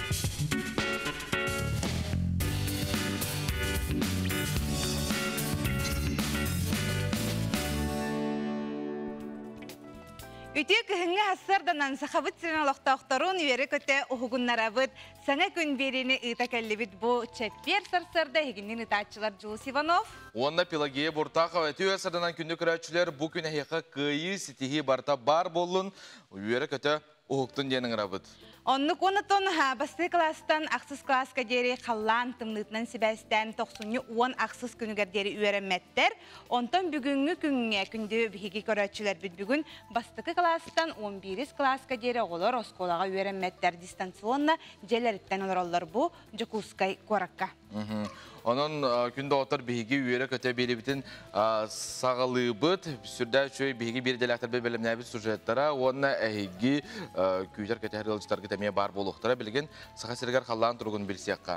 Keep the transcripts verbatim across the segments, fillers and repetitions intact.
Ütü kıhınga hasardanan sahabıt sirena loqtaqtarun üyeri köte uhugunlarabıt sana gün berini ıta kellibit bu çetper sarsarda heginin ıtaçılar Jules Ivanov. Onda Pelageya Bortakova tüy sardanan kündü küraççılar bu gün heqa kıyı sitihi barta bar bolun üyeri köte uhuktun denin rabıt. Onluk onaton ha bastı klastan aksız klaska deri kallan tımlıtnan sibesten toxsunyu on aksız günüger deri üyeremetler. Ondan bugünkü günge kündü bihigi köraççılar bit bugün bastıkı klastan on biris klaska deri oğlar oskolaga üyeremetler distansiyonla jeleritten olurlar bu Jokuskay Korakka. Onun günde otur bihigi üyere köte biri bitin sağlığı bıt sürde şöyle bihigi bir delaktar bir bölümüne bir sujetlere ona ehigi küyler köte her yolcular kötemeye bar boluqtara bilgin sağa sirgar kallan turgun bilsiyakka.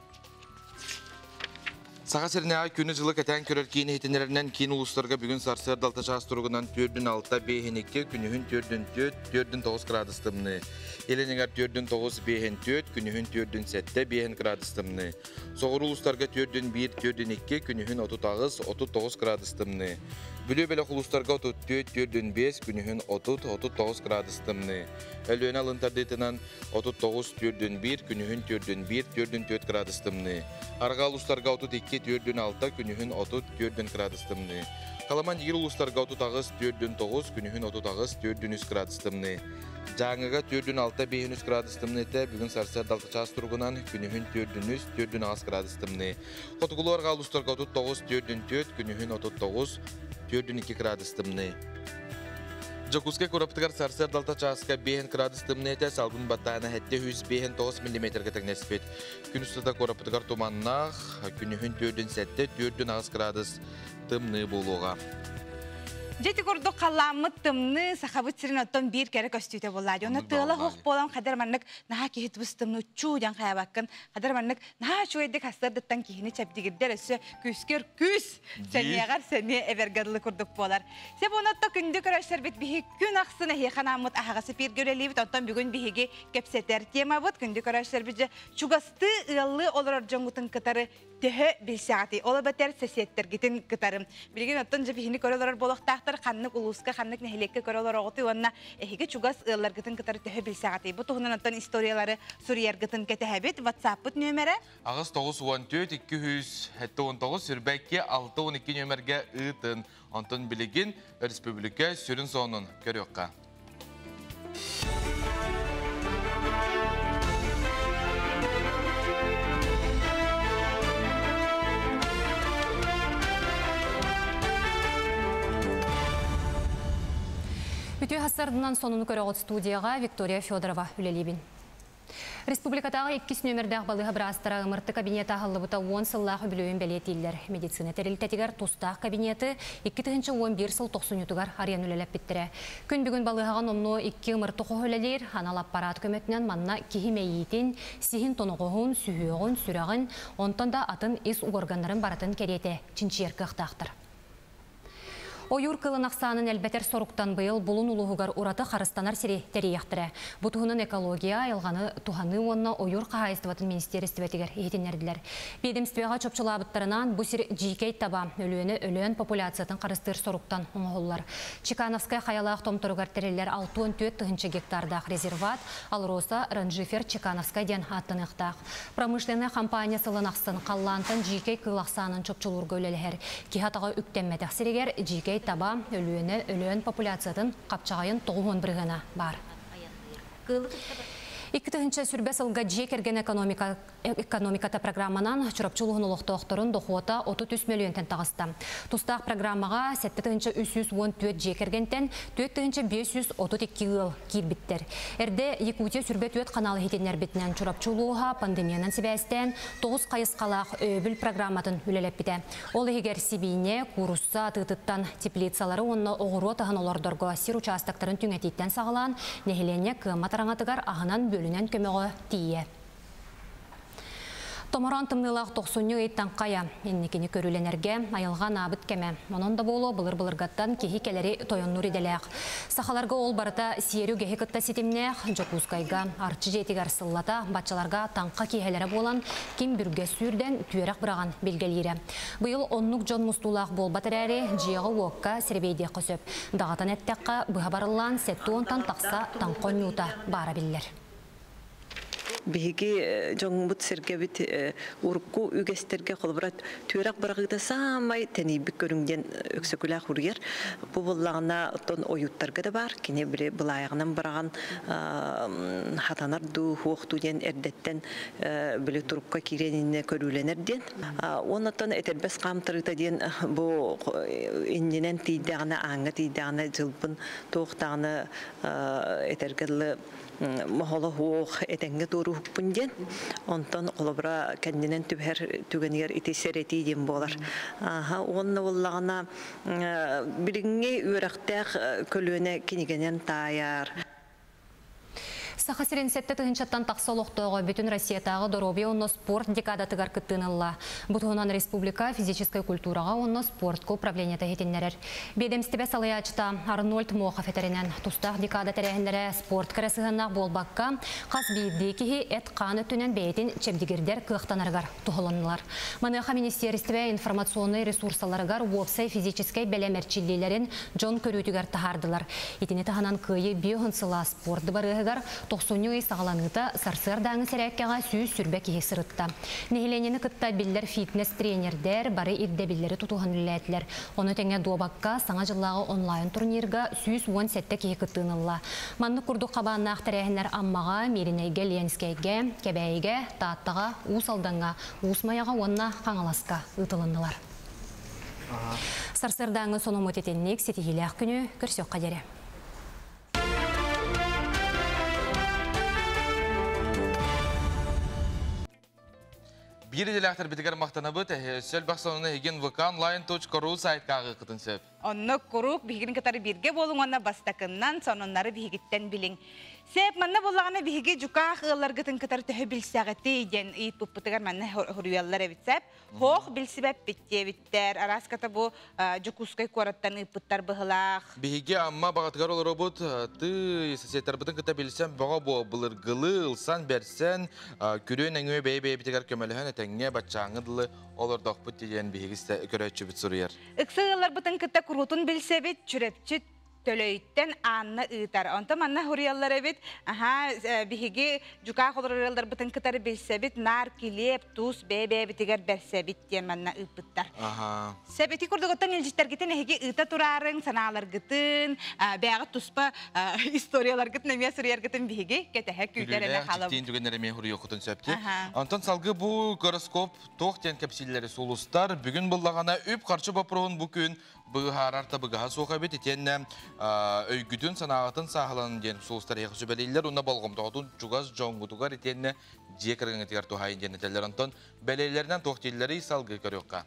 Sağa sirine günü жылы keten körür kiyini hitinlerinden kiyin uluslarga bugün sarsır dalta şahs turgundan tördün altta behinikki günühün tördün töt tördün toğuz gradыстımını. Elenigar tördün toğuz behin töt günühün tördün sette behin gradыстımını. Soğur uluslarga tördün bir tördün ikki günühün otut ağız otut toğuz gradыстımını. Bülü belek uluslarga otut töt tördün beş günühün otut otut toğuz gradыстımını. Ölüön alıntardıtınan otut toğuz tördün bir günühün tördün bir tördün töt gradыстымını. Arga uluslarga otut ikki tördün altta günühün otut tördün gradыстымını. Kalaman yer uluslarga otut ağız tördün toğuz günühün otut ağız tördün üç gradыстымını. Жаңыга tördün altta behin üç gradыстымını ete bugün sarsar dalta çağız turgunan günühün tördün üç tördün ağız gradыстымını. Kotugulu arga uluslarga otut toğuz tördün töt günühün otut toğuz tördün iki gradыстымını. Jokuskay Koraptıgar sarsar dalta çağızga behin gradыстымını ete salbun batağına hette yüz behin toğuz milimetrga tegnespet. Gün üstada Koraptıgar tumannaq günühün tördün sette tördün ağız gradыстымını buluğa. Jeti kurdu kallamıt tımını sahabıt sirin otton bir kere köstüte boladı. Ona tığla hoq bolan kadar manlık naha kihit bus tımını çuğdan kaya bakın. Kadar manlık naha şu eddik hastırdıktan kihini çepdigirder ösü küskür küs. Senyeğer senye evergadlı kurduk bolar. Sep onatto kündü köröşler bit bihi gün aksına hiyekanamıt ahagası bir göreli bit otton bugün bihigi kepseter tema bit kündü köröşler bice çugastı ıllı olur jongutun kıtarı tehe bilsaati. Ola beter sesiyetler gitin kıtarım. Bilgin otton jebihini köröler bolaqtaqtar kanlık uluska kanlık nehlekke köröler oğutu onna ehige çugas ıllar gitin kıtarı tehe bilsaati. Bu tuğunan otton istoriyaları Suriyer gitin ketehebit WhatsApp nömere Ağız toğuz on dört iki yüz on dokuz sürbekki altı on iki nömerge ıtın. Ondan bilgin Respublika sürün sonun görüyorka. Ütü hasardından sonunu köröğüt studiyaga Viktoria Fedorova ülelibin. Республикатағы иккис нөмірдәғ балыға бірастыра ымырты кабинеті ағылыбыта он сыллағы білуін бәлетейлер. Медицина тәрілтәтігер тұстақ кабинеті икки тыгынчы он бір сыл тоқсын ютугар ариян үлелеп біттірі. Күн бүгін балығаған омну икки ымырты қоғылелер, анал аппарат көмөтінен манна кихимейетін, сихин тонығығын, сүйеғын, сүрағын, онтан да атын ис органдарын баратын кереті чинчиер қықтақтыр. Ойур кылын ақсанын әлбәтер соруктан быйыл бұлын улуғығар ураты қарыстанар сири тәрияқтыры. Бұтығының экология айылғаны туғаны онына ойур қағайыстыватын министерістіветігер ехетінерділер. Бедемствеға чопчылабыттарынан бұл сир жикей таба өліөні өліөн популяциятын қарыстыр соруктан оңғылар. Чекановскай қаялақ томторугар тәрелер алты он төрт тыгынчы гектардақ резерват, ал роса ранжифер Чекановскай ден аттынықтақ. Промышленный компания сылын ақсын қаллантын жикей кылақсанын чопчылурғы өлелер. Кихатаға үктенмәдіқ сирегер жикей таба өлüöne өлüön популяциятын капчагайын тоғуон біргіна бар. икки тыгынчы сүрбе сылга жекерген экономиката программанан чурапчылығын олықтоқтырын доқуота отуз үч миллионтен тағыста. Тустақ программаға сетте тыгынчы үч жүз он төрт жекергентен төрт тыгынчы беш жүз отуз эки ыл кирбиттер. Эрде Якутия сүрбе төт каналы хетенер битінен чурапчылыға пандемиянан себәстен тоғыз қайысқалақ өбіл программатын үлелеп бите. Ол егер сибине, курусса, тытыттан теплицалары онына оғыру тағын олардырға сир участактарын түңететтен сағылан, нехелене кыматараңатыгар ағынан бөлінен көмеғі тие. Томорон тымнылақ тоқсуньы ыйттан қая, еннекені көріленерге айылған абыт кеме. Онон да болу былыр-былыргаттан кехи келері тойоннур иделек. Сақаларға ол барыта сиерю гехи кытта сетімнех, жокускайга арчы жетик арсыллата батчаларға таңқа кехелері болан ким бүрге сүйірден түйерек бұраған белгелері. Бұйыл оннук жон мустулақ бол батырәрі жиығы уокка сербейде қосып. Дағатан әттеққа бұға барылан сәтті онтан тақса таңқон юта бара білдер. Биһиги жоңбут сергебит урукку үгестерге колбурат түрак барагыда самай тенибик көрүнгөн өксөкүлак ургер бу буллагына тон оюттарга да бар кине бире булайгынан бараган хатанар ду хукту ден эрдеттен биле турукка киренине көрүленерден онотон этербес камтырыта ден бу индинен тийдагына аңга тийдагына жылбын токтагына этергеле махала хуох этенге туру хуппунден онтон колобра кендинен түбер түгенер итесерети дем болар. Аха онны буллагына биринге үрәктәк көлөне кинигенен таяр. Сахасырен сетте тыгынчаттан тақсолоқтоғы бүтін Россиятағы дороби онно спорт декадатыгар кыттынылла. Бұтығынан республика физической культураға онно спортқа управлениета хетиннерер. Бедемстебе салаячта Арнольд Мохов етерінен тұстақ декада тәрәхіндері спорт кіресігінақ болбаққа қас бейдекіхи әт қан өттінен бәйтін чебдігердер кықтанарғар тұғылынылар. Маныға министерстве информационный ресурсаларығар уопсай физической бәлемерчиллилерін жон көрүтігер тахардылар. Етіне тағанан күйі биохынсыла спорт барығығар тоқсуньы сағаланыта сарсыр даңы сәрәккеға сүйіз сүрбе кеге сырытта. Нехеленені кытта білдер фитнес тренердер бары ирде білдері тұтуған үләтілер. Оны тәңе дуабаққа саңа жыллағы онлайн турнирға сүйіз он сәтті кеге кыттынылла. Манны күрді қабанна ақтарайынлар аммаға, меринейге, ленскейге, кәбәйге, тааттаға, уыс алданға, уысмаяға онна қаңаласқа ұтылындылар. Сарсыр даңы соны мұтетеннек сетігілі ақ күні көрсек қадері. Бири делектор битигер мактана бут, сел баксонуна хеген вэ ка онлайн точка ру сайткагы кытын сөп. Онны курук бигин катары бирге болуңана бастакыннан сонуннары бигиттен билиң. Сеп манна буллагана биге жука хыллар гытын катары төһө билсәгәте ден ит пуппутыгар манна хурыяллар эбитсәп, хох билсибәп битте биттер, араската бу жукускай кораттан иппуттар быһылах. Биге амма багатгар ол робот ты сетер бутын ката билсәм бага бу булыргылы ылсан берсән, күрөн әңгәмә бәй-бәй битигер көмәләһән тәңгә батчаңыдлы олар дохпут дигән бигистә көрәчү бит сурыяр. Иксыгылар бутын ката курутун билсәбит чүрәпчит төлөйттен анна ытар. Онта манна хурияллар эбит, аха биһиги жука холоралдар бутын кытары билсәбит нар килеп туз бебе битигер берсәбит дигән манна ыппыттар. Аха. Сәбити курдыгыттан илҗиттер гитен эһиги ыта турарын саналар гытын, бәгы туспа историялар гытын эмия сурыяр гытын биһиги кетәһә күйләренә халып. Тин түгәннәре мен хурый окутын сөпте. Антон салгы бу гороскоп тохтен капсилләре сулустар бүген буллагана үп каршы бапрон бу күн быһарарта быга сока бит итенне өйгүдүн санагатын сахалан ден сулустар яхшы белейлер уна болгомдогун жугаз жоңгутугар итенне жекерген тигәр тухайын денетелер Антон белейлерден тохтилләре салгы көрөккә.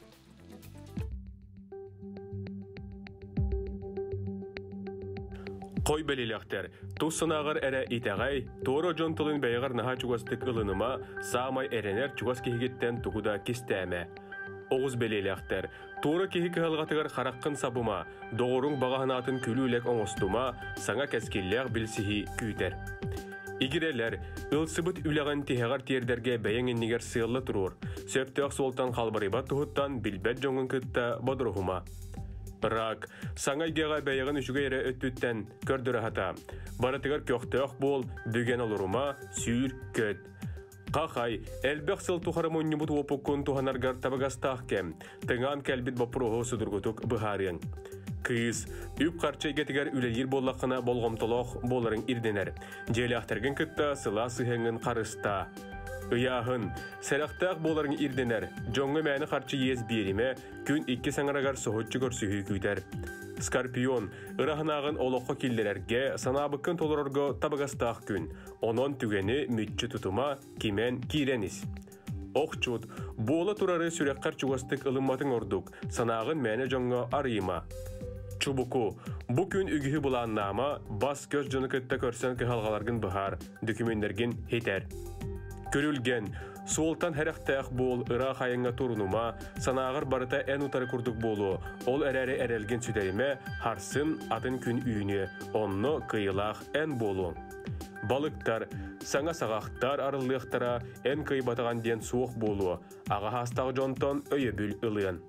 Кой белелектер, туссынағыр әрі итәғай, торы жонтылын бәйғар наға чугастық ылыныма самай әренер чугас кехігеттен тұғыда кестәме. Оғыз белелектер, торы кехі кығылғатығар қараққын сабыма, доғырың бағағынатын күлілік оңыстыма, саңа кәскелләғ білсіхи күйтер. Игерелер, ылсыбыт үләғын тегағар тердерге бәйеңіннігер сыйлы тұрur, сөптіғ солтан қалбарыба тұғыттан білбәт жоңын күтті бодырғыма. Бірақ, саңайгеға бәйіғін үшіге әрі өттіттен көрдірі хата. Баратығар көқтіғ бол, бүген олырыма, сүйір көт. Қақай, әлбәқ сыл тұқарым өннебұт опыққын тұғанарғар табығастақ кәм, тыңан кәлбіт бапырығы сұдырғытық бұхарың. Кыз, үп қарча егетігер үлелер боллақына болғымтылық болырың ирденер. Желі ақтарғын күтті сыла сыхыңын қарыста. Ыяғын, сәріқтақ боларың ирденер, жоңғы мәні қарчы ез беріме, күн икки саңырағар соғытчы көрсігі күйтер. Скорпион, ырағынағын олыққа келдерерге, санабықын толырырғы табығастақ күн, онон түгені мүтчі тұтыма кемен кейреніз. Оқчуд, болы тұрары сүрекқар чуғастық ылымматын ордық, санағын мәні жоңғы арыйма. Чубуку, бұ күн үгіхі бұланнама, бас көз жоны күтті көрсен кіғалғаларғын бұхар, дүкімендерген хетер. Көрүлген, солтан härәхтәк бол ыра хайыңа турунума, санағыр барыта ән утары күрдік болу, ол әрәрі әрелген сүдәйме, харсын атын күн үйіне, онны кыйылақ ән болу. Балыктар, саңа сағақтар арылықтара ән кыйбатаған ден суық болу, аға хастағы жонтон өйі бүл ылыын.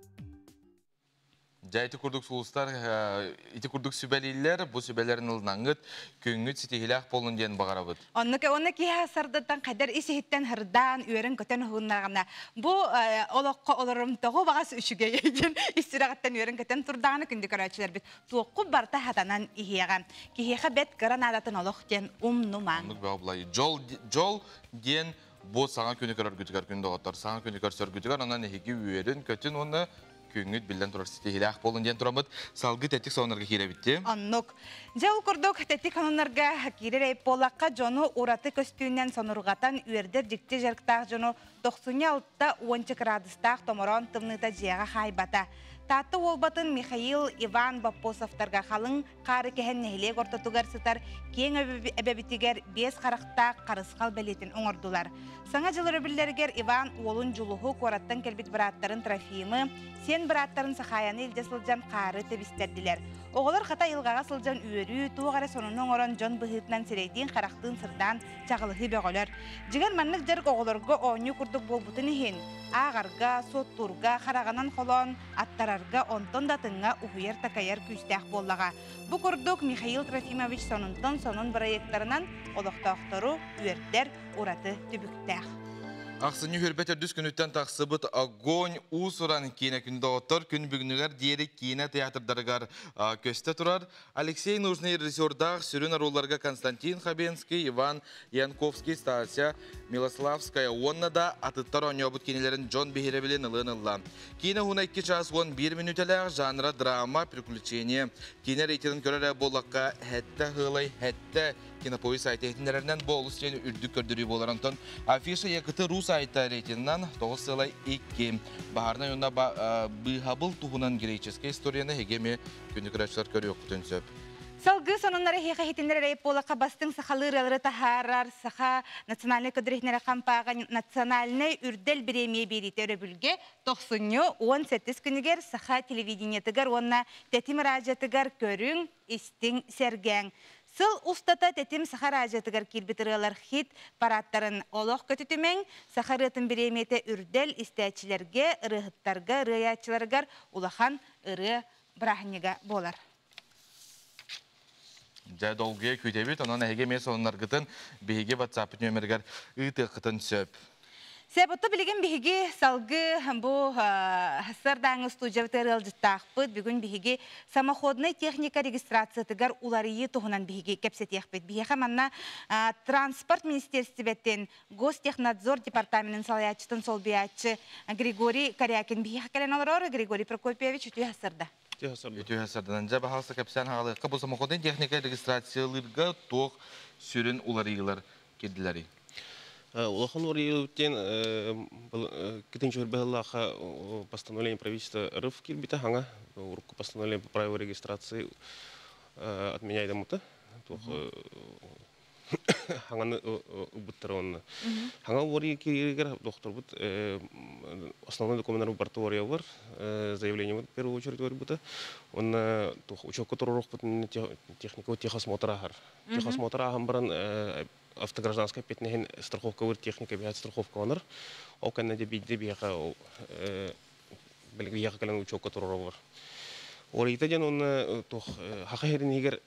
Жайты күрдік сұлыстар, ити күрдік сүбәлейлер, бұл сүбәлерін ылнаңыт, көңіт сетегіләқ болын ден бағара бұд. Оны кейі сардыдан қадар исехеттен хырдан, үйерін көтен ұғыннағына. Бұл олыққа оларым тоғы бағас үшіге еген, истирағаттан үйерін көтен тұрдағаны күнді көрәтшілер бет. Туыққы барта хатанан ихеға. Кейеға бет қыран адатын олық ден ұмнуман. Жол ден бұл саңа көні көрер күтігер күнді оғаттар. Саңа көні көрсер күтігер, онан ехеге үйерін көтен оны күңіт білден тұрар сетегілі ақ болын ден тұрамыд. Салғы тәттік соғынарға кейре бітті. Аннық. Жау күрдік тәттік анынарға кейре рейп болаққа жону ураты көстүйінен сонырғатан үйердер жікте жарықтақ жону тоқсан алтыда он градустақ томырон тымныта жияға хайбата. Татты олбатын Михаил Иван Бапосовтарға қалың қары кәхен нәхілек ортатуғар сытар кең әбәбітігер бес қарақтақ қарысқал бәлетін оңырдылар. Саңа жылы рөбілдергер Иван олын жұлығы қораттан кәлбет біраттарын трофеймі, сен біраттарын сақаяны елде сылжан қары тәбістерділер. Оғылар қата илғаға сылжан үйері, туғары сонының орын жон бұхытынан серейден қарақтың сырдан чағылығы беғолар. Жігер маннық жарық оғыларға оңы күрдік болбутын ехен. Ағарға, соттурға, қарағанан қолон, аттарарға онтон датыңа ұхуер такаяр күстәқ боллаға. Бұ күрдік Михаил Трофимович сонынтын сонын проекттарынан олықтақтыру үйердер ураты түбіктәқ. Ақсыны хөрбәтер дүс күніттен тақсыбыт огонь ұсыран кейіне күнді отыр, күн бүгінігер дері кейіне театрдарығар көсті тұрар. Алексей Нужный режиссердақ сүрін аруларға Константин Хабенский, Иван Янковский, Стасия Милославская, онна да атыттар оңебыт кейнелерін Джон Бехеребелен ылын-ылла. Кейіне хуна екі час он бір минутелер жанра драма, приключение. Кейіне рейтинін көрері болаққа хәтті ғылай, хәтті кинопоис айтетіндерінен болыс және үрдік көрдірі боларантон. Афиша екіті рус айта рейтинінен тоғыз сылай екі. Бағарына юнда бұйхабыл тұғынан греческе историяны хегеме күнді күрәшілер көрі өқтін сөп. Салғы сонынлары хеқа хетіндері рейп болаққа бастың сақалыр алыры тахарар, сақа национальный көдірекнері қампаға национальный үрдел біремей береті өрі тоқсыны он сәттіз күнігер сақа телевидениетігер, онына тәтім ражетігер көрің, істің сәргәң. Сыл устата тетим сахар ажатыгар кирбитырылар хит параттарын олох көтүтүмен сахарытын биремете үрдел истәчилерге, ырыхыттарга, рыячыларгар улахан ыры брахнига болар. Жа долгия көтебет, онан әге мен сонынарғытын бейге WhatsApp нөміргер ұйтықытын сөп. Сәбітті білген бейге салғы бұл сырдаңы студиявтары алжыттақпыд. Бүгін бейге самоходный техника регистрациятығар уларыйы тұғынан бейге кәпсет еқпет. Бейге манна транспорт министерстветтен Гостехнадзор департаментін салаячытын сол биячы Григорий Корякин бейге кәлен олар Григорий Прокопьевич үті асырда. Үті асырдан жа бағалсы кәпсен ағалыққа бұл самоходный техника регистрациялырға тоқ сүрін уларыйылар кеділері. Улахан орыйылыптен кетінші өрбәліға постановление правительства РФ келбеті хаңа урку постановление по правилу регистрации отменяйды мұты. Хаңаны ұбыттары онына. Хаңа орый керегер доктор бұд основной документтары барты орыя бар, заявление бұд, в первую очередь орый бұды. Онына учетқа тұрырық бұд техника техосмотр ағар. Техосмотр ағам баран автогражданская пятнеген страховка выр техника бияд страховка оныр. Ол кәнне де бейді бияға білгі бияға кәлін учетқа тұрыры бар. Орыйта ден оны хақа херін егер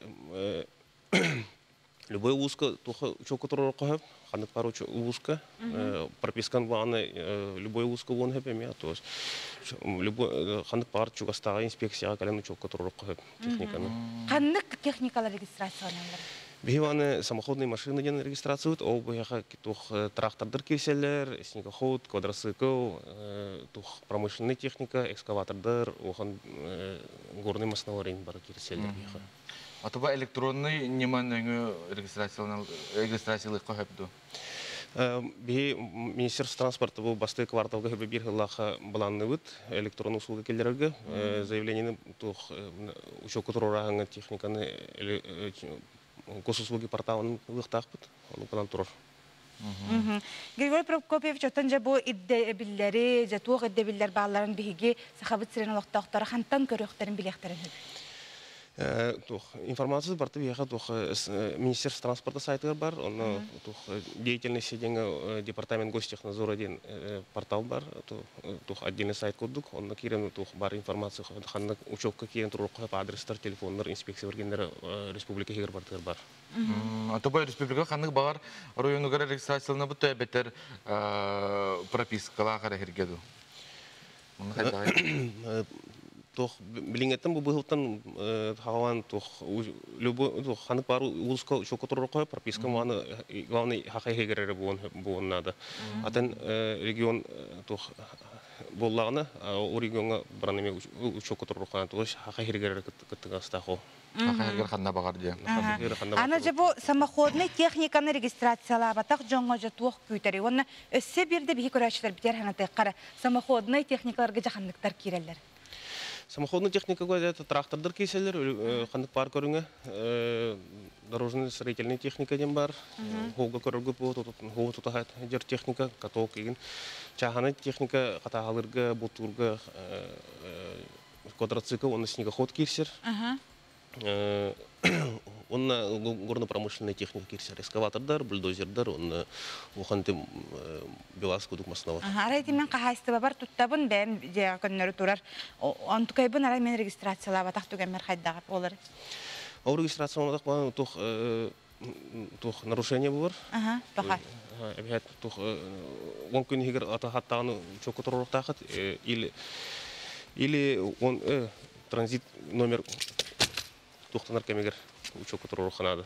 любой узко учетқа тұрыры қойып, қандық бар узко, пропискан бағаны любой узко он хэп еме, қандық бар чугастаға инспекцияға кәлін учетқа тұрыры қойып техниканы. Қандық техникалар регистрацияланылар? Бейваны самоходные машины ден регистрациют, ол бияға трактордыр кеселер, снегоход, квадроцикл, промышленная техника, экскаватордыр, оған горный массналарин бар кеселер бияға. Атыба электронный неман өңі регистрациялық қойыпты? Бей Министерство транспорта бұл басты кварталға хөрбе бір ғылаға баланны бұд, электронный услуга келдерерге, заявлениені учетқа тұрырағыңы техниканы госуслуги порталын ұлықтақ бұд, оны бұдан тұрыр. Григорий Прокопьевич отан жа бу идде биллери, жа туох идде биллер бааларын биһиги сахабыт сирен олохтоохтора хантан көрөөхтерин билехтерин хөб. Тух информация барты бияха тух Министерство транспорта сайты бар, он тух деятельности деньги департамент гостехнадзора ден портал бар, тух отдельный сайт кодук, он кирен тух бар информация ханна учетка кирен турукка по адрестар телефоннар инспекция бергендер республика хигер бартыр бар. Атобай республика ханны бар районугара регистрациялана бутта бетер пропискала хара хергеду. Тох билингеттен бу быһылтан хаван тох любой тох ханы пару улска шокоторокой прописка маны главный хакай хегерер буон буон надо. Атен регион тох боллагына о регионга баранеме шокоторокой тох хакай хегерер кыттыгастахо. Хакай хегер ханна багар дия. Ана же бу самоходный техниканы регистрациялабатак жоңго же туох күйтери. Онна өссе бирде бихи көрәчләр битер ханаты кара самоходный техникаларга жаханлыктар кирелләр. Самоходная техника это трактордыр кейселер, хандык пар көрүңө, дорожный строительный техника дем бар, холга көрүгө бу, хол тутахат жер техника, каток кийин, чаханы техника катагалырга, бутурга, квадроцикл, он снегоход кирсер. Он горно-промышленная техника кирсер, эскаватордар, бульдозердар, он ухантым беласку дук маснова. Ара этимен кахайсты бар туттабын бәм же көннөрү турар. Антукайбын ара мен регистрациялаба тактугамер хайдагап олар. О регистрацияны так тух тух нарушение бар. Ага, тоха. Обязательно тух он күн хигер ата хаттаганы чокко турурак тахат или или он транзит номер тухтанар кемегер учок турурак надо.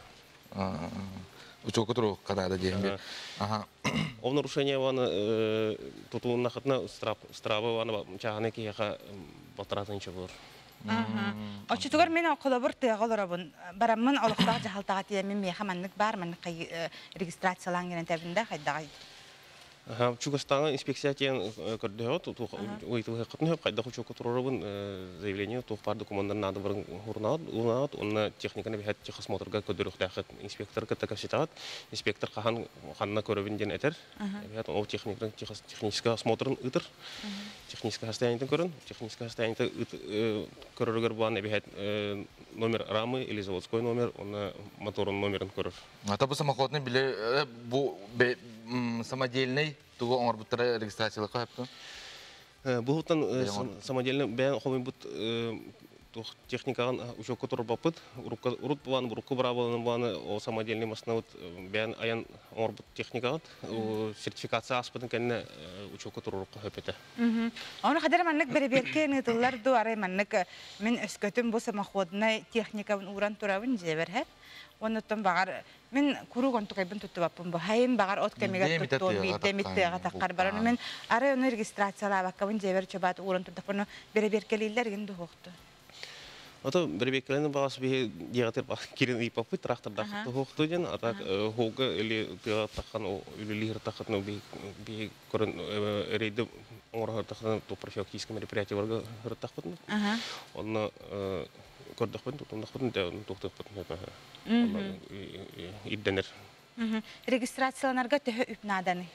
Учок турурак Канада дейм. Ага. О нарушение вана тутун нахатна страп страба вана чаганы кияха батратынча бар. Ага. Очтугар мен околобур тыгаларабын. Барамын олуктак жахалтага тиемен мехаманнык бар, мен регистрацияланган табында хайдагай. Ага, Чугастана инспекция тен көрдөгөт, тух уйту кытны хөп кайда учок турурабын заявление тух бар документтар надо бар урнат, урнат, он техниканы бихат техосмотрга көдөрүк дахат инспектор катакаситат, инспектор кахан ханна көрөбүнден этер. Бихат ол техниканы технический осмотрын ытыр. Технический состояние көрөн, технический состояние көрөргөр баны бихат номер рамы или заводской номер, он моторын номерин көрөр. Ата бу самоходный биле бу самодельный туго оңор буттара регистрациялык капты. Бу тан самодельный бен хобин бут тух техникаган учок котор бапыт, урукка урут бан урукка бравалын баны о самодельный машина бен аян оңор бут техникаган сертификация аспытын кенне учок котор урукка хөпете. Мм. Аны кадер маннык береберке нытылар ду ары маннык мен өскөтүм бу самоходный техникабын уран турабын жебер хэ. Оннотон багар мен куругон тукайбын туттубаппын бу хайым багар от кемегат тутту бийде миттега таккар бараны мен ары оны регистрациялабаккабын жебер чобат уран туттапын береберкелилер генду хокту. Ото береберкелен багас би дигатер баг кирен ипапы тракторда хокту ден ата хога или тыга таккан о үлилер таккан би би көрөн рейде оңор таккан то профилактическое мероприятие барга хыртакпын. Онно көрдөкпүн тутумдакпын да токтоппун. Идденер. Регистрацияланарга төһө үпнаданы.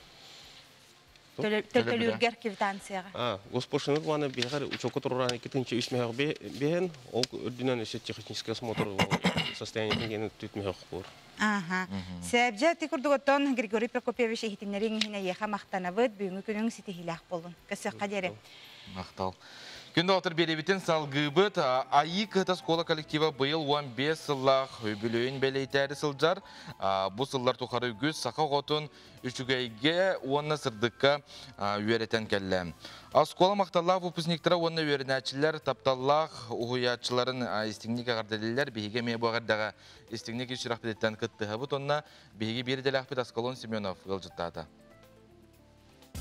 Төлөлүргер квитанцияга. А, госпошинер ваны бегер учок туруран экинчи үсмег бен, ол үрдүнөн эсе технический осмотр состояние ген түтмег кор. Ага. Себже тикурдуготон Григорий Прокопьевич ихтинерин хине яха мактанабыт бүгүнкү күнүң ситихилак болун. Кесе кадере. Мактал. Күнді отыр беребетін салғыбыт, айы кыта школа коллектива бұйыл он бес сыллақ өбілөйін бәлейтәрі сылжар. Бұл сыллар тұқары үгіз сақа ғотын үшігейге онына сырдыққа үйеретін кәлі. Школа мақталлақ выпускниктара онына үйерінәчілер, тапталлақ ұғыячыларын істігнік ағарделілер бейге ме бұғардағы істігнік үшірақ білеттен күттіға бұт, онына бейге берделәқ бет Аскалон Семенов ғылжыттады.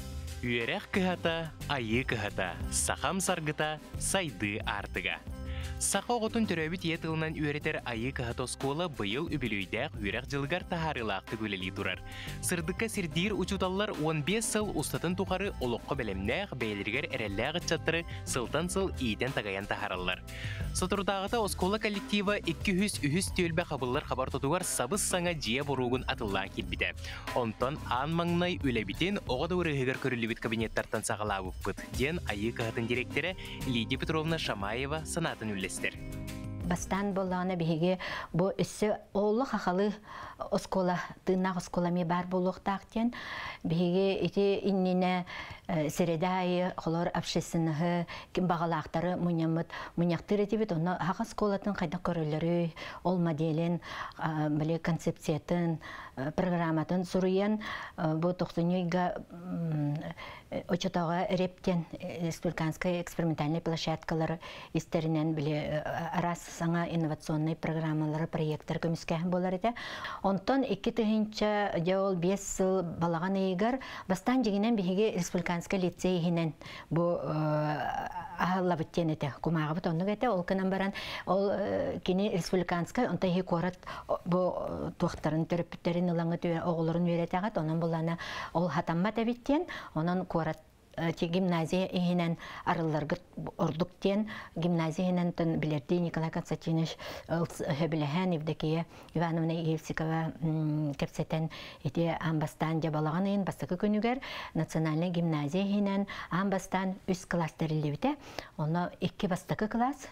Үйерек кыхата, айы кыхата, сахам саргыта, сайды артыга. Сақа оғытын түрәбіт етілінен үйретер айы кағат оскола бұйыл үбілүйдәқ үйрәқ жылғар тахарылақты көлелі тұрар. Сырдыққа сирдир учуталлар он бес сыл ұстатын тұқары олыққа бәлемнәқ бәйлергер әрәлләғыт чаттыры сылтан сыл иеден тағаян тахаралар. Сотырдағыта оскола коллектива екі жүз үхіз төлбә қабыллар қабар тұтуғар сабыз саңа жия бұруғын атылла келбіді. Онтан ан маңнай өләбітен оғада өрігігер көрілібіт кабинеттартан сағалабып бұд. Ден айы кағатын директоры Лидия Петровна Шамаева санатын үлі. Бастан болғаны беге бұл үсі олы қақалы оскола, тыңнақ осколами бар болуқтақтен беге еті инніне сіредайы, қолар апшесінігі, кім бағалақтары мұнямыд, мұняқтыр етебет, оны хаға сколатын қайда көрілері, ол моделін, біле концепциятын, программатын сұруян, бұл тоқсынүйгі очатауға рептен республиканская экспериментальная площадкалары истерінен біле арас саңа инновационный программалары, проекттар көміскән болар еді. Онтон екі түхінші деол бес сыл балаған егер бастан жегінен бігеге республиканская лицей хинен бұл ағалабыттен еді. Кумағы бұт онық еді, ол кінен баран ол кені республиканская, онта хи корат бұл туақтарын төріпіттерін ұлаңы оғылырын өретеғат, онын бұланы ол хатаммат әбіттен, онын корат гимназия ихинен арыларгыт ордуктен гимназия ихинен тон билерди Николай Константинович Хөбіләһән Евдокия Ивановна Евсикова кепсетен ете амбастан жабалаган ин бастакы күнүгер национальный гимназия ихинен амбастан үс класс терилебите. Оны iki бастакы класс,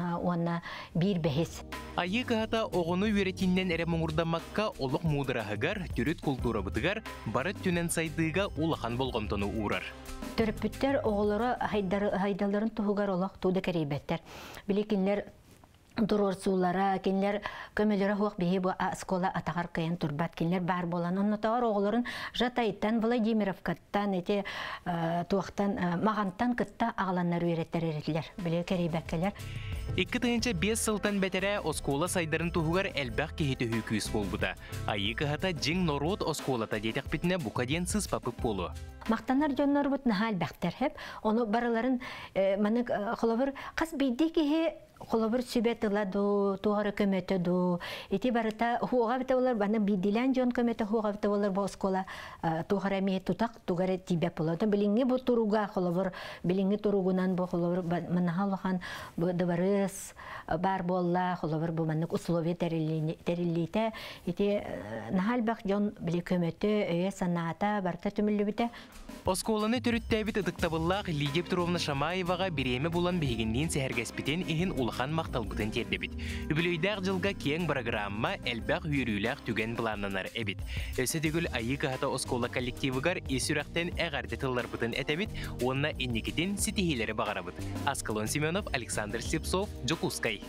оны бир бехес. Айы кағата оғыны өретіннен әрі мұңырдамаққа олық мудырағығар, түріт культура бұтығар, барыт түнен сайдыға улахан болғымтыны урар. Төріппіттер оғылары хайдаларын тұғығар олақ туды кәрейбеттер. Білекінлер Дурор сулара, кинлер көмөлөрө хуак бихи бу скола атагар кайын турбат, кинлер бар болан. Онны тағар оғыларын Жатайттан, Владимировкаттан, эти туақтан, мағантан кытта ағаланнар үйреттер еретілер. Біле кәрейбәккелер. Екі тыңынша бес сылтан бәтәрі оскола сайдарын тұғығар әлбәқ кейті хүкүйіс болбыда. Айы кығата жың норот осколата детек бітіне бұқаден сыз папып болу. Мақтанар жоннар бұт нахал бәқтер хеп. Оны барыларын мәнік қолабыр қас бейді кейі Қолабыр сүбет ыладу, туғары көмөті ду. Эти барыта хуға біті олар, баны бидилен жон көмөті хуға біті олар бұл скола туғары әмейет тұтақ, туғары тибеп болады. Біліңгі бұл тұруға қолабыр, біліңгі тұруғынан бұл қолабыр, мұнаға олған дұбарыс бар болла, қолабыр бұл мәнік условия тәрілейті. Эти нахал бақ жон білі көмөті, өйе саната, барыта түмілі біті. Осколаны түріттәбіт ыдықтабыллақ Лидия Петровна Шамаеваға біреме болан бейгінден сәхәргәспітен ихін улахан мақталбытын тердебіт. Үбілейдәқ жылға кең программа әлбәқ үйріләқ түген планнанар әбіт. Өсі дегіл айы кағата оскола коллективігар есүрәқтен әғарды тыллар бұтын әтәбіт, онына еннекетін сетихилері бағарабыт. Аскалон Семенов, Александр Слепцов, Джокускай.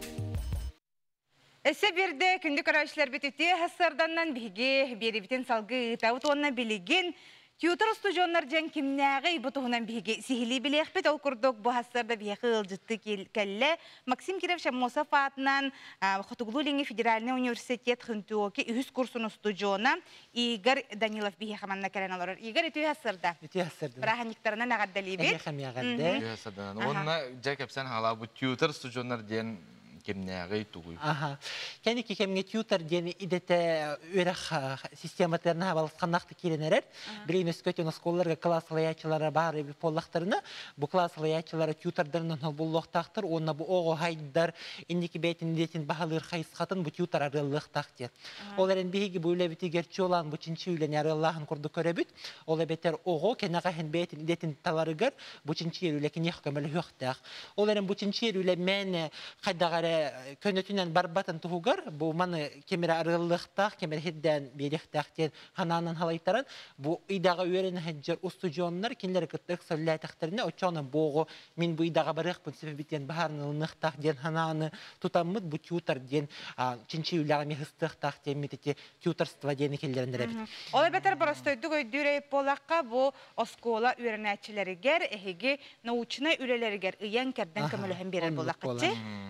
Эссе берде күнді көрәшілер бітіте хасарданнан біге бері бітен салғы тауыт онына білеген Тьютер студионнар жан кимнәгый бутуһунан биге сихили билехпет ол курдук бу хастарда биге ылжытты келле Максим Киров Шамосов атынан Хотуглулинги федеральный университет хынтуоки үз курсын студиона Игорь Данилов биге хаманна кереналар. Игорь итү хастарда. Итү хастарда. Браханиктарына нагаддалибит. Эне хамягадда. Итү хастарда. Онна Джекобсен хала бу тьютер студионнар ден кемнәгый тугуй. Ага. Кәне ки кемге тьютер ден идете үрәх систематларына балыкканнакты киренерер. Бирин өскөтөн сколларга класслы ячылары бар бир поллактарына. Бу класслы ячылары тьютердернен буллыктактыр. Онна бу ого хайдар индики бетин детин баһалыр хайсхатын бу тьютер арылыктактыр. Оларын биги бу лебити герчолан бу чинчи үлен ярыллахын курду көрөбүт. Ол бетер ого кенага хен бетин детин таларыгар бу чинчи үлекин яхкамал хөктак. Оларын бу чинчи үле мен кайдагары көнөтүнөн барбатын тугар бу маны кемера арылыктак кемер хедден беректактен хананын халайтарын бу идага өрен хаджар устужоннар кинлер кыттык сөлләтактарына очоны бого мен бу идага барык принципе битен баарныктак ден хананы тутаммыт бу тьютер ден чинчи үләгә мехстыктак темитети тьютерство ден келлерендер бит. Олай бетер барастойдук өйдүрө полакка бу оскола үрәнәчләрегер эһиге научный үрәләрегер ыян кердән көмөлөһөн берер булакчы. Мм.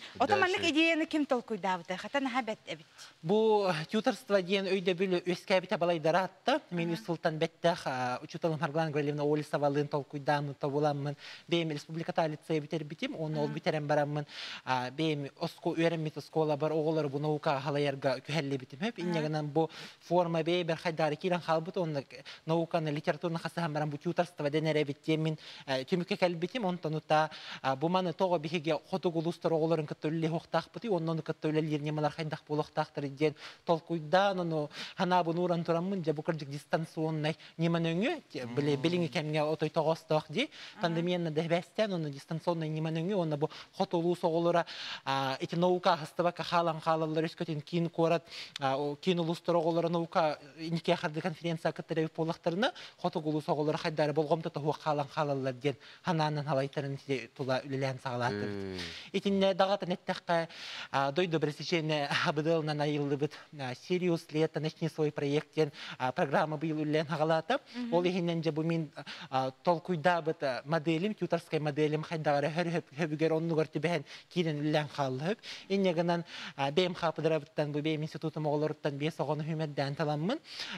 Отоманлык идеяны ким толкуйдабыты? Хата наха бәт әбит. Бу тьюторство ден өйдө бүлү өскәбите балайдара атты. Мен үсултан бәттәх учуталым Марглан Грилевна Олисовалын толкуйдамын, табуламын. Бем республиката лицей битер битим, оны ол битерем барамын. Бем оско өремит оскола бар оголар бу наука халаярга күһәлле битим. Хеп иннегенен бу форма бе бер хайдары кирен халбыт оны науканы литературны хасаһам барам бу тьюторство денере биттем. Түмүккә кәлбитим, онтонута бу маны тога биһиге хотугулустар оголарын көттөлле хоктакпыты, оннон көттөлле немалар хайдак болохтактыр ден толкуйдан ону хана бу нуран турамын же бу кырдык дистанционный неманөңү биле билиңи кемге отой тогосток ди пандемияны дебестен ону дистанционный неманөңү оны бу хотулуу соголора эти наука хастыбака халан халалар өскөтен кин корат кин улустар оголора наука нике харды конференция кытыры болактарына хотугулуу соголора хайдары болгомто то халан халалар ден хананын халайтарын тула үлелен сагалатыр. Итинне дагата неттекка дойду пресечение абдыл на наилбыт Сириус лето начни свой проект программа был үлелен хагалата. Ол ихинен же бу мин толкуйдабыт моделим тьюторской моделим хайдары хөр хөбүгер оннугар тибен кирен үлелен халып. Иннегенен бем хапыдрабыттан бу бем институтум оголоруттан бес огону хүмәддән таламмын.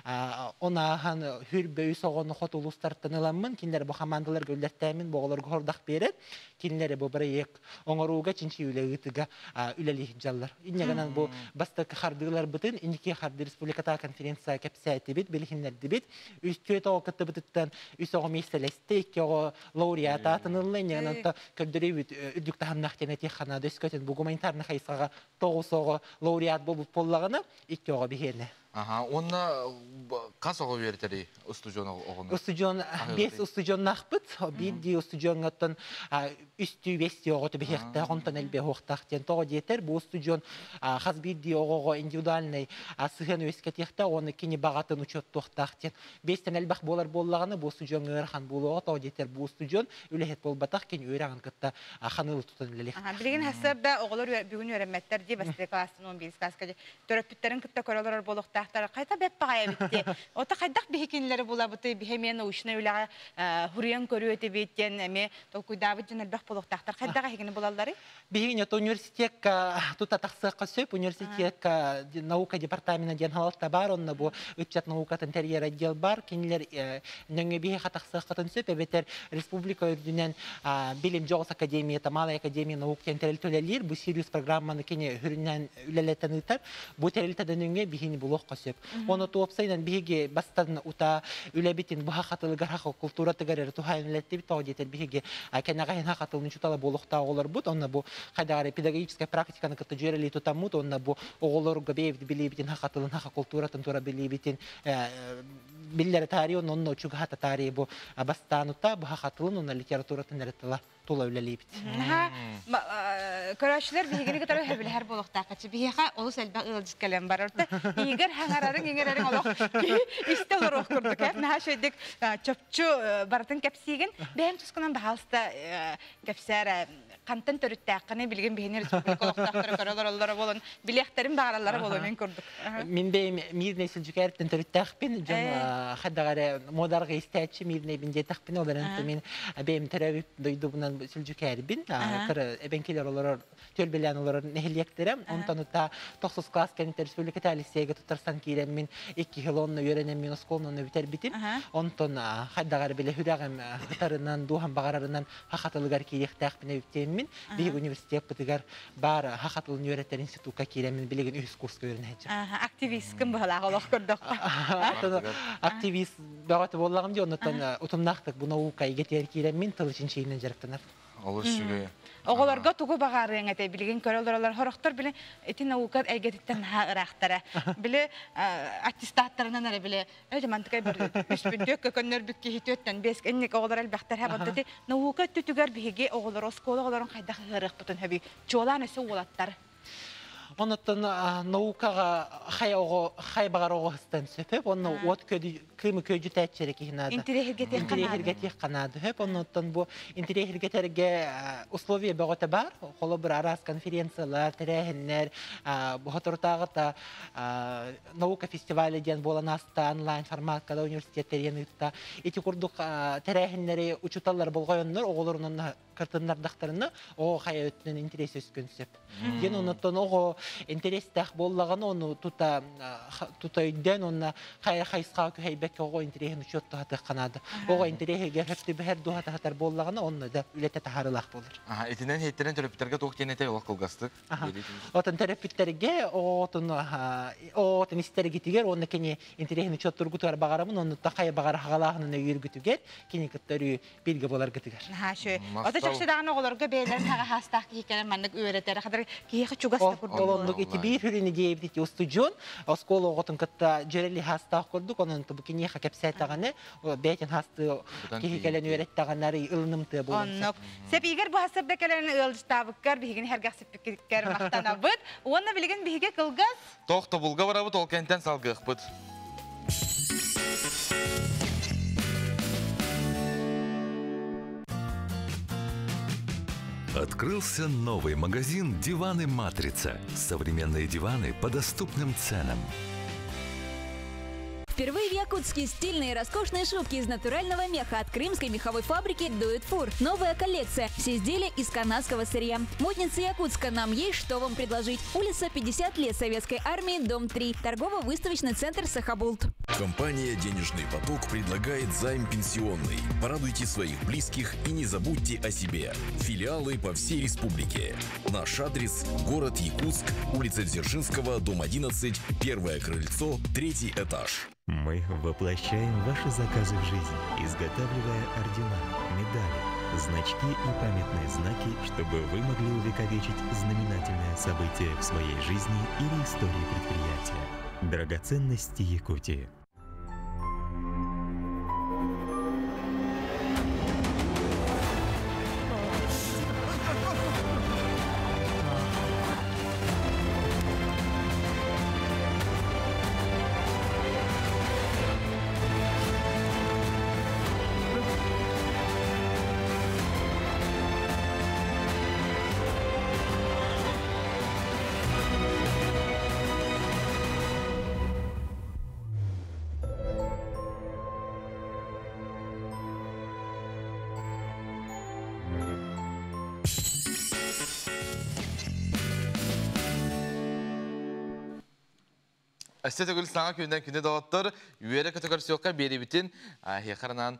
Она хан хүр бөй согону хотулустарттан аламмын. Кинлер бу командалар гөлләттәмин бу оголор гордак берет. Кинлер бу проект оңоруга чинчи үлегитига үлели жаллар. Иннегенен бу баста хардылар бутын инки харды республиката конференция кепсәте бит билхиннәр дибит. Үскөт окытты битттен үсөгө меселесте иккего лауреат атынылы иннегенен та көддөрү бит үдүк тахамнахтене техана дөскөтен бу гуманитарны хайсага тогусого лауреат болуп боллаганы иккего бихене. Ага, онна касого бертери устужон огону. Устужон бес устужон нахпыт, бидди устужон аттан үстү бести оготу бехте гонтан элбе хоктактен того жетер. Бу устужон хаз бидди ого индивидуальный сыгын өскетехте оны кини багатын учет токтактен. Бестен элбах болар боллаганы бу устужон ырхан болого того жетер. Бу устужон үлехет болбатак кини өраган кытта ханылы тутан элек. Ага, билген хасырда оголор бүгүн өрөмөттөр ди басты класстын он бир класска төрөпүттерин кытта көрөлөр болуктак кайта беп багай битти. Ота кайдак бихикинлери була бути бихемен ушна үлага хуриян көрөтө биттен эме толкуйдабы жөнөлбөк болуктактар кайдага хигини булаллары? Бигине университетка тута таксыкка сөп университетка наука департаментинен ден халатта бар, онна бу үчет наукатын терьер отдел бар, кинилер нөңө бихи хатаксыккатын сөп эбетер республика үрдүнен билим жогус академията, малай академия наук тентерел төлелер, бу Сириус программаны кине хүрүнөн үлелетен ытар, бу терилтеден нөңө бихини булокка сөп. Оны туопсайдан биге бастан ута үлебитин бу хакатылыгар хакы культура тегерер тухайнлетти бит одетер биге кенагайын хакатылын чутала болохта оголор бут, онна бу кайдагары педагогическая практиканы кытта жөрели тутамут, онна бу оголорго бейбит билибитин хакатылын хакы культуратын тура билибитин биллер тарихи онно учуга хата тарихи бу бастанута бу хакатылын онна литературатын эретала тула үлелибит. Ха көрөчлөр бигени кетер хебил һәр болукта качы биха олус элбә ылдыс калем бар орта. Игер хаңарарын игерәрен олок истел рох курдык. Наһа шөйдек чөпчү бартын кепсиген бәм тускынан баһалста кепсәр кантын төрүттәккәне билген бигени республика олоктактыр көрөлөр оллары болон билехтерин багаралары болон мен күрдүк. Мин бем мирне силҗүкәртен төрүттәкпин жан хадагары модарга истәчи мирне бинде тәкпин оларын мен бем терәвип дойду бунан силҗүкәрбин. Кыр эбенкелер олар төлбелән олар нехлектерем. Онтанута тохсус класс кентер республика лицейге тутарсан кирем мин икки хилонны йөренем мин школны битер битим. Онтон хадагары биле хүрәгәм хатарынан дуһам багарарынан хакатылыгар кирехтәкпин биттем мин. Биг университет битигәр бар хакатылын йөрәтер институтка кирем мин билеген үз курска йөренәҗә. Ага, активист кем була олох күрдүк. Активист багаты боллагым ди, онтон утумнактык бу наука игетер кирем мин тылычынчыйнан жарыктанар. Олышуга. Оголорго тугу багарын эте билген көрөлөр хорохтор биле эти наука айгеттен характара. Биле аттестаттарынан эле биле элеманткай бир үспүндөк көкөннөр бикки хитөттен бес энник оголор элбактар хабатты наука түтүгөр биге оголор оскологолорун кайда хырык бутун хаби чолан эсе олаттар. Оннан наукаға хай бағар оғыстан сөпіп, онны от кымы көйді тәтчері кейінады. Интерехерге тех қанады. Оннан бұл интерехергетерге условия бағыты бар. Қолы бір арас конференциялар, тәрәхінлер, бұғытыртағыта наука фестивалі ден болан аста онлайн форматкада университеттерен ұтта. Эти күрдік тәрәхінлері учуталар болғайынлар, оғыларының картынлардақтарыны оғы қая өтінен интерес өскөнсіп. Ген оннан оғы интерестәқ боллағаны оны тута үйден, оны қайра қайысқа көйбәк оғы интерехін үшетті хаты қанады. Оғы интерехіге хөпті бәр дуғаты хатар боллағаны оны да үлеті тахарылақ болыр. Етінен хейттірен терапевтерге тоқтенеті олақ қылғастық. Отын терапевтерге оғытын істері кетігер, оны кені интерехін үшет тұрғытығар бағарамын, оны тақай бағар ғалағынына үйіргітігер, кені күттері белгі болар кетігер. Чоксыдаган оголорго бейлерин тага хастак кийкелер маннык үйрөтөр кадар кийки чугаста курдук. Олондук ити бир хүрүнү дейбит устужун, оскола оготун кытта жерели хастак курдук, онун тубу кини хакепсайтаганы, бетин хасты кийкелен үйрөттаганары ылнымты болот. Оннук. Сеп игер бу хасырда келен ылдыстабыккар бигин хергаксыппиккер мактанабыт, онна билген биге кылгас. Токто булга барабыт ол кенттен салгыкпыт. Открылся новый магазин «Диваны Матрица». Современные диваны по доступным ценам. Впервые в Якутске стильные и роскошные шубки из натурального меха от крымской меховой фабрики Do It For. Новая коллекция. Все изделия из канадского сырья. Модницы Якутска, нам есть что вам предложить. Улица пятьдесят лет Советской армии, дом три. Торгово-выставочный центр Сахабулт. Компания «Денежный поток» предлагает займ пенсионный. Порадуйте своих близких и не забудьте о себе. Филиалы по всей республике. Наш адрес – город Якутск, улица Дзержинского, дом одиннадцать, первое крыльцо, третий этаж. Мы воплощаем ваши заказы в жизнь, изготавливая ордена, медали, значки и памятные знаки, чтобы вы могли увековечить знаменательное событие в своей жизни или истории предприятия. Драгоценности Якутии. Әсте гүл саңа күнден күнде дауаттар, үйері категорисиокка бері бітін, хеқарынан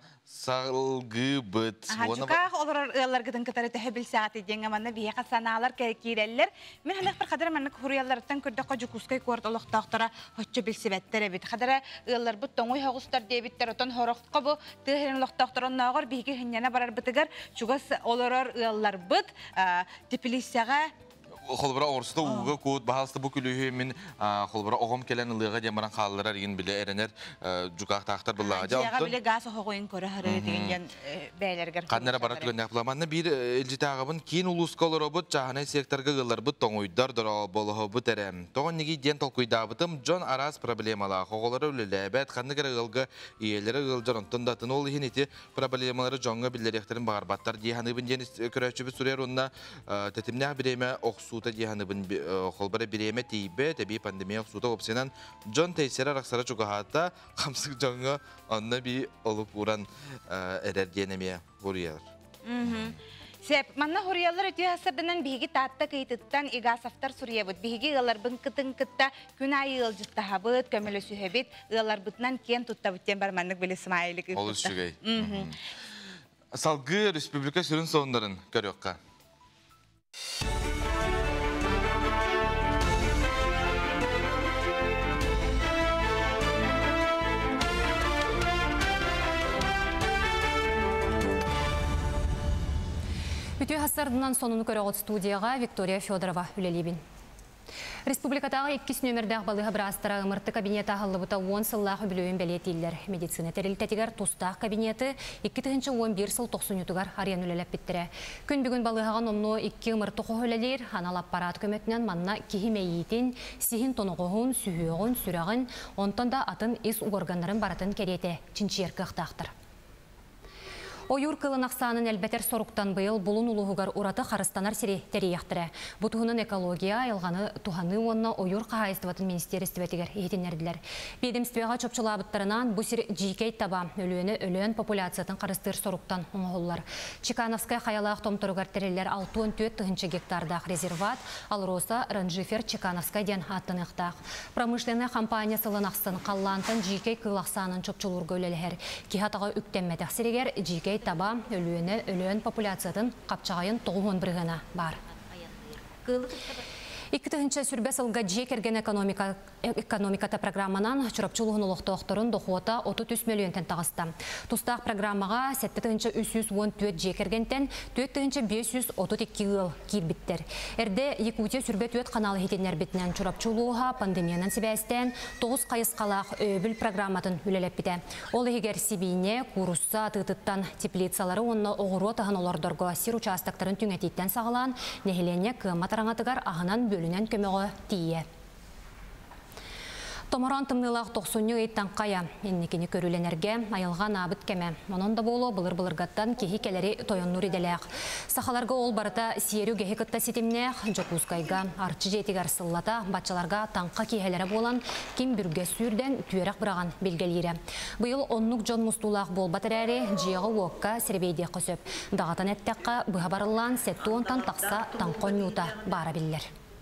салғы бұд. Чукақ олар гыдын кытары төхі білсағаты денге манна бейеқа саналар кәрекейрелер. Мен ханық бір қадар маннық хурияларыттан көрдіққа жүкускай көрді олықтақтара хотчы білсібәттер әбіт. Қадара ұлар бұд тоңой хағыстар дейбіттер, отын хораққа бұ тұхерін олықтақтар оннағыр бейге хүннена барар бұтығар, чугас олар ұлар бұд тепілісяға Холбара орста уга код баалста бу күлүһү мен холбара огом келен ылыга демаран халларар ген биле эренер жукак тактар булла жа. Жага биле газ хогоин көрө хары деген бәйләргә. Каннара барат гөннәк буламанны бир элҗитагыбын кин улускалар обут жахана секторга гыллар бу тоңойдар дора боло бу терем. Тогон неги ден толкуйда бутым Джон Арас проблемала хоголары үлеләбәт ханныгы гылга иеләре гылҗан тындатын ул хинити проблемалары jonga билләрехтерин барбаттар дияны бин көрәчү бу сүрер унна тетимнә биреме сута дияһаныбын холбара биреме тейбе таби пандемия сута опсенан Джон Тейсера раксара чугахата камсык jonga анна би олуп уран эрденеме горияр. Мм. Сеп манна хориялар өтө хасырдынан биги татта кыйтыттан игасафтар сурьябыт биги ылар бын кытын кытта күн айы ылжыттахабыт көмөлө сүһөбит ылар бытнан кен туттабыттен бар маннык биле смайлык. Ол үчүгөй. Мм. Салгы республика сүрүн сондарын көрөкка. Үтө хастардынан сонуну көрөгөт студияга Виктория Федорова үлелибин. Республикатағы иккис нөмірдәғ балыға бірастыра ымырты кабинеті ағылыбыта он сыллағы білуін бәлетейлер. Медицина тәрілтәтігер тұстақ кабинеті икки тыгынчы он бир сыл тоқсын ютугар ариян үлелеп біттірі. Күн бүгін балығаған онно икки ымырты қоғылелер, анал аппарат көмөтінен манна кихимейетін, сихин тонуғығын, сүйіғын, сүрағын, онтан да атын ис органларын баратын кереті чинчеркі ықтақтыр. Ойур кылын ақсанын әлбәтер соруктан бұйыл бұлын ұлығығар ұраты қарыстанар сире тәрияқтыры. Бұтығының экология айылғаны туғаны онына ойур қағайыстыватын министерістібетігер ехетенерділер. Бедемстівеға чопчылабыттарынан бұл сир жикей таба өліені өліен популяциятын қарыстыр соруктан ұңғылар. Чекановская қаялақ томтырығар тәрелер алты он төрт тығынчы гектардақ резерват, ал роса ранжифер Чекановская ден аттын иқтақ. Промышленная компания сылын ақсын қаллантын жикей кылақсанын чопчылурға өлелер. Кихатаға үктенмәтіқ сирегер жикей таба өліені өліен популяциятын қапчағайын тоғын біргіна бар. Икки тыгынча сүрбәс ылга жекерген экономиката программанан чурапчылығын олықты оқтырын доқуата отыз үч миллион тен тағысты. Тустақ программаға сәтті тыгынча үч жүз он төрт жекергентен төрт тыгынча бес жүз отыз эки ыл кирбиттер. Әрде Якутия сүрбет өт қаналы хетенер бітінен чурапчылыға пандемиянан себәстен тоғыз қайысқалақ өбіл программатын үлелеп біті. Ол егер Сибине, Курусса, Тытыттан теплицалары онына оғыру тағын олардырға сир участактарын түңететтен сағылан, нехелене кыматараңатығар ағынан бөлінен көмеғі тие. Томоран тымнылақ тоқсынны өйттен қая, еннекені көріленерге айылған абыт кеме. Онын да болу бұлыр-бұлырғаттан кехи келері тойоннур иделек. Сақаларға ол барыта сиеру гехи кытта сетімнех, жокускайға, арчы жетігер сыллата, батчаларға таңқа кехелері болан, кем бүрге сүрден түйерек бұраған белгелері. Бұйыл оннық жон мұстулақ бол батырәрі жиығы уаққа сербейде қосып. Дағатан әттәққа бұға барылан сәтті онтан тақса таңқон юта бара білілер.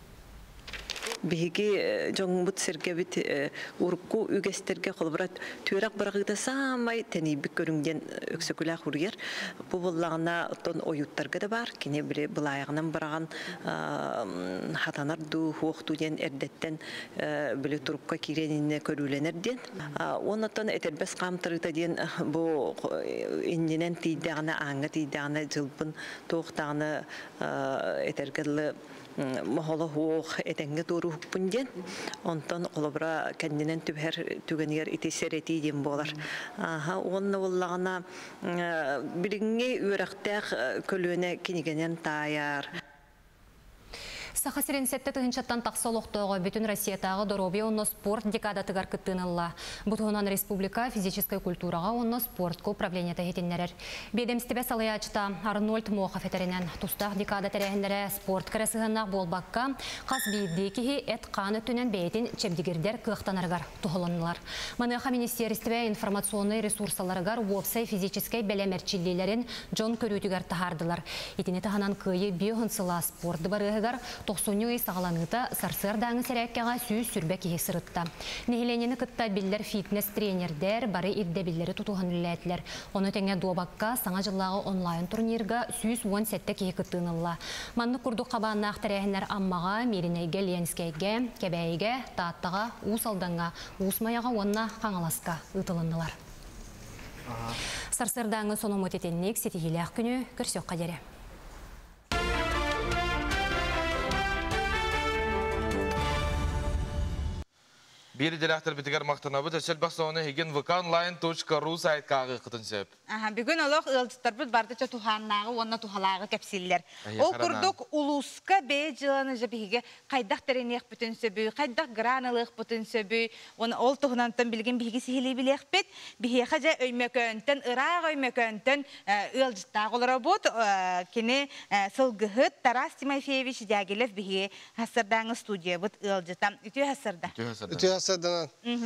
Биһиги жоңбут сергебит урукку үгестерге холбурат түрак барагыда самай тенибик көрүнгөн өксөкүлак ургер бу боллагына тон оюттарга да бар кине бире былайыгынан бараган хатанар ду хуокту ден эрдеттен биле турукка киренине көрүленерден онотон этербес камтырыта ден бу инненен тийдагына аңга тийдагына жылбын токтагына этергеле Махала хуох этенге туру хукпунден, онтон олобра кәнденен түбәр түгенер итесерети дем болар. Аха, онны боллагына билиңге үрәктәк көлөне кинигенен таяр. Саха сиренсетті тұғыншаттан тақсалықтығы бүтін Россиятағы дороби онны спорт декадатығар күттінілла. Бұтығынан республика физической культураға онны спортқа управленията хетенлерер. Бедемстебе салаячыта Арнольд Мохов етерінен тұстақ декада тәрәхіндері спорт кіресігіннақ болбаққа қас бейдекіхи әт қаны түнен бәйтін чепдігердер қықтанарғар тұғылынылар. Маныға министерстве информационный ресурсаларығар уопсай физической бәлемерчіллелерін жон көрітігер тахардылар. Етіне тағанан күйі биоғынсыла спорты барығығар тоқсоннюй сағаланыта сарсырдаңы сәрәккеға сүйіз сүрбәк ехе сырытта. Нехеленені кытта білдер фитнес-тренердер бары ирде білдері тұтуған үләтілер. Оны тәңе дуабаққа саңа жыллағы онлайн турнирға сүйіз он сәттек ехе кыттынылла. Манны күрді қабанна ақтарәхінлер аммаға, мерінейге, ленскейге, кәбәйге, тааттаға, уысалданға, уысмаяға онна қаңаласқа ұтылындылар. Сарсырдаңы соным өтетеннек сетігіләқ күні көрсек қадері. Bir dilahtar bitigar maqtanabı təşəl baxsana hegen vkonline точка ру saytqağı qıtın söp. Aha, bugün olaq ıltıtlar biz bardıca tuhannağı, onna tuhalağı kəpsiller. O kurduk uluska bey жыланы жабиге qaydak tereniyek bütün söbü, qaydak granalıq bütün söbü, onu ol tuhanantan bilgen bihi sihili bilek bit, bihi xaja öymökönten, ıraq öymökönten ıltıtlar olara bot, kini sılgıhıt Taras Timofeyevich Diaghilev bihi hasırdağı studiya bot ıltıtam. Ütü hasırda. Ütü hasırda.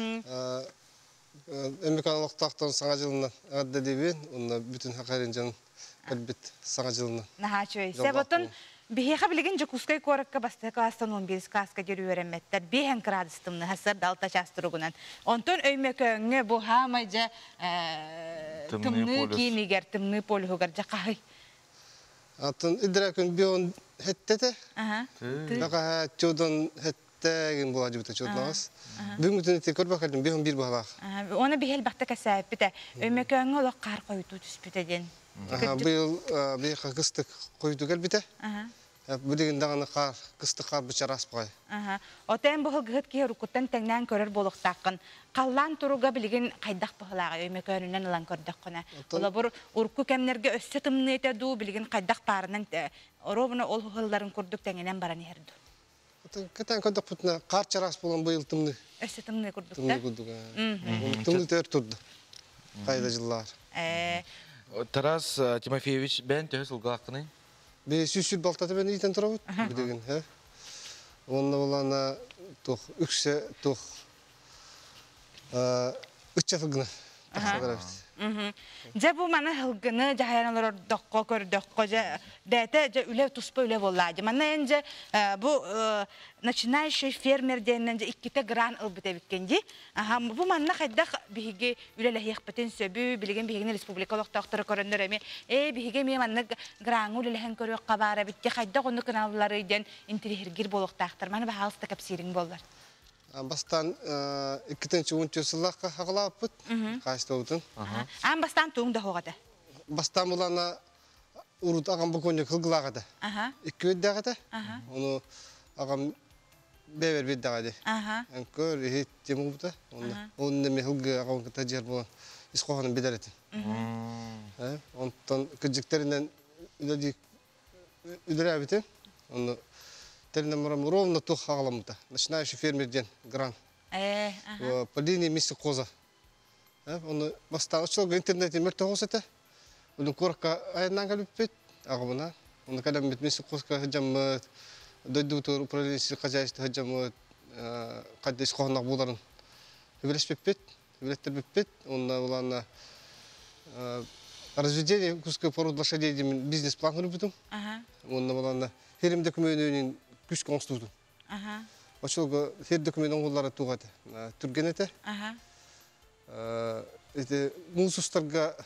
Эмеканлык тактан саңа жылынан адда дебен, онда бүтүн хакаринжан бит саңа жылынан. Наха чөй. Себотун бихеха билген жокускай коракка басты класстан он бир класска жүрүп öğrenметтер. Бехен градустымны хасыр далта частырыгынан. Онтон өймөкөңө бу хамайжа тымны кийинигер, тымны полугар жакай. Атын идракын бион хеттете. Аха. Бака чодан хет тәгин була жибете чотнагыз. Бүгүн түнү көрбөк калдым, бехин бир бала. Оны бихел бакта касап бите. Өмөкөңө оло кар койту түспүтеден. Аха, быйыл бейка кыстык койду келбите. Аха. Bu degen dağını qar, qısты qar bıçar aspay. Aha. Oten bu hılgıt ki rukutan tengnen körür boluq taqın. Qallan turuga bilgin qaydaq bıhlağı öme körünen alan kördük qona. Ola bur urku kemnerge össe tımны ete du bilgin qaydaq parının orobuna ol hılların kurduk tengenen baran herdu. Keten kördük putna qar çaras bolan bu yıl tımны. Össe tımны kurduk da. Tımны kurduk. Tımны tör turdu. Qayda жыллар. Тарас Тимофеевич, ben töhüs ılgaqını? Bir süsül baltatı ben iten turabut. Bu degen, he? Onda olana toh ükse toh üç yafıgını. Ja bu mana hılgını jahayanalar doqqa kördöqqo ja dete ja üle tuspa üle bolladı. Mana ence bu начинающий фермер дenen ja ikkite gran ılbıte bitkenji. Aha bu mana qaydaq bihige üle hiyaqpaten söbü bilgen bihigin respublikalıq taqtırı köründür emi. E bihige me mana gran üle hen körüq qabara bitti qaydaq onu kanalları iden intirihirgir boluq taqtır. Mana bahalsta kapsiring bollar. Bastan ikkinchi o'ninchi yillarga haqlapit qaystovdun. Am bastan tuğda hoğada. Bastan bulana urut ağam bu konuyu kılgılağada. Aha. İki ödağada. Onu ağam bever bedağada. Aha. Ankör hit cemubda. Onu onun ne hılgı ağam tajer bu iskohanın bederetin. Ha, ondan kıcıklarından üdedi üderabitin. Onu Тельна морам ровно то хагаламта. Начинающий фермерден гран. Э, ага. По линии мисс коза. Э, он бастан чолго интернете мерте хосете. Он корка айнага лупет. Агабана. Он когда мит мисс козка хаджам дойдутор управленческое хозяйство хаджам каддис хонак буларын. Велосипед, велосипед, он улана разведение куска пород лошадей бизнес-план рубитум. Ага. Он улана ферм документын күш конституту. Ага. Ошолго фер документин оңголлары тугат. Түргенете. Ага. Э, эти мусустарга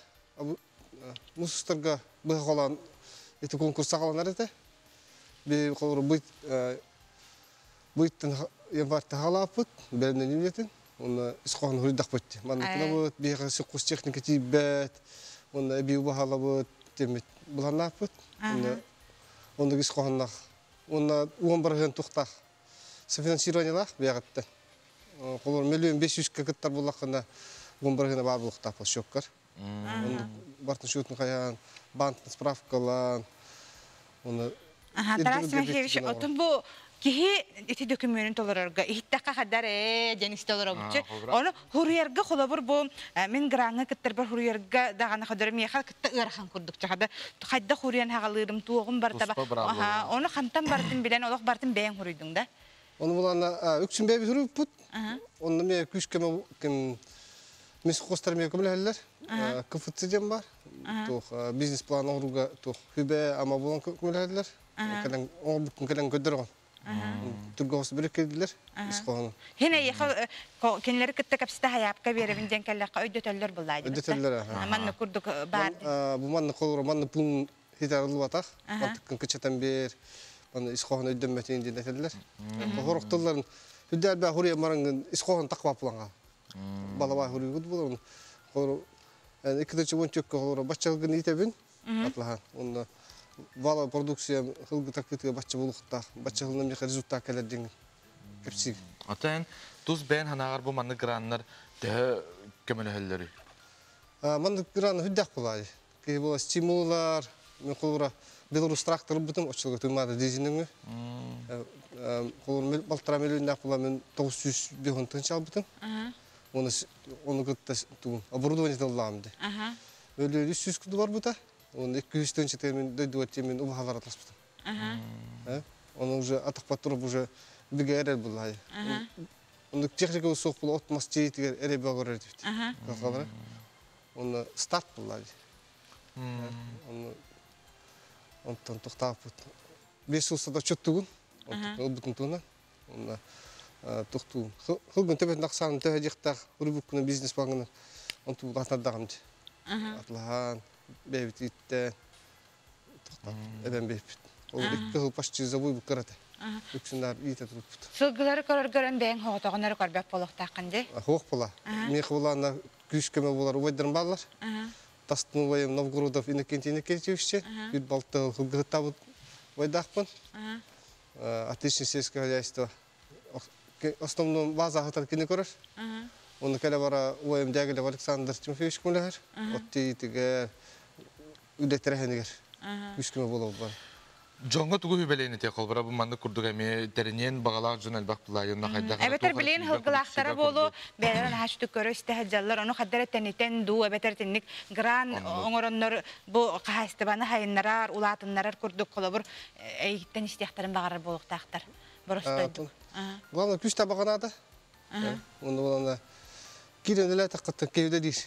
мусустарга быгалан эти конкурс агаланар эте. Би колор быт быттын январта халапыт, бернен юнетин. Он исхан хурдак бытты. Маныкна бут бигасы кус техника тибет. Он би бахалабыт темет. Буланапыт. Он он исханнах он он барган тухтах софинансированиялар бягатта колор миллион беш жүз кыттар булакында он барган бар булактап шоккар он бартын шутун каян банк справкалар он Ага, Тарас Тимофеевич, отун бу кихи эти документы толорга иттака хадар э денис толорга оны хуруярга холобур бу мен гранга кыттар бар хуруярга дагана хадар меха кытта ырхан курдук чагада хайда хуриян хагалырым туогум бар таба аха оны хантан бартын билен олох бартын бен хуруйдуң да оны булана үксүн беби хурупут оны ме күшкеме ким мис хостар ме көмөлөр кфцден бар то бизнес план оруга то хүбе ама булан көмөлөр кадан он бүкүн кадан көдөргөн Тургос биркедилер. Исхону. Хене яха кенлер китте капсита хаябка беребинден келлакка өйдөтөллөр булайды. Өйдөтөллөр. Манны курдук бар. Бу манны колура манны пун хитарылып атак. Баттыкын кычатан бер. Манны исхону өйдөмөтөн дедетелер. Хороктолларын үдәр ба хурия марангын исхону таква планга. Балаба хурия гуд булун. Хору экинчи ончокко хору бачалгын итебин. Атлахан. Онда Вала продукция хылгы такытыга бачча булукта, бачча хылнам жака результат келердин кепсиг. Атан туз бен ханагар бу манны граннар дэ көмөлөлөрү. А манны гран хүддак булай. Ки бул стимуллар, мен колура Белорус трактор бутум очулга тумада дизинеңи. Э колур балтара миллиондак була мен тогуз жүз бехонтын чал бутум. Ага. Оны оны гытта ту оборудование талламды. Ага. Өлө үч жүз куду бар бута. Он екі жүз термин дойдуат темен убахалар атласпытым. Ага. Он уже атақпаттырып уже биге эрел булай. Ага. Он техника соқ бұл отмас жейтігер эре бағыр эрдіпті. Ага. Қалқалар. Он старт булай. Он онтан тоқтап бұд. Бес жылсада чөттігін. Ол бүтін туына. Он тоқтуын. Қылгын төбетін ақсанын төбе жектақ үрбүккіні бизнес бағының. Он туыл атнадағымды. Атлаған. Бебит итте тоқтап эбен бебит. Ол икки хыл почти забой бу карате. Үксүндар ите турупут. Сылгылары көргөрөн бен хоготогонор көрбөк болуктакынды. Хог бола. Мен хылана күшкеме болар уйдырын баллар. Тастын уйым Новгородов Иннокентий Иннокентьевичче, бир балты хылгытабыт ойдақпын. Отличное сельское хозяйство. Основном база хатар кені көрір. Оны кәлі бара ойым дәгілі Александр Тимофеевич күлігер. Отты етігер, үдеттірәхенігер. Күшкіме болу бар. Жоңға тугу хүбелейні те қолбыра бұл манды күрдік әме тәрінен бағалақ жын әлбақ бұлайынна қайда қара. Әбетер білейін хылғылақтары болу, бәлерін хашты көрі істі хаджалар, оны қаддар әттәнеттен ду, әбетер теннік гран оңыроннар бұл қағастыбаны хайыннарар, улатыннарар күрдік қолы бұр әйгіттен істияқтарын бағарар болуқтақтар. Бұрыстойдық. Главное, күш табағанады. Оны болғанда кирен әлі таққаттан кеуді дейш.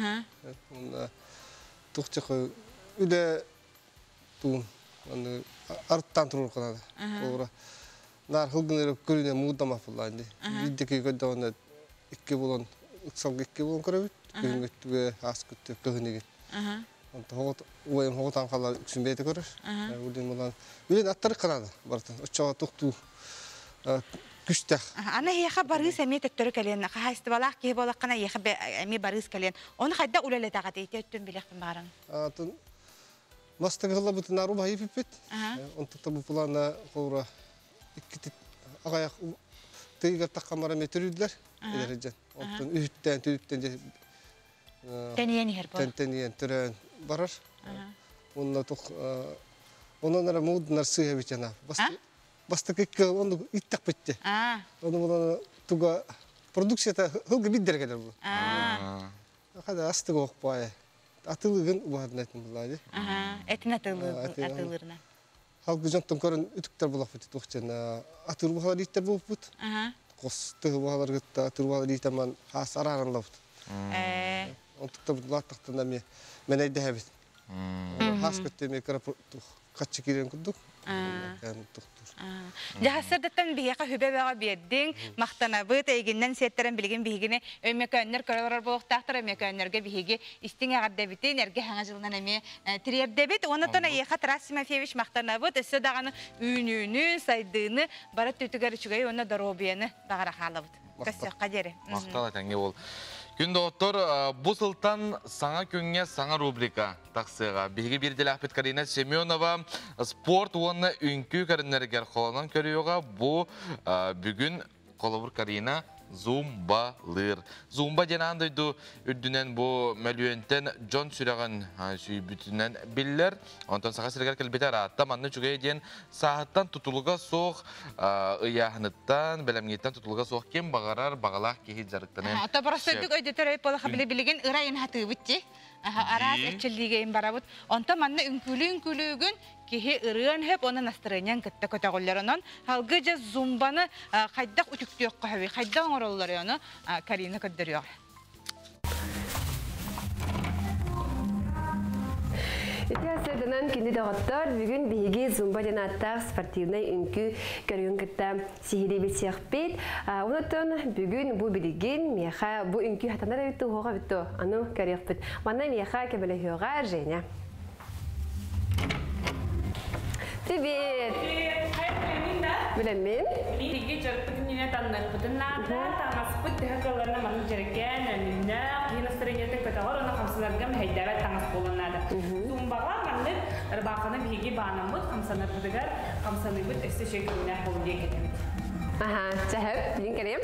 Тұқчықы үді туын. Арттан тұрur қанады. Олыра. Нар хылгыныры көріне мұғдамақ бұлайынды. Үйдекі көдді оны үкі болын, үксалғы үкі болын көрі бүт. Көрін көттігі, ас көтті, көгінеген. Ойым хоғытан қалар үксін бейті көрір. Өлен аттары қанады. Үтчаға тұқту күштәқ. Ана еқа барыз әме төттөрі кәлен. Қағасты балақ кей болақ қана еқа әме барыз кәлен. Оны қайда үлелі тағады еті өттен білеқпін бағарың? Мастығы ғылы бұты нару байы пепет. Онтықта бұл плана қоура ағаяқ тыйғар таққамара метрүйділер. Онтын үйттен, түйттен тәниен ер бол. Тәниен түрен барар. Онын ара мұғдынар сүйе бет жана. Басты кекке оны иттақ бетте. Оны бұланы туға продукцията ғылғы биддер келер бұл. Қада астығы оқ бай. Атылығын ұбағадын әтін бұлайды. Әтін атылырына. Халқы жонтын көрін үтіктер бұлақ бөтет оқтен. Атыр бұғалар еттер болып бұд. Қос тұғы бұғалар күтті, атыр бұғалар еттеман хас арағанла бұд. Онтықта бұд латтықтан әме мен әйді әбет. Хас көтті әме қатшы керен күрдік. Жахасырдаттан бейеқа хүбе бәға бердің, мақтана бұд, әйгеннен сеттерін білген бейгіне өмекі өннер көрілер болуқтақтыр, өмекі өннерге бейге істің ағадда бітін, әрге хаңа жылынан әме тірерді біт. Онытын әйеқа Тарасимофевич мақтана бұд, өсі дағаны үйіні, сайдыны, бары түтігер үшігей, оны дұробияны бағара қалы бұд. Көсі қадері. Мақтала тәңге ол. Күнді оттыр, бұл сылтан саңа көнге саңа рубрика тақсыға. Бейге берделі Ахмет Карина Семенова спорт оны үнкі кәрінергер қолынан көріуға бұл бүгін қолыбыр Карина Зумбалыр. Зумба денан дойду үрдінен бұл мәлуентен Джон сүреген сүйбітінен білдер. Онтан саға сіргер кәлбетер атта манны жүгей ден сағыттан тұтылыға соқ ұяғыныттан, бәлемгеттен тұтылыға соқ кем бағарар бағалақ кейт жарықтанын. Ата барастойдық өйдетер өйп болаға біле білеген ұрайын хаты бұтте. Араз әтчілдігейін барабыд. Онта манны үнкілі-үнкілігін кеге ұрыған хөп, оны настырынян кітті көтәғылларынан. Халғы жа зумбаны қайдақ үтіктіек қағыви, қайдақ оңыролылары оны Карина көддіріyor. Итясырдынан кенді дағыттар бүгін бейге зумба жанаттақ спортивнай үнкі көрген кітті сихире бетсеқ бет. Онытын бүгін бұл білеген меха бұл үнкі хатанар өтті оға бітті. Ану көрек бет. Мана меха кәбілі хеуға Женя. Привет! Білемін? Бейге жарып бүтініне таннық бүтіннады. Таңас бұт тәғаларына маңын жерген, әліне қиын астырынеті көтағыр, оны қамсыларғым әйдәбәт таңас болынады. Зумбаға маңдық ұрбақыны бейге бағынамыд, қамсаныр бұдығар, қамсаны бұд өсті шекіліне болын дей кетеміз. Аха, чәхіп, білін керем?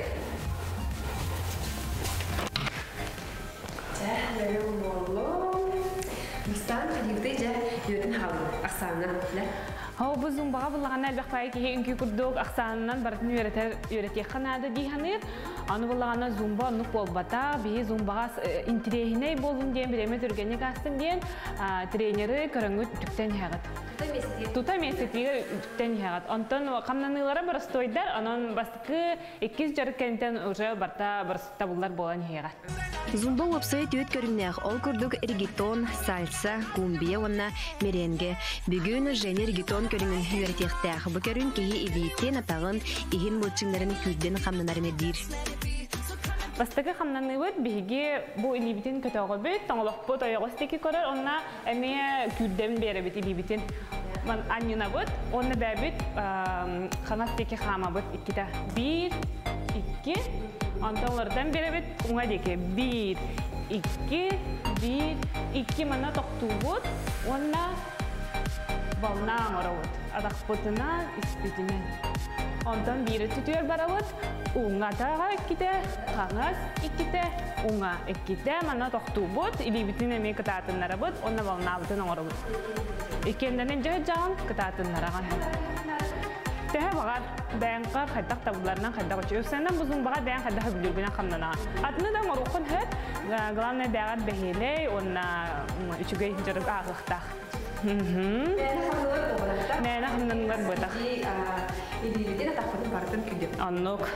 Чәхлерім болу. Мыстан қадиғды жа өтін халын, ақсанынан бұтлар. Хау бұл зумбаға бұллағаны әлбәқ бай кеге үнкі күрдік ақсанынан барытын өретек қанады дейханыр. Аны бұллағаны зумба ұнық болбата, бейі зумбаға интерейіней болын дейін, біремет үргені қастын дейін, тренері көріңгі түктен хәғыт. Тута месетігі түктен хәғыт. Онтан қамнанылары бір стойдар, анан бастықы екіз жарық кәнтен уже барта бір табылдар болан хәғыт. Зумба уапсайы түйет көріннәқ ол күрдік регетон, сальса, кумбия онна меренге. Бүгін және регетон көріңін үйертектәқ. Бұ көрін кейі илиеттен атағын егін бұлчыңларын күрден қамнанарын әдір. Бастығы қамнаны өт, бейге бұл илибітін көтауғы бөт, таңылық бұт ойығыстекі көрір, онна әмее күрден бәрі бет илибітін. Аннина бұт, онны бәбіт қанастекі қама бұт, иккіта. Бір, икки, анталардан бәрі бет, оңа деке. Бір, икки, бір, икки мана тоқту бұт, онна бална аңыры бұт. adakpıtından ispitimen. Ondan biri tutuyor barabut, unga tağa ikkite, kangas ikkite, unga ikkite, mana tohtubut, ili bitin emi kıtatınlara bud, onna balına butun oğrabut. İkendenen jahı jağın kıtatınlara gan. Tehe bağır, dayanqa xaydak tabularından xaydak uçuyor. Senden buzun bağa dayan xaydak bilirgüne xamdana. Adını da moruqun hep, gılanna dağat behele, onna üçüge jarık ağıqtaq. Nene xamdanlar bıtaq. İlibidin ataqpıtın barıtın küdüp. Annuk.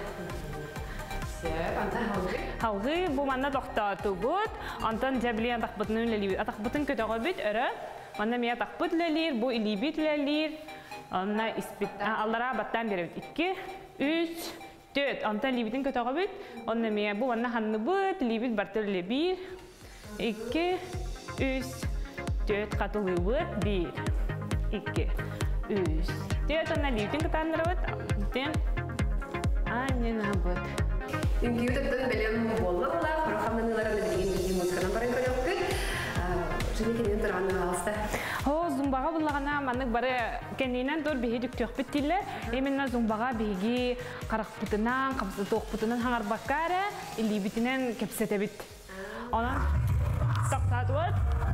Halgı bu manna toxtatı bud, antan jabli ataqpıtın ünlelibid. Ataqpıtın kötüğü bit örü, manna miya ataqpıt lelir, bu ilibid lelir. Anna ispit, allara battan beri iki, üç, dört. Anta libidin kötü bit. Anna miya bu anna hanı bit, libid bartırlı bir, iki, üç, dört katılı bit, bir, iki, üç, dört. Anna libidin kötüğünleri bit, dört, anna bit. Çünkü yutaktan belirli bu bolla ola, programlarına da bilgin bilgin muskadan barın koyuyor. Şimdi kendini duranı alsa. Ho zumbaga bullagana manık bare kendinden dur bihi düktöp bittiler. Eminna zumbaga bihi qarakpıtınan, kapsı toqpıtınan hangar bakkara, illi bitinen kepsete bit. Ona tak var.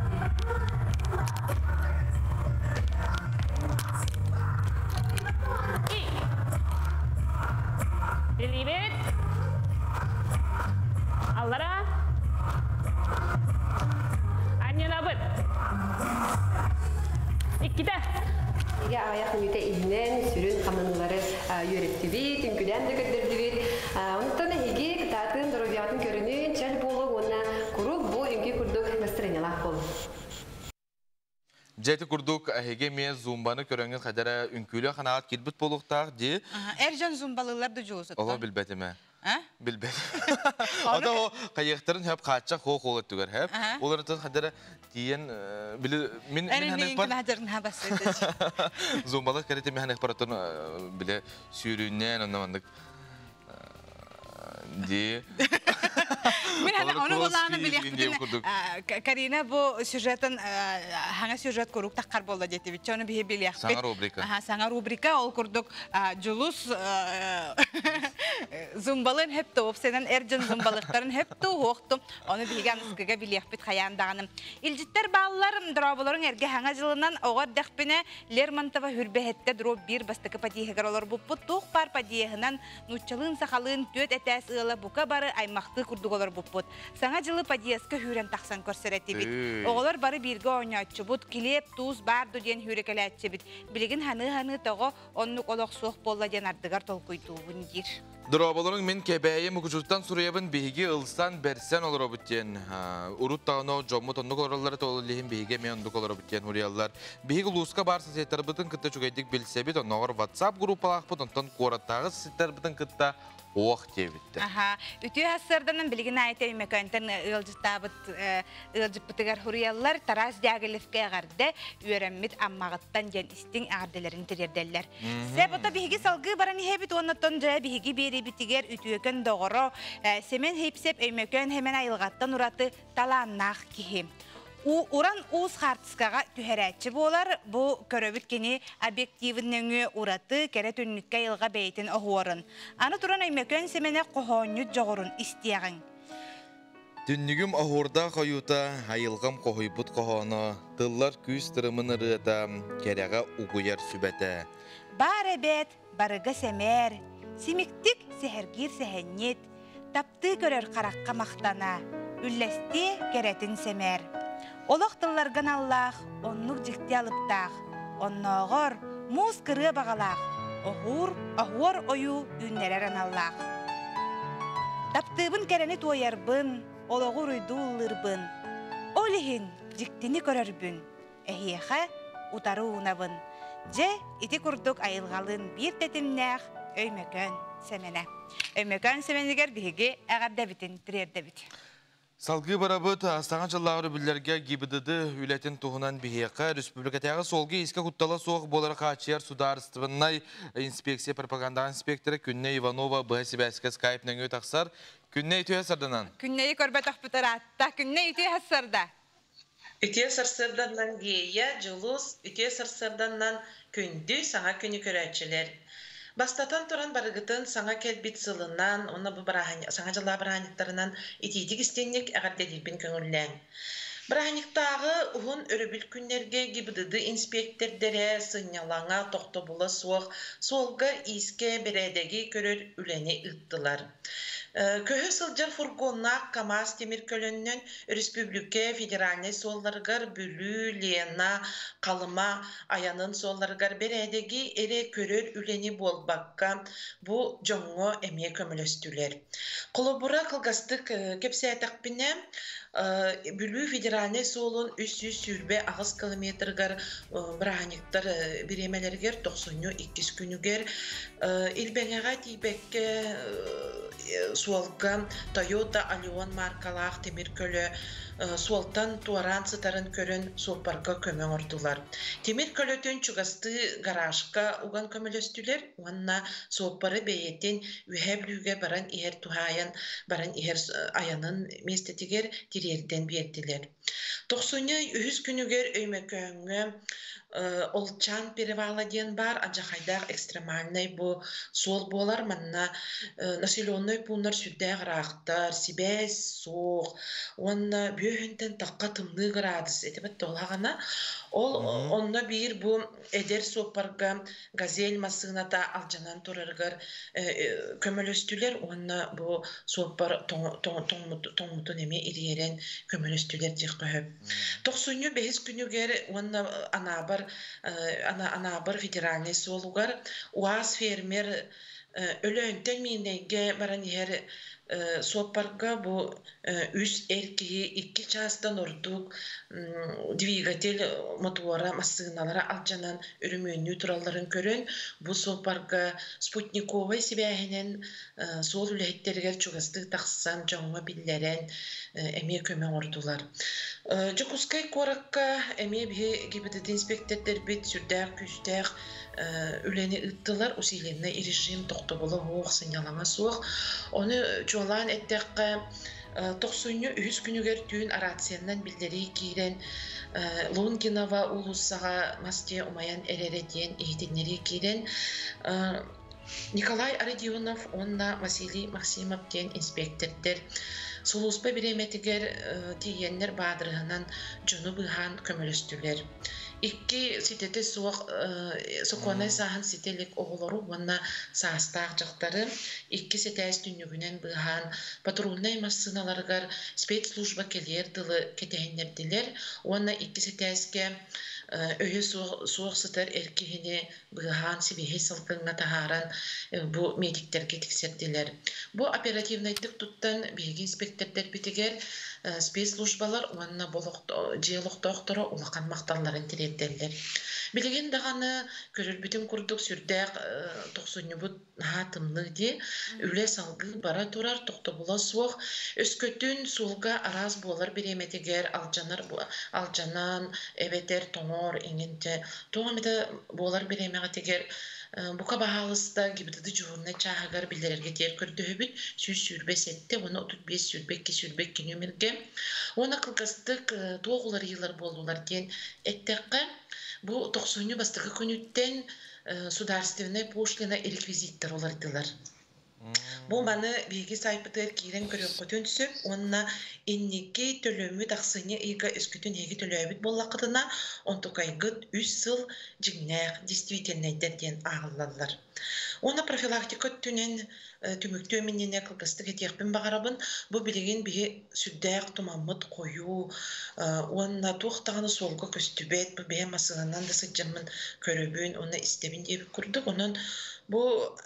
İlli bit. Allara. Anyana bit. İki de. İki ayakın yüte iznen sürün kanunları yönetti bit, ünküden de götürdü bit. Ondan higi kıtatın, dorobiyatın körünün, çel bolu, ona kurup bu ünkü kurduk mestrenyalar bolu. Jeti kurduk hege miye zumbanı körengin kadara ünkülü kanaat kirbit boluqtaq di. Ercan zumbalılar da joğuzat. Ola bilbetime. Bilbet. O da o kayıqtırın hep kaçacak hoğ hoğ ettiler hep. Onların kadara diyen bile min hanık par. Hadarın ha basıydı. Zumbalık karete mi hanık paratın bile sürünen anlamandık. Di. Min hana onu bolağını biliyordum. Karina bu süjetin hangi süjet kuruk takkar bolla jeti bitti onu bihi biliyordum. Sana rubrika. Aha sana rubrika ol kurduk julus zumbalın hep top senen ercan zumbalıkların hep to hoqtum onu bilgen sıkıga biliyordum bit hayandağınım. İlcitler bağlılarım draboların erge hangi jılından oğar daqpine Lermontova hürbehette dro bir bastıkı patiyegar olur bu bu toq par patiyehinan nutçalığın sakalığın döt etes ıla buka barı aymaqtı kurduk olur bu put. Sana jılı patiyeska hüren taqsan körsereti bit. Oğlar barı birge oynatçı bud kilep tuz bardu diyen hürekeletçi bit. Biligin hanı hanı toğu onnuk oloq soğuk bolla diyen ardıgar tolkuyduğun gir. Draboların min kebeye mukucuktan suruyabın bihigi ılsan bersen olur obutyen. Urut dağına jomut onnuk oralları toğlu lihin bihige mi onnuk olur obutyen huriyallar. Bihigi luska barsa setler bıtın kıtta çögeydik bilsebit onnoğur WhatsApp grupalaq bıt ondan korattağız setler bıtın kıtta oğuk diyebitti. Aha, ütü hasırdanın bilgin ayet öymekönten ılcıtabıt ılcıpıtıgar huriyallar taraz diagilifke garde ürenmit ammağıttan jen istin ağırdelerin tirerdeller. Sebota bihigi salgı baran ihebit onatton jaya bihigi beri bitiger ütüyökön doğru semen hepsep öymekön hemen ayılgattan uratı talannaq kihim. Uran uz hartskaga tüherätçi bolar, bu köröbütkeni objektивиннәңе ураты кере түннүккә йылга бәйтен оһуорын. Аны туран әймәкән семене кохонню жогорун истиягын. Түннүгүм оһурда койута, айылгам кохойбут кохоно, тыллар күз тырымын ырыта, керега угуяр сүбәтә. Бар әбәт, барыга сәмәр, симиктик сәһәргир сәһәннет, тапты көрөр каракка мактана, үлләсте керетин сәмәр. Олық тылларған Аллах, оннук жикти алыптақ, онноғыр, муз кыры бағалақ, оғур, оғур ойу үннерерін Аллах. Таптыбын кәрені тойарбын, олығыр үйді ұлырбын, олихин жиктini көрөрбүн, әхиеға утары ұнабын. Же, ити күрдік айылғалын бір тәтімнәқ, өймекөн сәмене. Өймекөн сәменегер бігі әғарда бітін, тірерді біт. Салгы барабыт, астаған жыллағыры бүлерге гибідіді үлетін туғынан бігеқі республикатағы солғы ескі құттала соғы болары қачияр сударыстывыннай инспекция пропаганда инспекторы Күнне Иванова бұхасибәскі скайпнің өт ақсар. Күнне үйті әсірдінан? Күнне көрбет ақпытыр атта, күнне үйті әсірді. Үтө сарсырданнан гея, жылус, үтө сарсырданнан күндү саңа күнү көрәчелер. Бастатан туран барыгытын саңа келбит сылынан, оны бу саңа жыла бараниктарынан итидик истенник әгәрдедилбин көңүллән. Бараниктагы уһун өрөбүл күннерге гибдыды инспектордере сынялаңа тохтобула суох, солга иске бередеги көрөр үлени ыттылар. Көһө сылжар фургоннак КамАЗ темир көлөннөн республика федеральный солларгар бүлүү Лена калыма аянын солларгар бередеги эре көрөр үлени болбакка бу жоңго эме көмөлөстүлер. Колобура кылгастык кепсәтәкпине бүлүү федеральный солун үч жүз сүрбе агыс километргар браниктар биремелергер токсонню иккис күнүгер илбеңега тибекке суолга Toyota Allion маркалаах темир көлө суолтан туаран сытарын көрөн суопарга көмөң ордулар. Темир көлөтөн чугасты гаражка уган көмөлөстүлер, уанна суопары бейетен үһәблүүгө баран иһер тухаян, баран иһер аянын местетигер тирерден биеттилер. Токсуня үһүс күнүгер өймөкөңө Олчан перевала ден бар, анжахайдақ экстремальный бу сол болар, манна населенный пунар сүрдәг рақтар, сибәс, соқ, онна бүйінтен таққа тымны градус, етебет толағана, ол онна бир бу эдер сопарға газель масыната алжанан тураргар көмөлөстүлер, онна бу сопар тоңмутун эме ириерен көмөлөстүлер дек көһөп. Тоқсуню бехис күнүгер онна анабар анабар федеральный солугар уаз фермер өлөөнтен минеге баран иһер сопарга бу үс эркии икки частан ордук двигатель мотора массыналара алжанан үрүмөнү туралларын көрөн бу сопарга спутниковый себяһинен сол үлэхтергер чугасты таксан жоңго биллерен эме көмөң ордулар. Жокускай коракка эме бе гибдит инспектордер бит сүрдәк күздәк үлени ыттылар усиленне режим тохтобулы хоох сынялаңа суох. Оны жолан эттекке токсуню үс күнүгер түүн арациянан билдери кирен Лунгинова улуссага масте умаян эререден эйтиннери кирен Николай Арадионов, онна Василий Максимов кен инспектордер Сулуспа биреметигер тиеннер баадырыгынан жону быхан көмөлөстүлер. Икки ситете суак соконай сахан сителик оголору ванна саастаак жактары икки сетәс түнүгүнен быхан патрульный массыналаргар спецслужба келер дылы кетехиннердилер. Онна икки сетәске өйө суоксытар эркихини быхан сибихи сылкыңа тахаран бу медиктерге тиксердилер. Бу оперативнайдык туттан биги инспектордер битигер спецслужбалар уанна жиелок доктора улакан макталларын тиретделер. Билеген даганы көрөр бүтүн курдук сүрдәк токсоннубут хатымны ди үле салгы бара турар токтобула суох өскөтүн сулга араз болар биреметигер алжанар алжанан эбетер тоңор иңинте тоңамыда болар биремегатигер бука баһалыста гибдыды жуурна чаагар билерерге тер көрдөбүт сүз сүрбе сетте оны отуз беш сүрбекке сүрбекке нөмерге оны кылгастык тоогулар йылар болдулар ден эттекке бу токсонню бастыгы күнүттен сударственный пошлина и реквизиттер олардылар. Бу маны биги сайпытыр кирен көрөк көтөнсөп, онна инники төлөмү таксыны ыйга өскөтүн эги төлөбүт боллакытына он токайгыт үч сыл жигнек действительныйден агыллалар. Оны профилактика түнен түмүктөө менене кылгыстык этекпин багарабын, бу билеген биги сүддәк тумаммыт кою, онна туктаганы солго көстүбет, бу бе масыганан да сыжымын көрөбүн, оны истебин деп курдук. Онун бу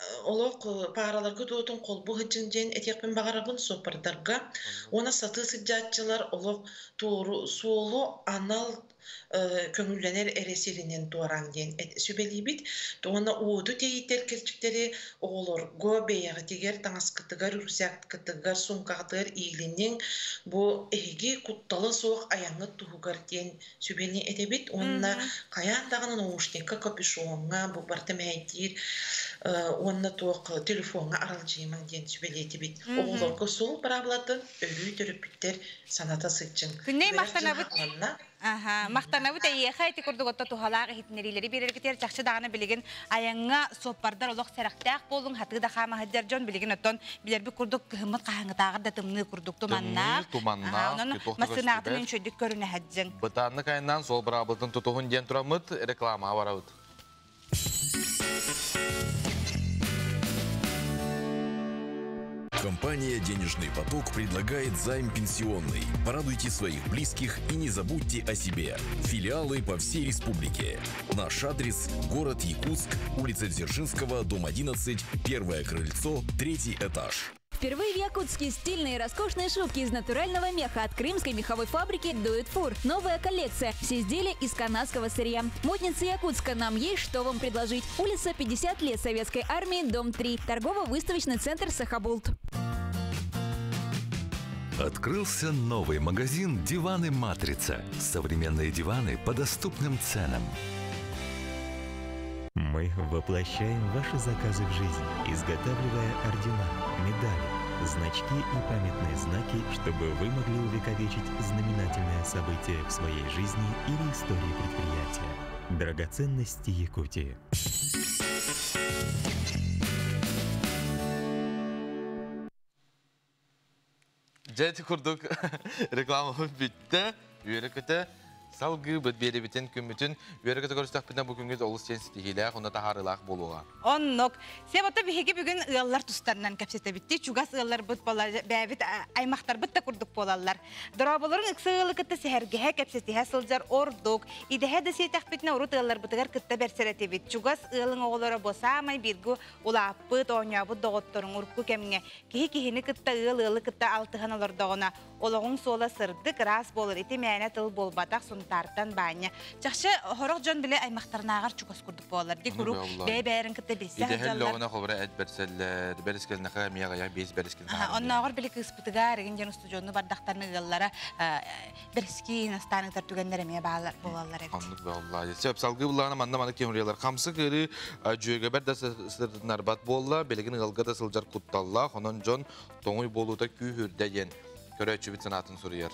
олок параларга тоотун колбу хыжын этекпин багарабын сопардарга, оны саты сыжатчылар олок тоору суолу анал көңүлленер эресиринен туаран ден сүбелибит, тоона ууду тейтер керчиктери оголорго бейяга тигер таңаскытыгар, русяктыгар, сумкагытыгар ийленен бу эги кутталы соох аяңы тугугар ден сүбелни этебит, онна каяндагынын оушнекка капюшонга бу бартамайтир онна тоқ телефонға аралжыйман ден сүбелейті бит. Оғыларға сол барабылатын өрі төріпіттер саната сытчын. Күнней мақтанабыт. Аха, мақтанабыт әйеға әйті күрдіготта тухалағы хитнерилері берергетер жақшы дағаны білеген аяңға соппардар олық сәрақтақ болың хатығы да қама хаджар жон білеген оттон білербі күрдік күхіміт қағыңытағыр да тымны күрдік туманнақ. Туманнақ. Масынағытын өншөйдік көріне хаджың. Бұтанны кайынан сол барабылтын тұтуғын ден тұрамыд реклама барабыд. Компания «Денежный поток» предлагает займ пенсионный. Порадуйте своих близких и не забудьте о себе. Филиалы по всей республике. Наш адрес – город Якутск, улица Дзержинского, дом одиннадцать, первое крыльцо, третий этаж. Впервые в Якутске стильные и роскошные шубки из натурального меха от крымской меховой фабрики Do It For. Новая коллекция. Все изделия из канадского сырья. Модницы Якутска, нам есть что вам предложить. Улица пятьдесят лет Советской армии, дом три. Торгово-выставочный центр Сахабулт. Открылся новый магазин «Диваны Матрица». Современные диваны по доступным ценам. Мы воплощаем ваши заказы в жизнь, изготавливая ордена, медали, значки и памятные знаки, чтобы вы могли увековечить знаменательное событие в своей жизни или истории предприятия. Драгоценности Якутии. Жәті күрдік рекламы бітті, үйерікіті салғы бұд бері бітін күмітін, үйерікіті көрістақ бітін бұл күнгі олыс сенсітігілер, оны тахарылақ болуға. Оннық. Себаты бігі бүгін ұялар тұстарынан кәпсеті бітті. Чугас ұялар бұд бола бәбіт аймақтар бұдта күрдік болалар. Дұрабыларын ұқсығылы күтті сәхәргіға кәпсеті әсілдер ордық. Идеге де сейтақ бітіне ұрыт ұялар бұдығар күтті бәрсәреті біт. Чугас ұялың оғылары босамай біргі ұлапыт, оңябыт доғыттырың ұрқы кәміне. Кехи-кехіні күтті ұйл ұйлы күтті алтыған олар доғына. Олығың сола сырдық рас болыр. Еті мәне тыл бол батақ сұнтардан бәне. Жақшы хорық жон біле аймақтарынағар чугас күрдік болар. Дек ұру бәй-бәрін күтті бесі Идехел лоғына қобыра әд бәрсәлләр, бәріскелініға мияғая бейс бәріскелініға. Оннағыр білі кіспітіға әреген жен ұстыжоны бардақтарыны ғыллара бәріскі настанықтар түгендер әмея болалар әбіт. Анлық бә Алла. Сеп салғы бұлағына манда-манда кемірелер. Қамсы кері жүйеге бәрді сырдынар бат болла, белегін ғылға да сылжар құтталла, қонан жон тоңой болуда күйірдеген. Көрәтші бітсін атын сұрыяр.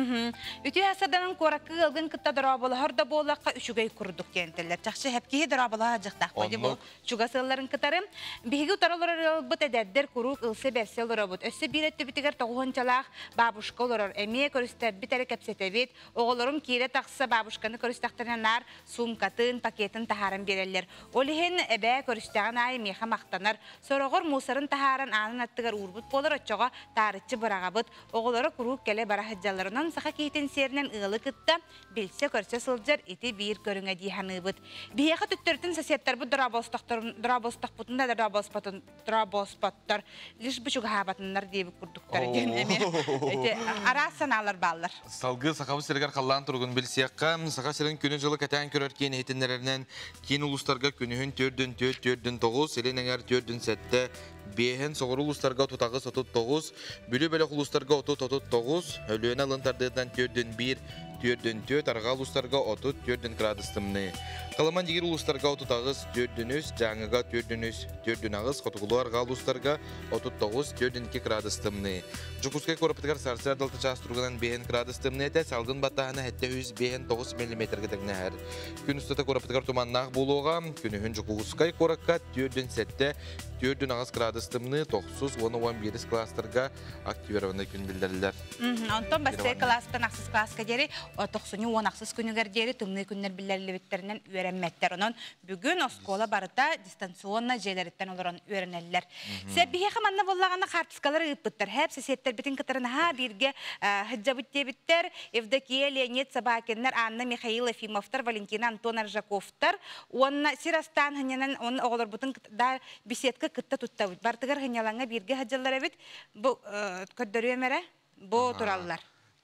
Үті әсірданын қорақы ғылғын күтті дұрабылы ғырда болаққа үшігей күрдік кентілер. Чақшы әпкеге дұрабылыға жықтақ қойды бұл шуға сылларын күтары. Бейгі ұтарылыр бұт әдәддер күрік ұлсы бәрсел ұрабыт. Өсі бір әтті бітігер тоғығынчалақ бабушқа олар. Әме көрістер бітәрі кәпсеті бет. Оғылырым кейлі тақсы бабушқаны көрістақтарынан сумкатын, пакетін тахарын берелер. Олығын әбә көрістіған ай меха мақтанар. Сорағыр мусарын тахарын анын аттығар урбыт болыр өтчоға тарытчы бұрағабыт. Оғылары күрік кәлі бара хаджаларынан сақа кейтен серінен ұғылы күтті, білсе көрсе сылжар еті бір көріңе дейханы бұд. Бейеқі түттірдің сәсеттер бұд дұрабостақ бұтында да дұрабоспаттар. Лиш бұшығы хабатынлар дейбі күрдіктар екен әме. Арасын алар балар. Салғы сақабы сергер қаллан тұрғын білсеққа, сақа серін күні жылы кәтән көрер кен етіндерінен кен ұлыстарға күнігін төрдін төт, төрдін тоғыз, селен әңер төрдін сәтті, бейхен соғыр ұлыстарға тұтағыз отыт тоғыз, бүлі бәлік ұлыстарға отыт отыт тоғыз, өліен алынтардыдан төрдін бір, төрдін төт, арғал ұлыстарға отыт төрдін градыстымны. Қаламан дегер ұлыстарға отыт ағыз, төрдін үз, жаңыға төрдін үз, төрдін ағыз, қотығылу арғал ұлыстарға отыт тоғыз, төрдін ке градыстымны. Жүкускай көріптігер сарсыр адалты час тұрғынан бейхен градыстымны әті, салғын баттағына әтті үз бейхен тоғыз миллиметрге дәгіне әр. Күн үстіті көріптігер тұманнақ болуға, күні хүн жүкускай көрікқа төрдін сәтті, төрдін ағыз градыстымны тоғыз он он бір кластырға активированы күн білдірілер. Онтон басты кластан ақсыз класска дері, тоқсыны он ақсыз күнігер дері, түмні күннер білдірілі біттерінен үйренметтер. Онын бүгін оскола барыта дистанционна желеріттен олырын үйренелілер. Сәббіге қаманна болағаны қартыскалары ұйыппыттар. Әп сесеттер бітін кітарын ха бірге хыджабытте біттер. Евдокия, Леонид Собакиннер, Анна Михаил Ефимовтар, Валентина Антон Аржаковтар. Онна Сирастан хынянан он оғылар бұтын беседка кытта тутта бит. Бартыгар хынялаңа бирге хаджаллар бит. Бу көддөрү эмере, бу тураллар.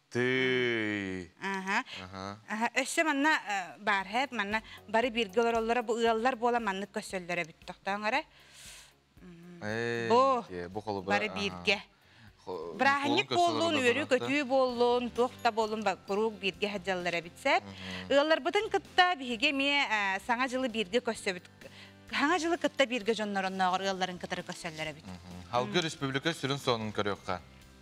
Ты. Ага. Ага. Өссө манна бар хеп, манна бары бирге олороллара бу ыаллар бола манны көсөллөр бит. Токтоңара. Бу. Бу колу бары бирге. Браханник болун, өрү көтүү болун, тохта болун ба курук бирге хаджаллар битсеп. Ыаллар бутун кытта биге ме саңа жылы бирге көсө бит. хаңа жылы кытта бирге жоннорунна оргалларын кытары көсөллөр бит. Халгы республика сүрін сонун көрөкка.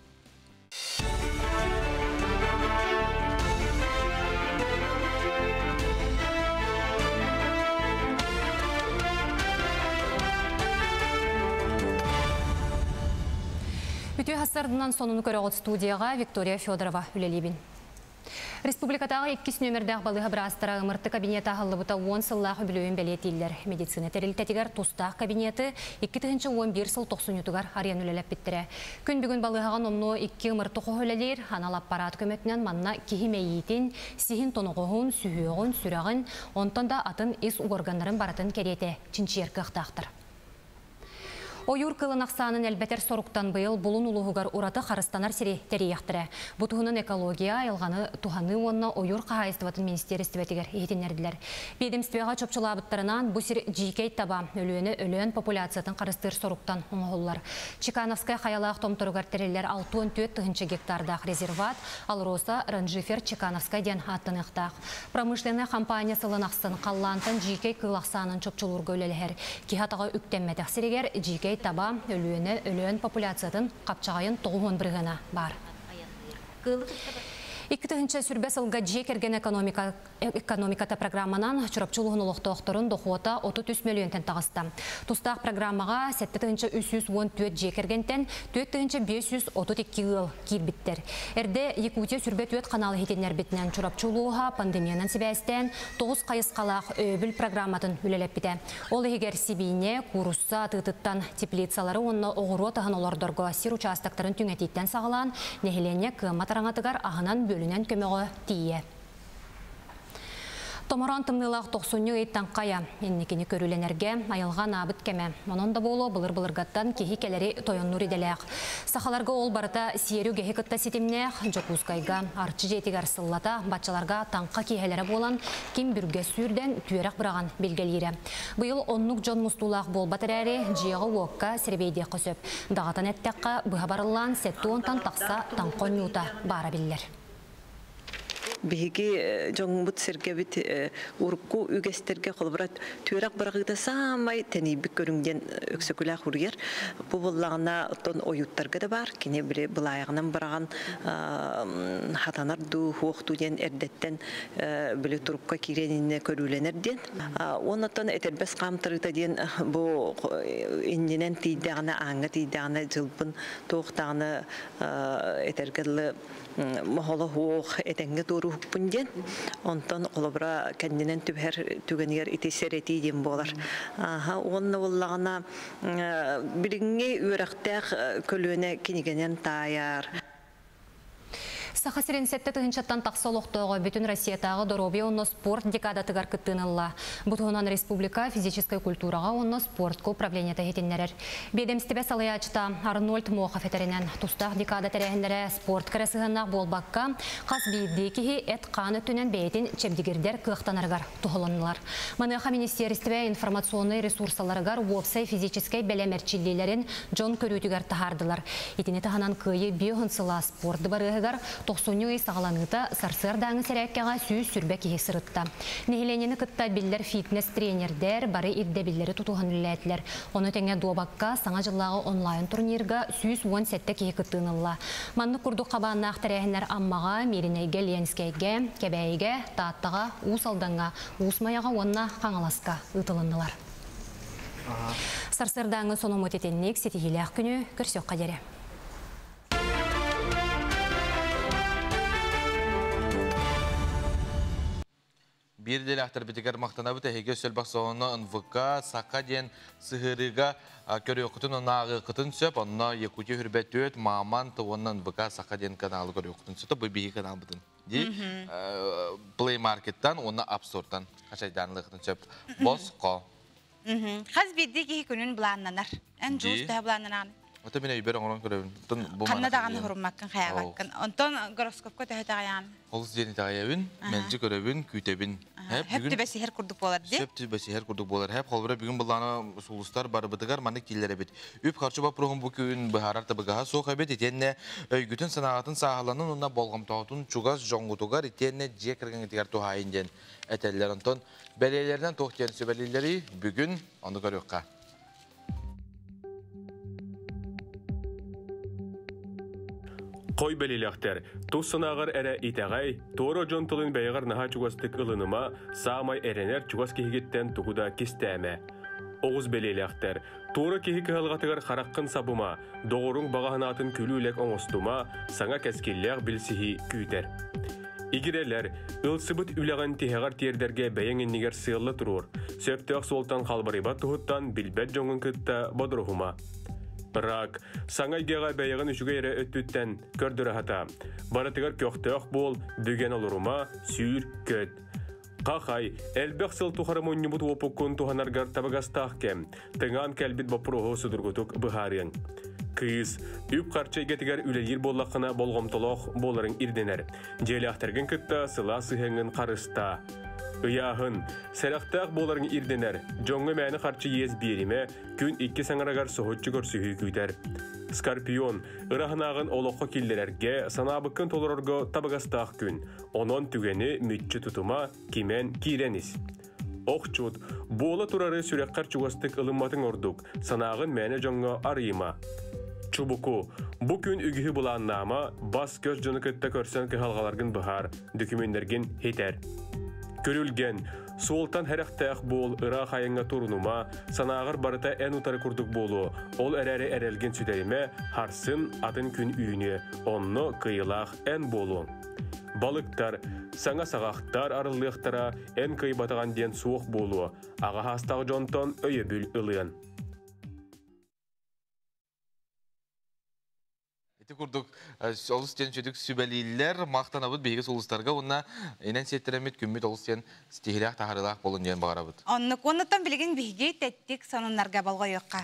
Бүтө хасардынан сонуну көрөгөт студияга Виктория Федорова үлелибин. Республикатағы иккис нөмірдәқ балыға бірастыра ымырты кабинеті ағылыбыта он сыллағы білуін бәлетейлер. Медицина тәрілтәтігер тустақ кабинеті икки тыгынчы он бир сыл тоқсын ютугар ариян үлелеп біттірі. Күн бүгін балығаға номну икки ымырты қоғылелер, анал аппарат көмөтінен манна кихимейетін, сихин тонуғығын, сүйеғын, сүрағын, онтанда атын ис органнарын баратын кереті чинчиер кықтақтыр. Ойур кылын ақсанын әлбәтер соруқтан бұйыл бұлын ұлығығар ұраты қарыстанар сире тәрияқтыры. Бұтығының экология айылғаны туғаны онына ойур қағайыстыватын министерістібетігер ехетенерділер. Бедемстіғаға чопчылабыттарынан бұл сир жикей таба өліені өліен популяциятын қарыстыр соруқтан ұңғылар. Чекановскай қаялақ томтырығар тәрелер алты он төрт гектардақ резерват, ал роса Ранжифер Чекановскай ден аттынықтақ. Промышленный компания сылын ақсын қаллантын жикей кылақсанын чопчылырғы өлелер. Кихатаға үктенмәтәқ сирегер жикей таба өлüene өлüen популяциятын қапчағайын тоғын біргіна бар. икки тыгынчы сүрбе сылга жекерген экономиката программанан чурапчылығын ұлықты оқтырын доқуата отыз үч миллионтен тағысты. Тустақ программаға сетті тыгынчы үч жүз он төрт жекергентен төрт тыгынчы бес жүз отыз эки ыл кирбиттер. Әрде Якутия сүрбе төт каналы хетенер бітінен чурапчылыға пандемиянан себәстен тоғыз қайысқалақ өбіл программатын үлелеп біті. Ол егер Сибине, Курусса, Тытыттан теплицалары онына оғыру тағын олардырғы сир участактарын түңететтен сағылан, нехелене кыматараңатығар ағынан бөлінен көмеғі тие. Томоран тымнылақ тоқсынны өйттен қая, еннекені көріленерге айылған абыт кеме. Онында болу бұлыр-бұлырғаттан кехи келері тойын нүриделек. Сақаларға ол барыта сиеру гехи кытта сетімнеқ, жокускайға, арчы жетігер сыллата, батчаларға таңқа кехелері болан, кем бүрге сүйірден түйерек біраған белгелері. Бұйыл оннық жон мұстулақ бол батырәрі жиығы уаққа сербейде қосып. Дағатан әттәққа бұға барылан сетті онтан тақса таңқон юта бара білдер. Биһиги жоңбут сергебит урукку үгестерге колбурат түрак барагыда самай тенибик көрүнгөн өксөкүлах ургер бу буллагына оттон оюттарга да бар кине бире булайыгынан бараган хатанар ду хуохту ден эрдеттен биле турукка киренине көрүленерден онотон этербес камтырыта ден бу инненен тийдагына аңга тийдагына жылбын токтагына этергеле мохоло хуох этенге туру хукпунден онтон олобра кендинен түбер түгенер итесерети дем болар. Аха онны буллагына биринге үрәктәк көлөне кинигенен таяр. Сахасырен сетті тұғыншаттан тақсолықтығы бүтін Россиятағы дороби онны спорт декадатығар күттіңілла. Бұтығынан республика физической культураға онны спортқа управленията хетенлерер. Бедемстебе салаячта Арнольд Мохов етерінен тұстақ декада тәрәхіндері спорт кіресігінақ болбаққа қас бейдекіхи әт қаны түнен бәйтін чемдегердер қылықтанарғар тұғылынылар. Маныға министерстве информационный ресурсаларығар вопсай физической бәлемерчілдейлерін жон көрітігер тахардылар. Етіне тағанан күйі биохынсыла спорт барығығар тоқсоню сағаланыта сарсырдаңы сәрәккеға сүйіз сүрбе кеге сырытта. Нехеленені кытта білдер фитнес тренердер бары ирде білдері тұтуған үләтілер. Оны тәңе дуабаққа саңа жыллағы онлайн турнирға сүйіз он сәтті кеге кыттыңылла. Манны күрді қабанна ақтарайынлар аммаға, мерінейге, ленскейге, кәбәйге, тааттаға, усалданға, усмаяға онна қаңаласқа ұтылындылар. Сарсырдаңы соны мұтетеннек сетігілі күні көрсек қадері. Bir deli ahtır bitiker maqtana bu tehege sölbaq soğuna ınvıqa, saqa den sıhırıga körü okutun onağı qıtın söp, onna Yakutiya hürbet öt, maman tıvonnan ınvıqa, saqa den kanalı körü okutun söp, bu bihi kanal bıdın. Play Market'tan, onna App Store'dan kaçaydanlı qıtın söp. Bosko. Qaz bildi ki günün bulanlanar. En cüz daha bulanlanan. Ата мен әйбер оңран көрөбүн. Канна даганы хурмаккан хаябаккан. Онтон гороскопка төһөтәгән. Олус дени тагыябын, менҗи көрөбүн, күтөбүн. Хәп төбәсе һәр курдук булар ди. Хәп төбәсе һәр курдук булар. Хәп холбара бүген буланы сулустар бар битгәр, маны килләре бит. Үп харчы ба програм бу күн бахарар табыга сох әбет итенне өйгүтен санагатын сагаланын онна болгам таутун чугас жоңгутугар итенне жекерген итгәр тухайынден. Әтәлләр онтон бәлеләрдән тохтен сөбәлиләре бүген аны көрөккә. Қой бәлеләқтер, тұс сынағыр әрі итәғай, торо жон тұлын бәйғар наға чугастық ылыныма саамай әренер чугас кегеттен тұғыда кестәмі. Оғыз бәлеләқтер, торо кегі кығылғатығар қараққын сабыма, доғырың бағағынатын күлілік оңыстыма, саңа кәскелләғ білсіхи күйтер. Игерелер, ылсыбыт үләғын тегағар тердерге бәйеңіннігер сыйлы тұрur, сөптіғ солтан қалбарыба тұғыттан білбәт жоңын күтті бодырғыма. Рак, саңай геға бәйіғін үшіге ере өттіттен көрдірі хата. Баратығар көқтіғ бол, бүген олырыма, сүйір, көт. Қақай, әлбәқ сыл тұқарым өнніміт опыққын тұғанарғар табығастақ кәм, тыңан кәлбет бапырығы сұдырғытық бұхарың. Кыз, үп қарчай кетігер үлелер боллақына болғымтылық боларын ирденер. Желі ақтыргын күтті сыла сығыңын қарыста. Ыяғын, сәрақтақ боларын ирденер, жоңғы мәні қарчы ез беріме, күн икки саңырағар соғытчы көрсігі күйтер. Скорпион, ырағынағын олыққа келдерерге, санабықын толырырғы табығастақ күн, онон түгені мүтчі тұтыма кемен кейреніз. Оқчуд, болы тұрары сүрекқар чуғастық ылымматын ордық, санағын мәні жоңғы арыйма. Чубуку, бұ күн үгігі бұланнама, бас көз жоны күтті көрсен кіғалғаларғын бұхар, дүкімендерген хетер. Көрілген, суолтан әріқтәқ бол ыра қайынға тұрынума, санағыр барыта ән ұтары күрдік болу, ол әрәрі әрелген сүдәйме, харсын атын күн үйіне, онны қиылақ ән болу. Балықтар, саңа сағақтар арылықтара ән қиыбатаған ден суық болу, аға хастағы жонтон өйі бүл ылыын. Курдук олустен чөдүк сүбәлилер мактанабыт бейге солустарга онна энен сеттеремет күммит олустен стихирак тахарылак болун ден багарабыт. Онны коннотан билген бейге теттик сануннарга болго йокка.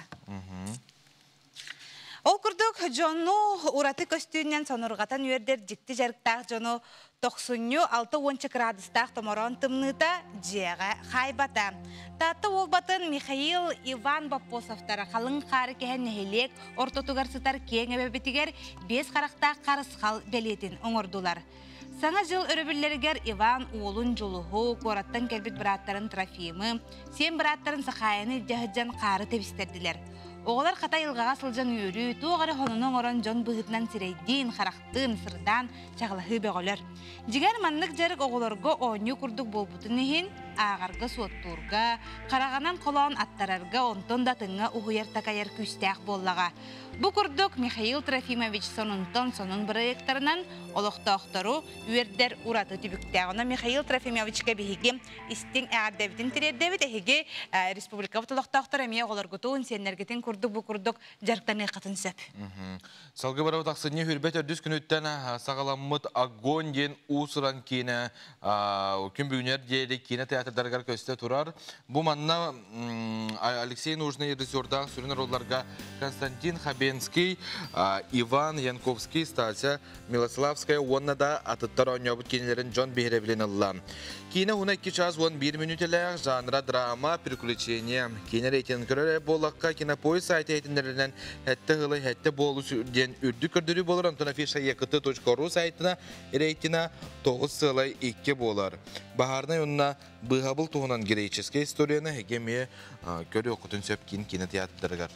Ол курдук жону ураты көстүүнен сонургатан үйердер жикти жарыктаак жону тоқсунню алты ончы градустаак томорон тымныта жега хайбата. Таты ол батын Михаил Иван Бапосовтара қалың қары кән нәхелек ортотугарсытар кеңе бәбетігер бес қарақтақ қарысқал бәлетін оңырдулар. Саңа жыл өрөбіллергер Иван Уолун жолуғу, кораттан кәлбет біраттарын Трофимы, сен біраттарын сақайыны жағыджан қары тәбістерділер. Оғылар қата илғаға сылжан үйірі, туғары хонының орын жон бұғытнан сирейден, қарақтын, сырдан чағылығы бәғылер. Жігер маннық жарық оғыларға оңы күрдік болбутын ехін, ағарға суоттурға, қарағанан қолауын аттарарға, онтон да тыңға ұғыяр такайар күстәқ боллаға. Бұ күрдік Михаил Трофимович сонунтон сонун проекттарынан олықтауқтару үйердер ұраты түбіктәғына Михаил Трофимовичке бігеге істің әғардәбітін тірердәбіт әхеге республикавы олықтауқтар әмей оғылар күтуын сенергетін күрдік бұ күрдік жарықтаны қатын сөп. Салғы барабы тақсыне хүрбет өрдіс күніттен сағаламыт агон ден ұсыран кейіне күн бүгінер дейді кейіне театрдарғар көсті тұрар. Бұ манна Алексей Нужный режиссердан сүрінер оларға Константин Хабенский, Иван Янковский, Стася Милославская, онна да атыттар ойнабыт кейінлерін Джон Бейревлен алла. Кейіне хуна iki час он bir минутелер жанра драма, приключения. Кейіне рейтинг көрі болаққа кинопоезд сайты әйтіндерінен әтті ғылы әтті болу ден үрді көрдірі болыр. Антон афиша екіті точка ру сайтына рейтина тоғыз сылай екі болар. Бағарына онына бұғабыл туғынан героическая историяны әгеме көрі оқытын сөп кейін кинотеатрдарға.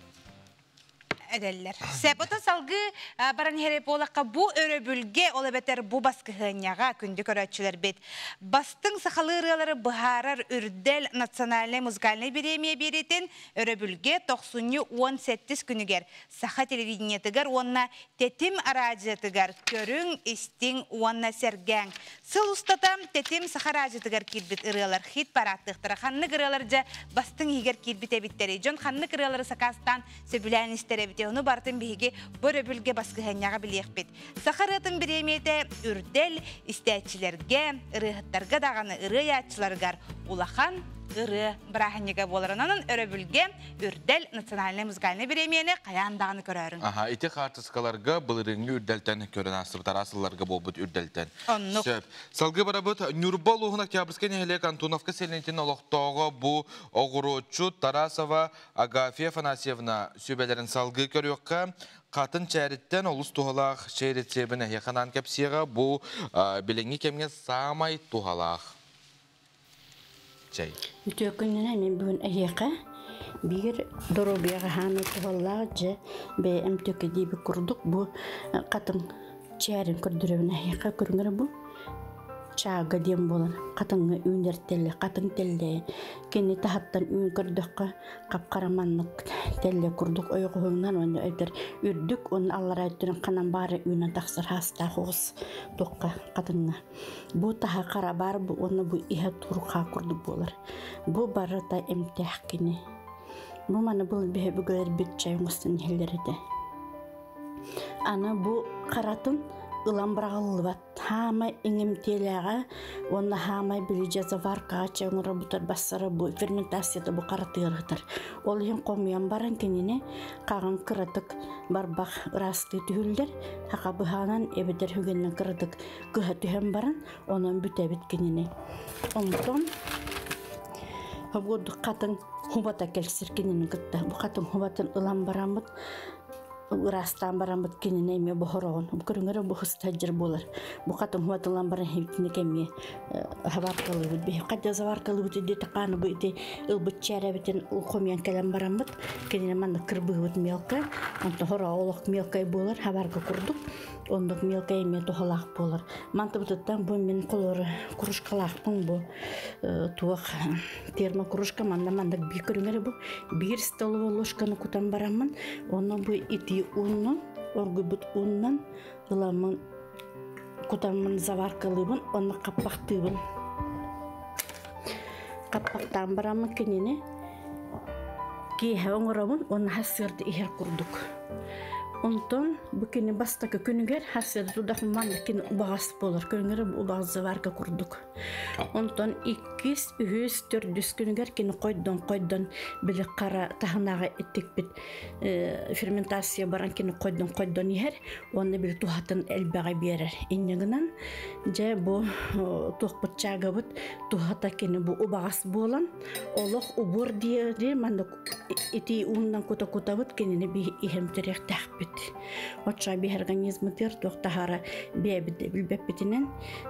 Әдәлләр. Сәпота салғы баран хереп олаққа бұ өрі бүлге олы бәтер бұ басқы ғынyaға күнді көрәтшілер бет. Бастың сақалы ұрылары бұхарар үрдел национальный музыкальный беремия беретін өрі бүлге тоқсуню он сәттіс күнігер. Сақа телевидениетігер онна тетім арадиятығар көрің істің онна сәргәң. Сыл ұстатам тетім сақа радиятығар келбет ұрылар хит параттықтыра. Ханны ұрылар жа бастың егер келбет әбіттері. Жон ханны ұрылары сақастан сөбілән істері оны бартын бейге бөрі бүлге басқы ғанyaға білек бет. Сақарытын біреметі үрдел істәтчілерге, ұрығыттарға дағаны ұры ятчыларғар улахан ыры браханьяга боларынан өрөбүлге үрдел национальный музыкальный премияны каяндагыны көрөрүң. Аха, ити хартыскаларга былырыңы үрдәлтен көрөн асыртар асылларга болбут үрдәлтен. Сөп. Салгы барабыт Нюрбол угун Октябрьский нехелек Антоновка селентин олоқтоғы бу оғырочу Тарасова Агафия Фанасьевна сөбелерін салгы көрөкка қатын чәріттен олыс туғалақ шейретсебін әйеқанан кәпсеға бу біліңі кемге самай туғалақ. Чай. Үтөкүннен мен бүгін әйеқа бір доробияға ханы туғалақ жа бәйім төкі дейбі күрдік бұ қатын чәрін күрдіріуін әйеқа көріңір бұ. Чаға дем болар, қатыңы үйіндер телі, қатың телі, кені тахаттан үйін күрдіққа қап-қараманлық телі күрдік ойғығыңнан оны өйдір үрдік, оны аллар әйттірін қанан бары үйінен тақсыр хаста қоғыз тоққа қатыңы. Бұ таға қара бар, оны бұ иға тұрға күрдік болар. Бұ бары та әмтәқ кені. Бұ маны бұл бе бүгілер бет чайыңыстың елдерді. Ана бұ қаратын ылам брағылы бат. Хамай иңім телеға, оны хамай білі жазы варқаға чаңыры бұтар бассары бұ ферментацияда бұ қаратығырғытыр. Ол ең қомиян баран кеніне қағын қыратық барбақ расты түйілдер, хақа бұханан әбедер хүгеннен қыратық күхі түйен баран, оның бүт әбет кеніне. Онтон, бұғы қатын хубата кәлсір кенінің күтті. Бұ қатын хубатын ылам баран бұд, Растан баран бұт кеніне еме бұхырағын. Көріңірі бұхыс тәджір болар. Бұқатын хуатылан баран хевтіне кәме хаваркалы бұд. Қатя заваркалы бұд еде тақаны бұд еде ұлбыт чәрі бітен ұлқомиян кәлем баран бұд. Кеніне манда кірбі бұд мелка. Манты хора олық мелкай болар. Хаварка күрдік. Ондық мелкай еме тұхалақ болар. Манты бұдыттан бұл мен қолыры күрішқалақпың бұл туақ терма күрішқа манда мандық бей көріңірі бұл. Бір столовый ложканы күтан барамын. Оны бұл ити уннан, оргубут уннан, ыламын кутамын заваркалыбын, оны қаппақтыбын. Қаппақтан барамын кенене, кейхе оңырабын, оны хасырды ихер күрдік. Онтон, бұл кені бастақы күнігер, хасырды тұдақын маңда кені ұбағас болар, күнігер ұбағыз заварка күрдік. Онтон, иккіз, үхіз, төрдіс күнігер кені қойдан, қойдан білі қара тағынаға еттік біт ферментация баран кені қойдан, қойдан ехер, оны білі тұхатын әлбәға берер. Иннегінен, жа бұл тұқпыт чаға бұт, тұхата кені бұл ұбағас болан, олық ұбыр дейір, маңда ити ұңынан күті-күті бұт, кенені бей ихемтерек тәқ біт. Отша бей организмы тер, тоқтағара бәбіді білбәппетінен,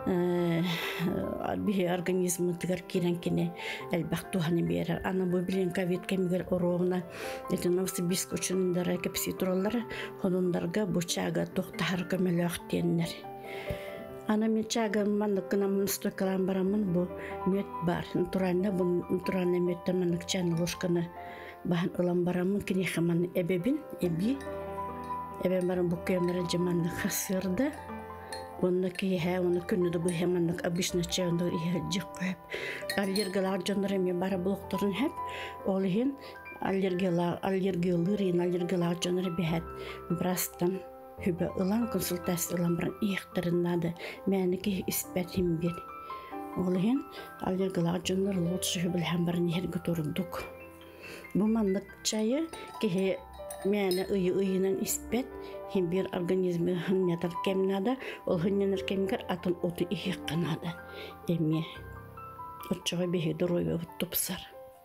бей организмы тігір керен кені әлбәқ тұханы берер. Ана бұл білен ковид кәмігер ұруғына, Новосибирск учынындары кәпсі тұралары, ғонындарға бұл чаға тоқтағар көмелі өқтенлер. Ана мен чаға маңдық қынамын стойкалан барамын, бұл мөт бар. Натуральна, бұл натуральна мөттен маңдық чаны ложқаны бағын ұлан барамын, кені қаманы әбебін, әбі. Әбен барам бұл көмірі жамандық қасырды. Онда кейхе, оны күнді бұл хемандық обычно чайындығы ihe жық қойып. Аллергиялар жондар әме бары бұлықтырын әп, ол ең аллергиялар, аллергиялырын, аллергиялар жондар бәхет. Бірастан хүбі ұлан консультация ұлан баран иқтырынады. Мәні кейхе іспәт хем бер. Ол ең аллергиялар жондар лотшы хүбіл хем баран ергі тұрдық. Бұл мандық чайы кейхе мәні ұйы-ұйынан іспәт, хем бір организмі хыннятар кәмінады, ол хыннянар кәмігер атын оты ихе қанады. Әме, отчыға бейі дұройы тұпсар.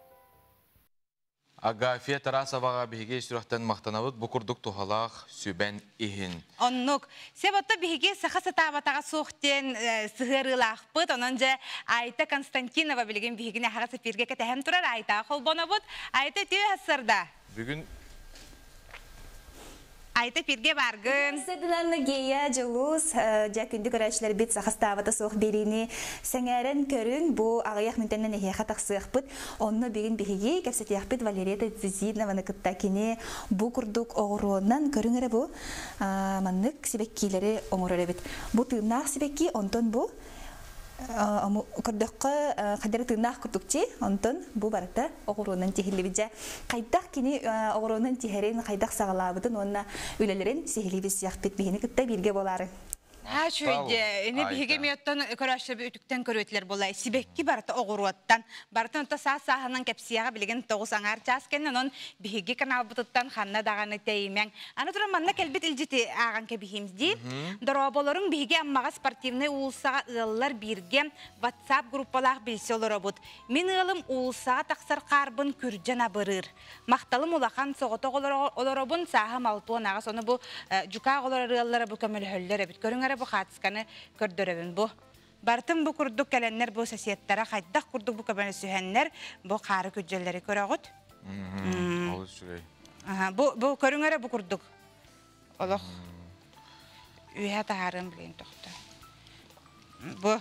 Агафия Тарасоваға бейге сүрақтан мақтанавыд бұқырдық тұғалақ сөбән ихін. Оннук, себатта бейге сақасы табатаға соқтен сығырылақ бұд, онын же Айта Константинова білген бейгіне ағасы перге кәтәхем тұрар Айта қолбона бұд. Айта түйе асырда. Бүгін Айта пирге баргын. Сәділәнлі гея, жылус, жа күнді көрәшілер бет сақыстауыта соқ беріне сәңәрін көрін бұл ағаяқ мүнтеннен әйеға тақсық бұд. Онны беген беге кәпсетияқ бет Валерия Зизиднованы күтті кене бұл күрдік оғыруынан көріңірі бұл маннық себеккейлері оңырыры бет. Бұл тыынақ себекке, онтон бұл көрдіққа қадары тыынақ күрдікте, онтон бұл барықта оғыруынан техілі бет. Қайдақ кені оғыруынан техерен қайдақ сағалабыдың, онына өлелерін сехілі бет сияқ бет бейіні күтті берге болары. Ha şöyle, ne bihiге miyottan körәшер ütüktен körөтлер болай. Сибекки барта огуруаттан, бартын та саа сааһынан кепсияга билген тогуз аңар часкеннен он биһиге канал бутуттан ханна даганы теймең. Аны тура манна келбит илжити аган кебихимди. Дороболорун биһиге аммага спортивный улсага ыллар бирге WhatsApp группалар билселер бут. Мен ылым улсага таксар карбын күржана бырыр. Макталым улахан согото олоробун сааһа малтуан ага сону бу жука олорылары бу көмөлһөллөр бит. Көрүңөр бу хатсканы көрдөрөбүн бу. Бартым бу курдук келеннер бу сосиеттара хайдак курдук бу көбөнө сүһеннер бу кары күжөллери көрөгөт. Ол сүгөй. Ага, бу бу көрүңөр бу курдук. Олох. Үйә таарым билен тохта. Бу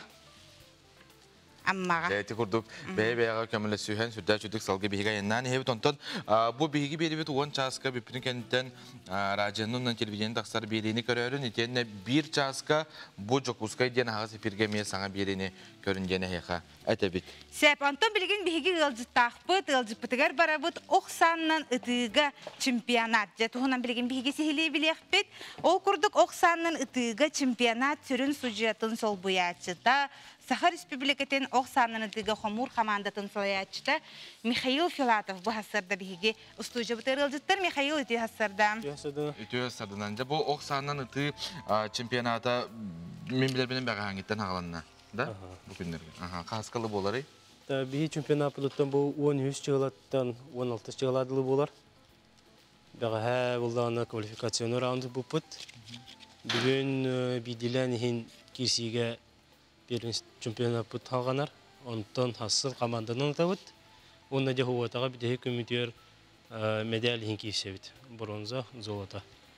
аммага. Эти курдук бәй-бәйгә көмөлө сүһен сүрдә чүдүк салгы биһиге яннан хебит онтон бу биһиге берибит он часка биптин кенттен радионун телевидение таксар берени көрөрүн итенне бир часка бу жокускай ден хагыс эфирге ме саңа берени көрүнгене хека этебит. Сеп антон билген биһиге ылжытакпыт, ылжыпытыгар барабыт оксаннан ытыга чемпионат. Жетуһунан билген биһиге сихили билекпит. Ол курдук оксаннан ытыга чемпионат сүрүн сужетін сол буячыта. Сахар Республикатын Оксаннан ытыга хомур командатын салаячыта Михаил Филатов бу хасарда биһиге устужа бутырылжыттар. Михаил ити хасарда. Ити хасардан же бу Оксаннан ыты чемпионата мен билер менен бага хангиттен агаланна. Да? Бу күндөргө. Аха, каскалы болары. Та би чемпионат булуттан бу он үч жылаттан он алты жыладылы болар. Бага ха булданы квалификацион раунды бупут. Бүгүн бидилен хин кисиге первенство чемпионат бут алганар. Онтон хасыл команданын табыт. Онда же хуатага биде көмүтөр медаль хин кисебит. Бронза, золото.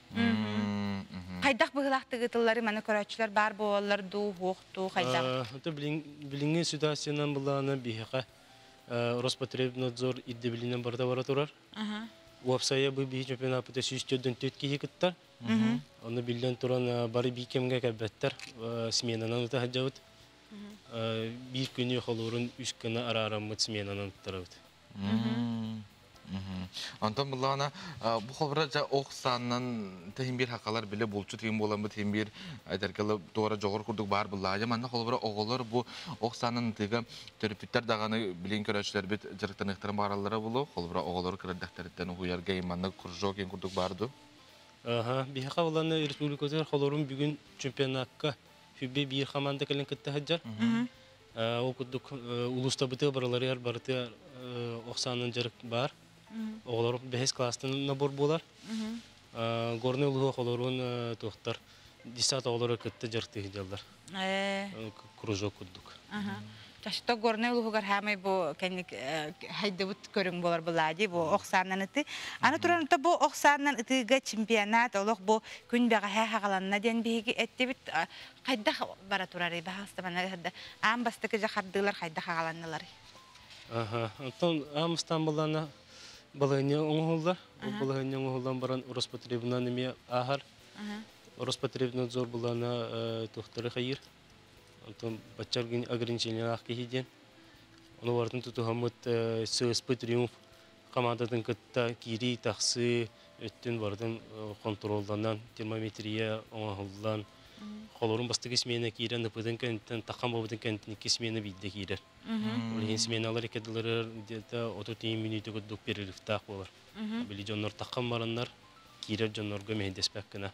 Хайдак быгылактыгытылары мана көрөчүлөр бар болар ду хокту хайдак. Это билинген ситуациянан буланы бихека Роспотребнадзор идде билинен барда бара турар. Уапсая бу би чемпионат бут сүстөдөн төрт киги кыттар. Аны билден туран бары бикемге кәбәттер сменанан үтә хаҗавыт. Бир көне холорун үч көне арарамыт сменанан тарабыт. Антон булана бу хобра жа Оксаннан тем бир хакалар биле булчу тем болам бу тем бир айдаркалы тора жогор курдук бар булла. Манна хобра оголор бу Оксаннан тиге терапевттер даганы билен көрөчлөр бит жырыктан ыктырым баралары булу. Хобра оголор кырдактардан уярга иманны куржок ен курдук барды. Ага, бихака буланы республикалар холорун бүгүн чемпионатка хүбе бир команда келен кытта хаҗар. Ол курдук улуста бите баралары барты Оксаннан жырык бар. Оголор бес класстан набор болар. Горный улуга холорун тохтар десять оголор кытта жырыкты жылдар. Э. Кружок курдук. Ага. Ташта горный улугар хамай бу кенник хайдыбыт көрүң болар булади бу Оксаннан ыты. Аны туранта бу Оксаннан ытыга чемпионат олох бу күн бага хагаланна ден биги эттебит кайда бара турары баста мана хадда ам бастыкы жахардылар кайда хагаланналар. Ага. Антон ам Стамбулана балыны оңолдар. Балыны оңолдан баран Роспотребнан эме ахар. Роспотребнадзор булана тохтары хайыр. Антон бачаргин ограничения ахкиден. Оны вартын тутухамыт ССП Триумф командадан кытта кири таксы өттен бардын контролданан термометрия оңолдан холорун бастыгы смена кирен напыдын кенттен такан бабыдын кенттинки смена бидде кирер. Олин сменалар экедилер где-то отыз минут көдүк перерывтак болар. Били жоннор такан бараннар кирер жоннорго мендеспеккена.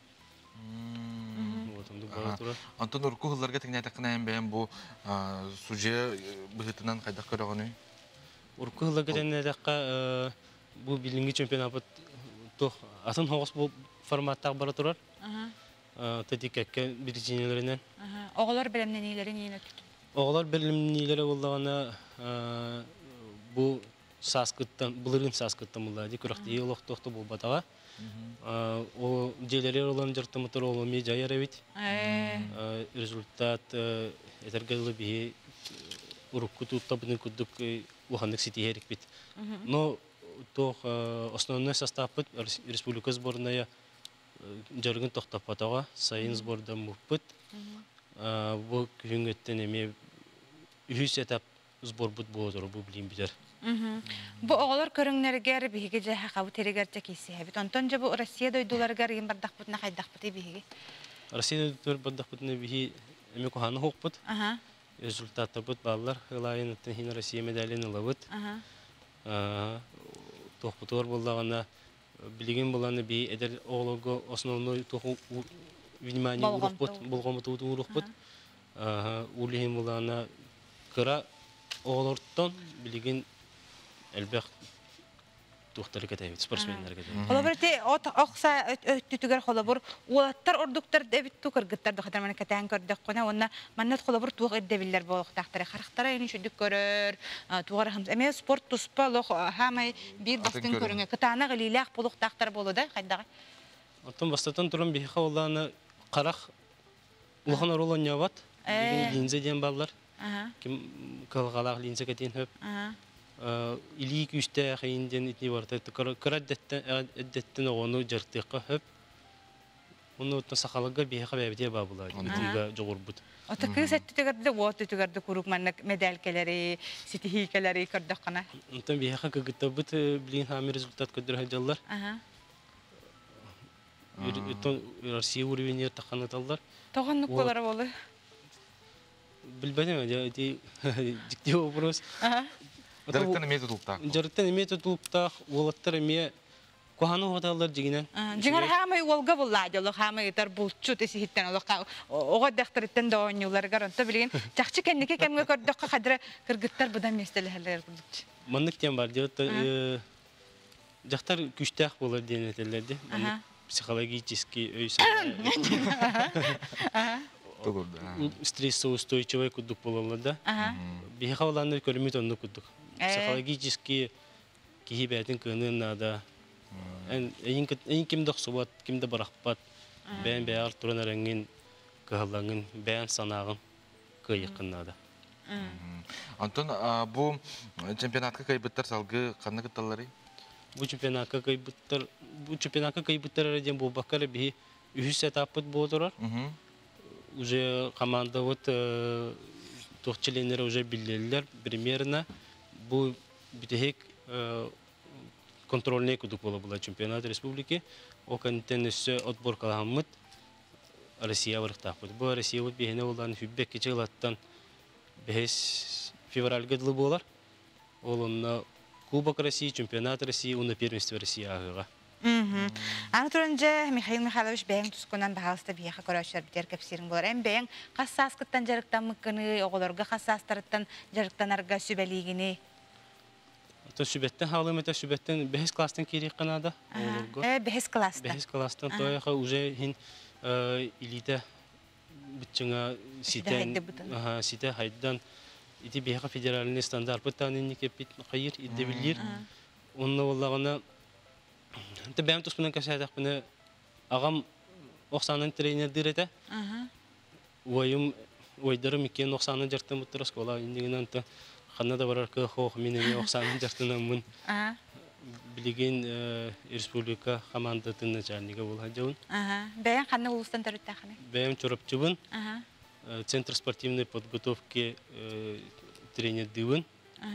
Антон уркухларга теңнәй такнайым бәйән бу суже быгытынан кайда көрөгөнү. Уркухларга теңнәй такка бу билинги чемпионат тох атын хогос бу форматтагы бара турар. Тетиккә бирҗинеләреннән. Оголор белемнәниләре нигә көтү? Оголор белемнәниләре булганына бу саскыттан, булырын саскыттан булды. Күрәкте елок тохты бу батага. О делерер olan жыртымытыр ол ме жайарабит. Результат этергелы би урукку туттабын кудук ухандык ситиерик бит. Но то основной состав бит республика сборная жаргын токтап атага сайын сборда муппыт. Бу күнгөттен эме үч этап сбор бут болор бу билим битер. Бу оголор көрүңнәргә биһиге җаһа кабы терегәртә кисе. Бит онтон җа бу Россия дойдуларга рим бардак бутна хайдак бит биһиге. Россия төр баддах бутны бихи эме коханы хокпут. Ага. Результаты бут баллар хылайын хин Россия медален алабыт. Ага. Тохпутор боллагана билеген боланы би эдер оголого основной тоху внимание урухпут, болгомут урухпут. Ага, улихин болана кыра оголортон билеген элбек тухтары кетебит, спортсмендер кетебит. Холобурте от окса өттүгөр холобур улаттар ордуктар дебит тукыргыттар да хатар мен кетен көрдүк кона онна маннат холобур туг эддебиллер болуктактары характара эни шүдүк көрөр тугар хам эме спорт туспа лох хамай бир бастын көрүнгө кытана гылилах болуктактар болуда кайдага. Оттон бастатан турун бихи оланы карак улхан оролон ябат. Линзе ден баллар. Ким калгалак линзе кетен хөп. Илик үстә хәйиндән итни барта кыраддәттән әддәттән огону җыртыкка хөп. Уны утта сахалыга бихә бәбидә бабыла. Дигә җогырбут. Атакы сәттегәрдә вот түгәрдә курук маннык медалькәләре, ситихикәләре кырдык кана. Унтан бихә кыгытта бут билин хами результат көдер хаҗаллар. Ага. Ютон Россия уровень таханаталлар. Тагынны колары булды. Билбәдем, я ди дикте вопрос. Ага. Жарыктан эме тутулуктак. Жарыктан эме тутулуктак, улаттар эме коханы хаталар дигинен. Жиңер хамай волга булладылы, хамай тар булчу теси хиттен алакка. Ого дактырыттан да ойнуулар гаранта билген. Жакчы кеннеке кемге көрдөккө кадыры кыргыттар будан местелерлер булдук. Мандык тем бар, жакта жактар күчтәк булар денетелерди. Психологический өйсө. Стрессоустойчивый кудук болалар да. Бихавланды көрмөт онны кудук. Психологически кихибәтин кынын нада. Эйин эйин кимдә субат, кимдә баракпат. Бән бәяр туран рәнгин кыһаллангын, бән санагын кыйыкын нада. Антон, бу чемпионатка кайбыттар салгы каны кытталары? Бу чемпионатка кайбыттар, бу чемпионатка кайбыттар дигән бу бакары би үз этапыт булдырар. Уже команда вот тохчеленлер уже билдилер примерно бу битек контрольный кудук була чемпионат республики о контенесе отбор каламыт Россия варыктак бу Россия вот бехне улдан хүббек кечелаттан бес февраль гыдлы болар олонна Кубок России, чемпионат России, уна первенство России агыга. Аны турунжа Михаил Михайлович бәйін тұскынан бағалысты бияқа көрәшер бітер кәпсерін болар. Әм бәйін қассас кыттан жарықтан мұққыны, оғыларға қассастарыттан жарықтанарға сүбәлігіні? Сүбәттен халым әті сүбәттен бәхес кластан керек қанада. Бәхес кластан. Бәхес кластан тояға уже хин илиті бүтчіңа сите хайдан ити бияқа федеральный стандарт бұттанын кепит қайыр идде білдер. Онны олағына Ты бәм туспынан кәсәдәк бұны ағам оқсанын тренердер әті. Ойым, ойдарым екен оқсанын жартын бұттыр скола. Индігінен қанна да барар кы хоқ менеме оқсанын жартынан мұн. Білеген республика командатын начальника бол хаджауын. Бәйін қанна ұлыстан тәрітті қаны? Бәйім чорапчыбын. Центр спортивной подготовки тренердивын.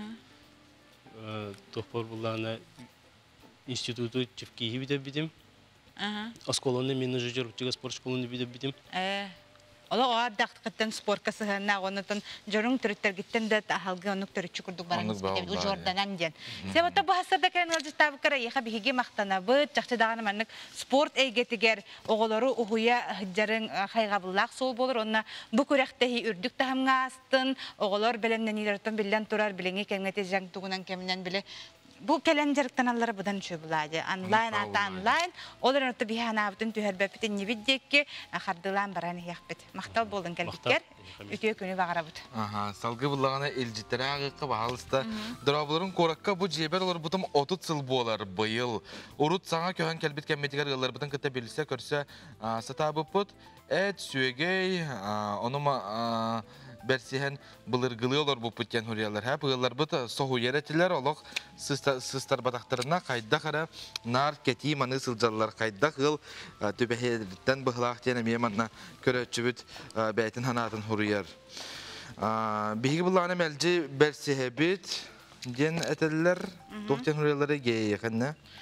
Тоқпар бұлағына институту Чевкиги виде бидим. Осколонны менеджер учига спорт школаны виде бидим. Э. Ола ардакт кыттан спорт касыгына онутун жорун төрүттөр гиттен да ахалгы онук төрүчү курдук баран бит у жорданан ден. Себата бу хасарда кайын алжы табы кара яха биге мактанабы жакчы даганы маннык спорт эйгетигер оголору ухуя хыджарын хайгабыллак сол болор онна бу көрөктеги үрдүк тахамга астын оголор белемнен илертен билен турар билеңе кеңете жаң тугунан кеминен биле Bu kelencerikten alları budan çöbülaydı. Online ata online. Olurun otu bihana bütün tüherbeptin nividdek ki xardılan baran hiyakbet. Maktal bolun kelbikker. Ütüye könü bağıra bud. Aha, salgı bulağına elcitlere ağıqqa bağalısda. Dırabıların korakka bu ceber olur butum otuz sıl bolar bayıl. Urut sana köhen kelbit kemmetigar yıllar budan kıta belirse körse satabı put. Et süegey onuma Bersihen bılırgılı olur bu pütken huriyalar. Hep yıllar bu soğu yeretiler oluk sıstar badaklarına kayda kara nar keti manı sılcalılar kayda yıl tübeheditten bıhlaq diyene miyemanna köröçübüt beytin hanatın huriyar. Bihigi bulağına melci bersihebit diyen eteller dokten huriyaları geyi yakınna.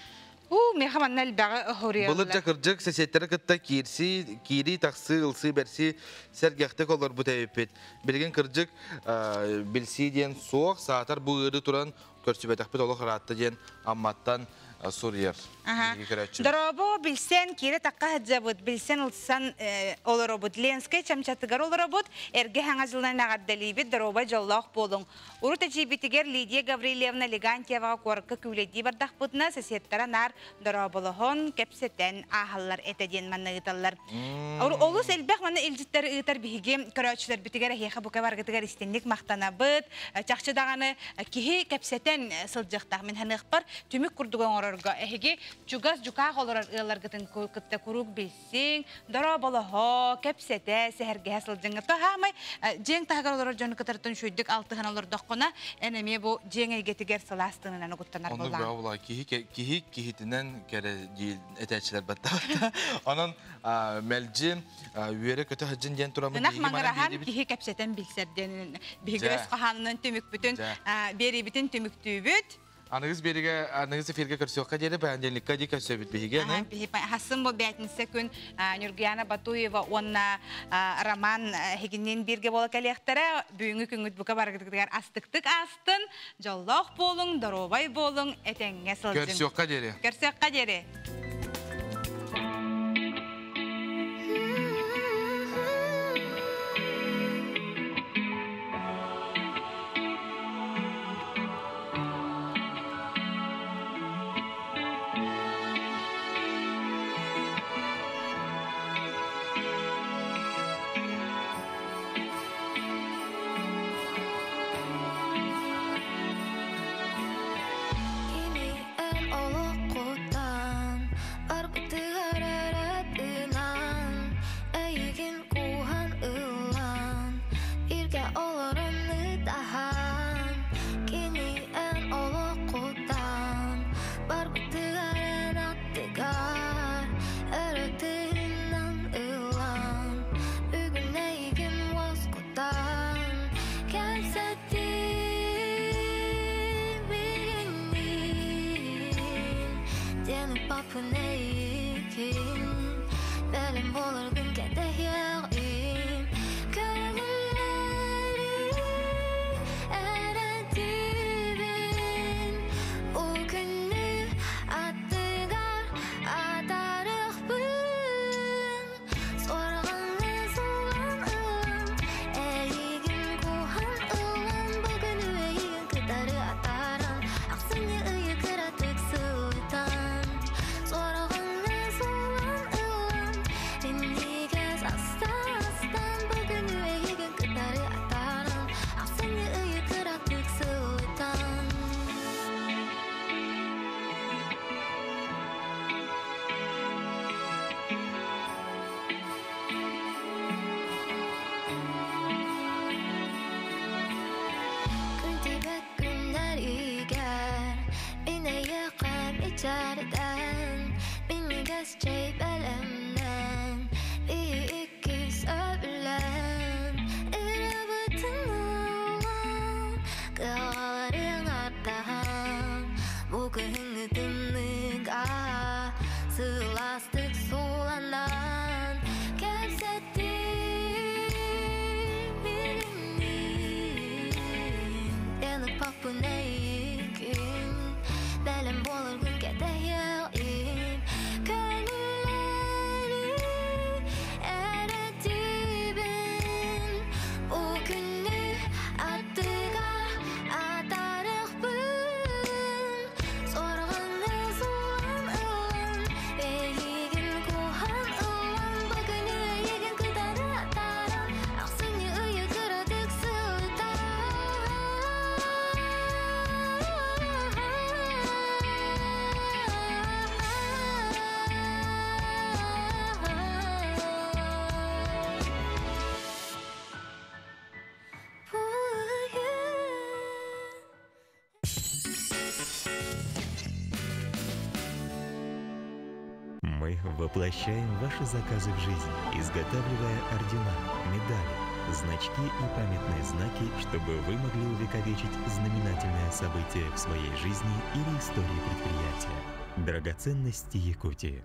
У, меха манна элбага хорыялар. Былыр жакыржык сесеттері кытта кирси, кири тақсы, ылсы, берси, сәргяқты колор бұта өппет. Білген кыржык білси ден соқ, саатар бұғыры тұран көрсібетақпет олы қыратты ден амматтан Сурьер. Дорабо билсен кире такка хаджабут, билсен улсан олоробут, ленскай чамчатыгар олоробут, эрге хаңазылдан ағардалибет дороба жоллақ болың. Уру тәжибетігер Лидия Гаврилевна Легантьеваға қорқы күледі бардақ бұтына сәсеттара нар дорабылығын кәпсеттен ағалар әтеден манны ұталар. Олыс әлбәқ манны елжіттері ұтар бігі көрәтшілер бітігер әйеға бұқа барғытығар істенлік мақтана бұд, чақшыдағаны кихи кәпсеттен сылжықтақ мен ханық бар, түмік күрдіған Эһиги чугас жука холорар ыларгытын кытта курук билсең, дара балаһа, кепсете, сәһәргә сылҗыңга таһамай, җең тагырлар җаны кытартын шуйдык алты ханалар даккына, энеме бу җең әйгәтегәр саластыннан угыттанар була. Аны баула кихи кихи кихитенен кере дил этәчләр батта. Анан мәлҗи үере көтә хаҗын дигән турамы диге мана кихи кепсетен билсәрдән бигрәс каһаннан төмүк бүтән бери бүтән төмүк түбүт. Аныңыз береге, аныңыз эфирге көрсөкка дере бәнденликка ди көсөбүт биге, не? Хасын бу бәтинсе күн Нургияна Батуева онна роман хигинен бирге бола калектара бүгүнкү күнгүт бука баргыдыгар астыктык астын, жоллох болуң, доробай болуң, этеңге сылжың. Көрсөкка дере. Көрсөкка дере. Мы воплощаем ваши заказы в жизнь, изготавливая ордена, медали, значки и памятные знаки, чтобы вы могли увековечить знаменательное событие в своей жизни или истории предприятия. Драгоценности Якутии.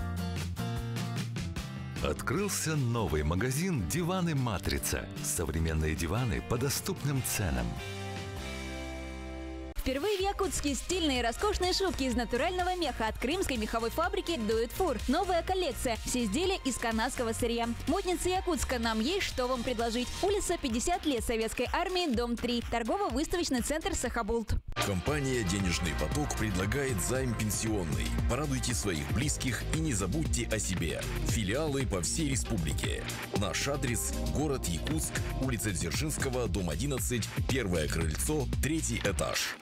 Открылся новый магазин «Диваны Матрица». Современные диваны по доступным ценам. Впервые в Якутске стильные и роскошные шубки из натурального меха от крымской меховой фабрики Do It For. Новая коллекция. Все изделия из канадского сырья. Модница Якутска. Нам есть что вам предложить. Улица пятьдесят лет Советской армии, дом три. Торгово-выставочный центр Сахабулт. Компания «Денежный поток» предлагает займ пенсионный. Порадуйте своих близких и не забудьте о себе. Филиалы по всей республике. Наш адрес – город Якутск, улица Дзержинского, дом одиннадцать, первое крыльцо, третий этаж.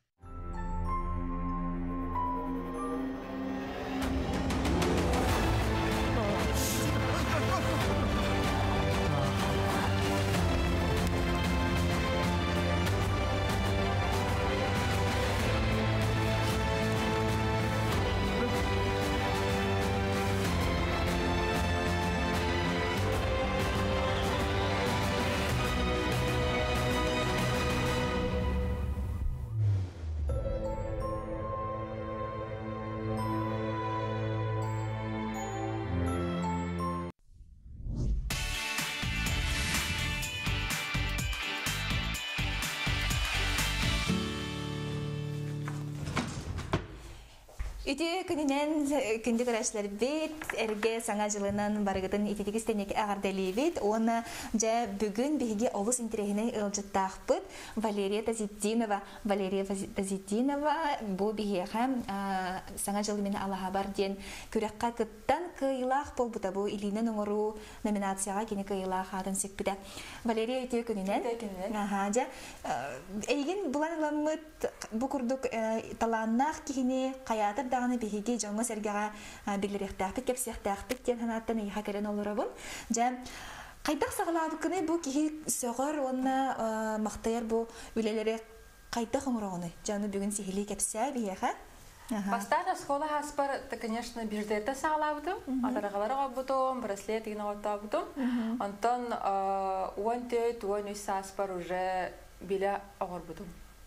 Ити күнінен күнді көрәшілер бет, әрге саңа жылынан барығытын итетігі стенек ағардалы бет, оны жа бүгін бейге олыс интерегіне ұлжыттақ бұд. Валерия Тазиддинова, Валерия Тазиддинова бұл бейге саңа жылы мені Аллаға бар ден көрәққа күттан кыйлақ бұл бұта бұл илінен ұңыру номинацияға кені кыйлақ атын секпіді. Валерия ити күнінен? Жа әйген бұлан ұламыд бұл күрдік таланнақ кейіне қаятыр дағаны бейге жоңы сәргеға біліректәқпіт, кепсектәқпіт ден ханаттан иға кәрен олырабын. Жа қайдақ сағылабы күні бұл кейі соғыр, онына мақтайар бұл үлелері қайдақ ұңырағыны. Жаны бүгін сихили кепсә бейеға. Бастан школа хаспар, это, конечно, беждерте сағылабыдым. Атарағалары ғабыдым, браслет егін ғабыдым. Антон он төт, он үс хаспар уже білі ағырбыдым.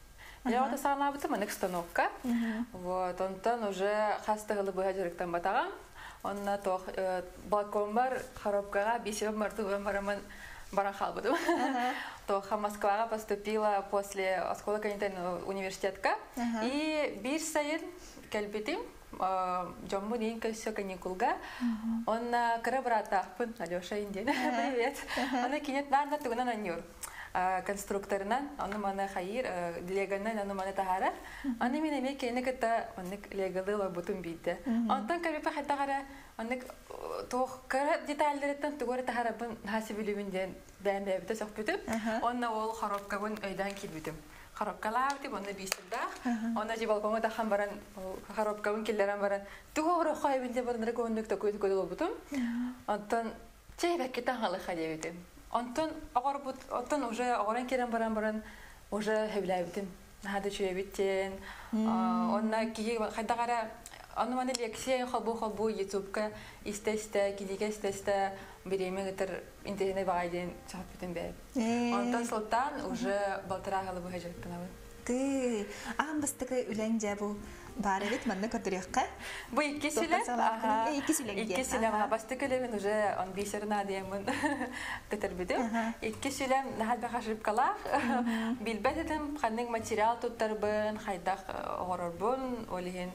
Я вот сағылабыдым, анық становка. Вот, Антон уже хастығылы бұға жүріктен батаған. Онна тоқ балкон бар, коробкаға бесеуім мартуғын барамын баран қалбыдым. Тоқа Москваға поступила после школы канитарного университетка. И бір сайын кәлбетім, жомбу дейін көсі каникулға. Онна кірі бұратақпын, Алеша Инден, привет. Оны кенет нарна тұғынан аньюр. Конструкторынан, оны маны хайыр, леганнан, оны маны тағара. Оны мен әме кені күтті, оны легалы бұтын бейді. Онтан кәбепі қайтағара, оны тоққыры детальдереттен тұғыры тағарабын хасы білімінден бән бәбіті соқ бүтіп, оны ол коробкабын өйдан кел бүтім. Коробкалар деп, оны бейсілдақ, оны же балконға таққан баран, коробкабын келдерен баран, тұғыры қойбінде барындыры көндікті көйді көйді ол бүтім. Онтан чейбәкке таңғалы қадебетім. Антон агорбут, Антон уже агоран керен баран-баран уже хевләбитем. Хада чуебиттен. Онна кие хайдагара аны маны лекция халбу-халбу ютубка истесте, кидиге истесте биреме гетер интернет байген чапитем бе. Антон Султан уже балтара халбу хажаттанабы. Ты амбастыгы үлән жабу бар бит манны көтөрөккә. Бу икки сүлем. Аха, икки сүлем. Икки сүлем. Бастыгы мен уже он бисерна диемин көтөрбүдүм. Икки сүлем нахал бахашып кала. Билбетем ханның материал туттарбын, хайдак горорбун, олиген.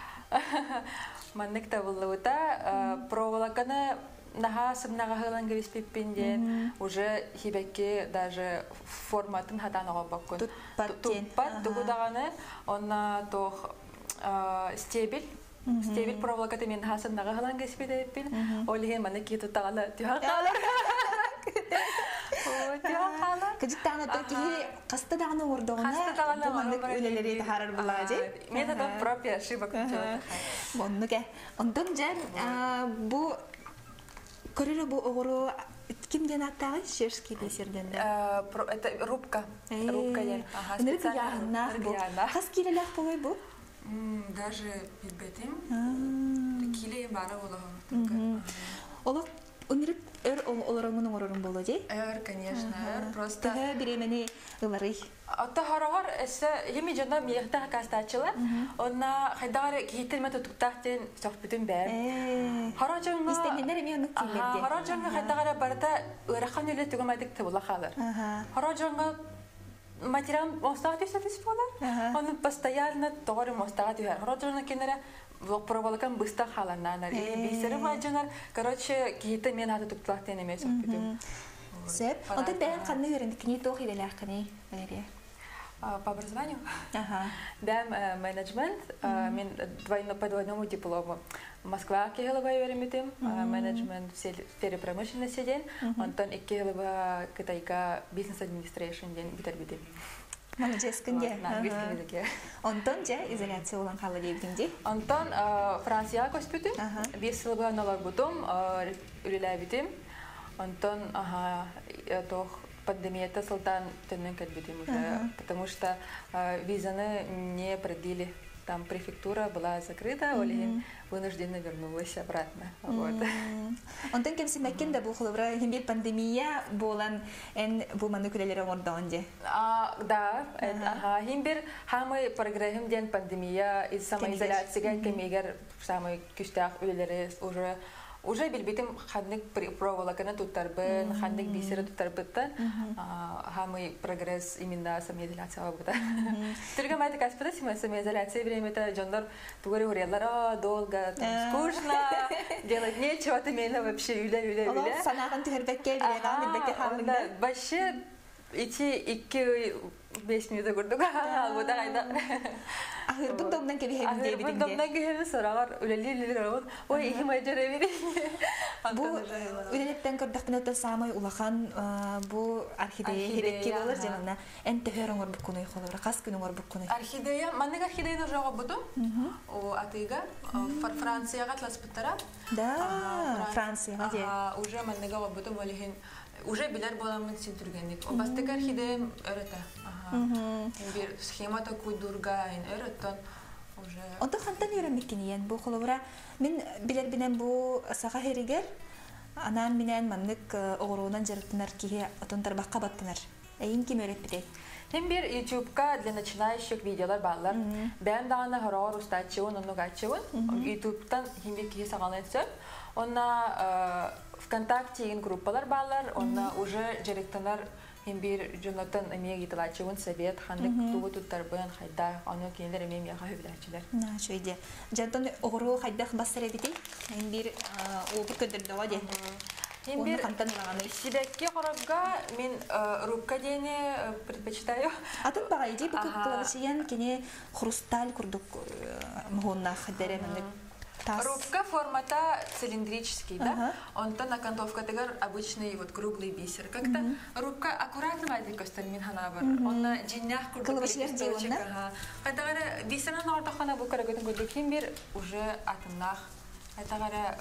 Маннык табылута проволоканы наха сымнага хылан гриспиппинден уже хибекке даже форматын хатанага баккын. Туппат тугудаганы онна тох стебель стебель проволокаты мен хасымнага хылан гриспиппин олиген маны киту тагала тюхала. Кыжыктаны токи каста даганы ордогона бумандык үлелери тахарар булажы. Методом пропия ошибок. Моннуке. Онтон жан бу көрөрө бу огору кимден аттагы чешский десерден? Это рубка. Рубка я. Ага, специально. Кас килелер болой бу? Даже билбетим. Киле бара болом. Олок өнүрүп өр олорongун оңорорун боло же? Өр, конечно, өр, просто... Тыга биремени ылары. Отто хорогор эссе хими жана миехта кастачыла. Онна хайдагар кихителме тутуктахтен сохбүтүн бер. Хорожонга истемендер эми онук тилерде. Хорожонга хайдагар барта ырахан эле түгөмайдык тебула халыр. Хорожонга материал мостага төсөтүс болар. Оны постоянно тогор мостага төһөр. Хорожонга кенере влог проволокан быстро халананар. И бисере мажанар. Короче, кихите мен хаты туктахтен эме сохбүтүн. Сэп, он тут бэм канны верен кни тох и веляхкани, Валерия. По образованию? Ага. Бэм менеджмент, мен двойно по двойному диплому. Москва кехлова веремитим, менеджмент в сфере промышленности день, Антон и кехлова китайка бизнес администрейшн день битербитим. Молодец, кенде. На английском языке. Антон же изоляция улан хала дебдинди. Антон Франция коспитим, бесилба налар бутум, үлеләбитим. Антон, ага, тох пандемия-то султан тенен кадбитим уже, потому что визаны не продлили. Там префектура была закрыта, Олегин вынужденно вернулась обратно. Антон кем семекен да бухловра химбир пандемия болан эн буманы күлелер оңордоонде. Да, ага, химбир хамы программ ден пандемия из самоизоляции кемегер самый күстах үлелери уже уже билбитим ханник проволоканы туттарбын, ханник бисері туттарбыттан, хамы прогресс именно самоизоляция бабыда. Түргім айты каспыда самоизоляция времето жондар тугары уреллар, долго, скучно, делать нечего, ты мейна вообще юля-юля-юля. Олар санағын түхербекке билеган, билбекке халында. Вообще, идти икки беш минута көрдік, албыда қайда. Ахырбын домнан кеби хемін дейбідіңде. Ахырбын домнан кеби сұрағар, үлелі-үлелі рауын, ой, ихим айжар әмеді. Бу үлелеттен көрдіқпін өтті самай улахан бу орхидея херекке болыр жанына. Ән төхер оңыр бұқ күні қолыр, қас күні оңыр бұқ күні. Орхидея, маннық орхидеяны жоға бұдым, атыға, Францияға тласпыттара. Да, Францияға де. Уже маннығы бұдым, олеген уже билер боламын сен түргенlik. O bastık orhideyim öğrete. Bir схема такой durgayın öğretten. Onda xantan öğrenmekiniyen bu xolobra min biler binen bu sağa heriger anan binen manlık oğruğundan jarıttınar ki atontar bakka battınar. Eyin kim öğretmedi? Hem bir YouTube'ka для начинающих videolar bağlar. Ben daha ne horar ustaçıvın, onu gaçıvın. YouTube'dan hem bir kişi sağlanırsa. Ona ВКонтакте группалар bağlar. Ona уже жарыктанар hem bir Jonathan emeğe gitilaçıvın seviyet. Handık tuğu tuttarбын hayda. Onu kendiler emeğim yağa hüvülerçiler. Na şöyle. Jonathan oğruğu hayda basar edildi. Hem bir oğru ködürdü var diye. Hem bir Сибекке хорогга мен рубка дене предпочитаю. Атын багайди бу кылышыян кене хрусталь курдук мгонна хадеремендик. Рубка формата цилиндрический, да? Он то на окантовкатыгар обычный вот круглый бисер. Как-то рубка аккуратно вадик костальмин ханабар. Он на джиннях курдук листочек. Когда бисер на ортохана бу карагатын курдук химбир уже атыннах. Это говоря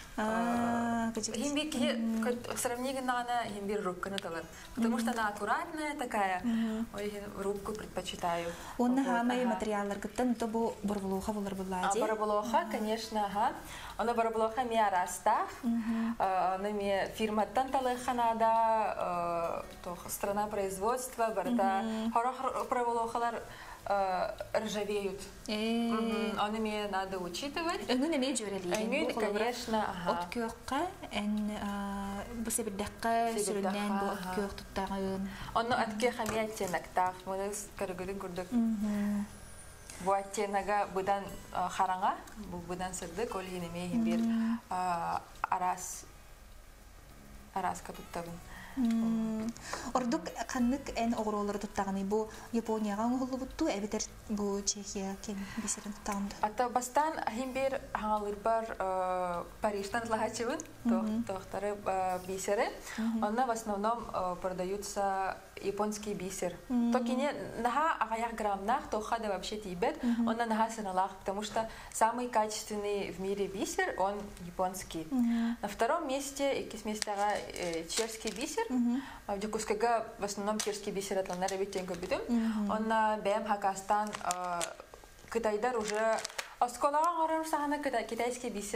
Химбик сравнение на химбир рубка на товар, потому что она аккуратная такая, ой рубку предпочитаю. Он на хамай материалар гттан то бу барболоха булар буллади. Барболоха, конечно, ага. Она барболоха мия растах, она мия фирма Танталеханада, то страна производства, барда хорох барболохалар ржавеют. Они мне надо учитывать. Они не меджурали. Они, конечно, от кёрка, эн бусеб дакка, сюрнен бу от кёр туттагын. Он от кёрка миятенак так, мы скоргодин курдук. Бу аттенага будан харанга, бу будан сырдык, ол енеме бир арас араска туттагын. Ордук каннык эн оғыролары туттағаны бу Японияға оңғылы бұтту, әбетер бу Чехия кен бесерін туттағынды? Ата бастан химбер хаңалыр бар Парижтан лағачывын, тоқтары бисері. Онна в основном продаются японский бисер. Токине наха агаяк граммнах, тоха да вообще тибет, он на наха сыналах, потому что самый качественный в мире бисер, он японский. На втором месте, и месте чешский бисер, в Дюкускага в основном чешский бисер от Ланера Витенко бедем, он на Б М Хакастан, Китайдар уже Осколага горам сахана китайский бисер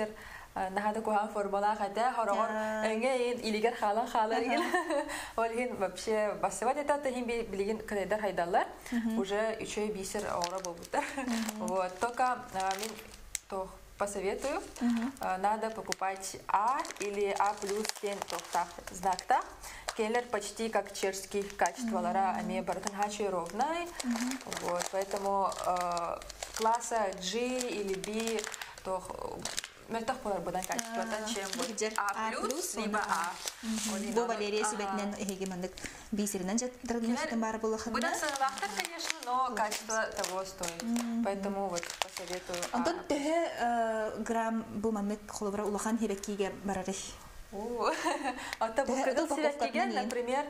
нахады кухан формула хата хорогор эңе илигер халан халар ген олген вообще басыва детата хим билген кредер хайдалар уже үчөй бисер ора болбуттар вот только мен то посоветую надо покупать А или А плюс тен тохтах знакта келер почти как чешский качестволара ами баратан хачи ровной вот поэтому класса G или B то Мертах пора будан качестводан чем вот А плюс либо А. Бу Валерия Сибетнен хегемандык бисеринен жаттырдымыштын бары булахында. Будан сыйлактар, конечно, но качество того стоит. Поэтому вот посоветую. Антон төһө грамм бу мамык холобра улахан хебеккиге барары. Это был, например,